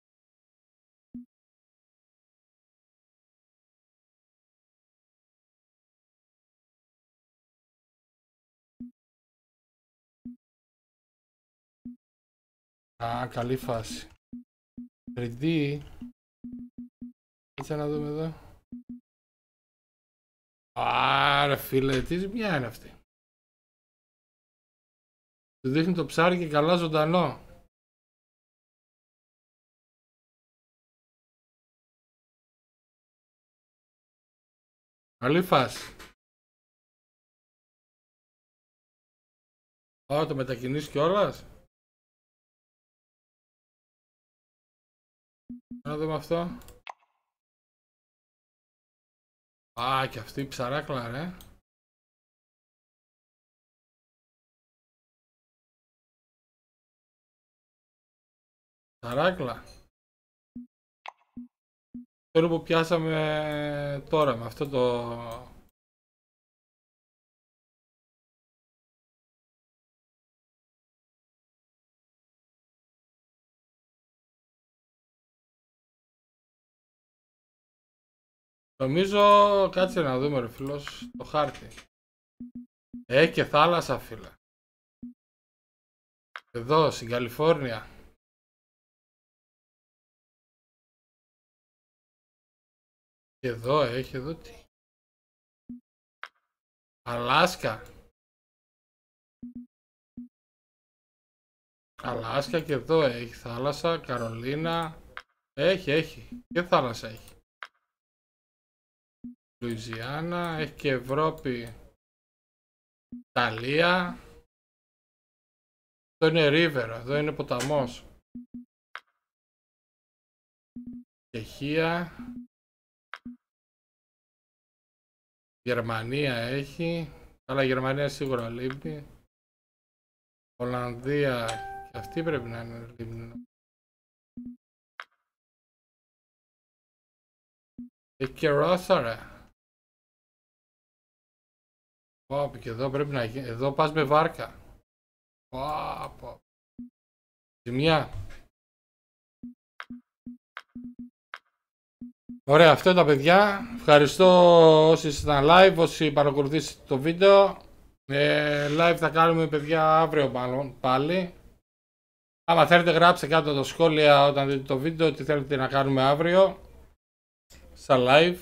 Α, καλή φάση. θρι ντι. Κάτσε να δούμε εδώ. Άρα φίλε, τι ζημιά είναι αυτή. Του δείχνει το ψάρι και καλά ζωντανό. Καλή φάση. Ω, το μετακινείς κιόλας. Να δούμε αυτό. Α, και αυτή η ψαράκλα ρε. Ψαράκλα. Το που πιάσαμε τώρα με αυτό το... Νομίζω, κάτσε να δούμε ρε φίλος, το χάρτη. Έχει και θάλασσα φίλε. Εδώ, στην Καλιφόρνια. Και εδώ, έχει εδώ τι. Αλάσκα. Αλάσκα και εδώ έχει θάλασσα, Καρολίνα. Έχει, έχει. Και θάλασσα έχει. Λουιζιάννα, έχει και Ευρώπη. Ιταλία. Αυτό είναι river, εδώ είναι ποταμός. Τσεχία. Γερμανία έχει. Αλλά Γερμανία σίγουρα λείπει. Ολλανδία και αυτή πρέπει να είναι λίμνη. Έχει και Ρώσα ρε. Πω, και εδώ πρέπει να γίνει. Εδώ πας με βάρκα. Πω, πω. Ζημιά. Ωραία, αυτό τα παιδιά. Ευχαριστώ όσοι ήταν live, όσοι παρακολουθήσατε το βίντεο. Ε, live θα κάνουμε παιδιά αύριο μάλλον πάλι. Άμα θέλετε γράψτε κάτω τα σχόλια όταν δείτε το βίντεο τι θέλετε να κάνουμε αύριο. σαν live.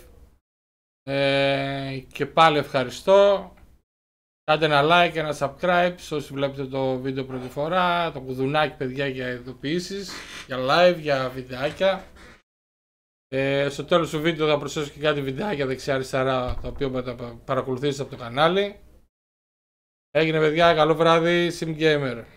Ε, και πάλι ευχαριστώ. Κάντε ένα like, ένα subscribe όσοι βλέπετε το βίντεο πρώτη φορά. Το κουδουνάκι παιδιά για ειδοποιήσεις, για live, για βιντεάκια. Ε, στο τέλος του βίντεο θα προσθέσω και κάτι βιντεάκια δεξιά αριστερά τα οποία θα τα παρακολουθήσετε από το κανάλι. Έγινε παιδιά, καλό βράδυ, SimGamer.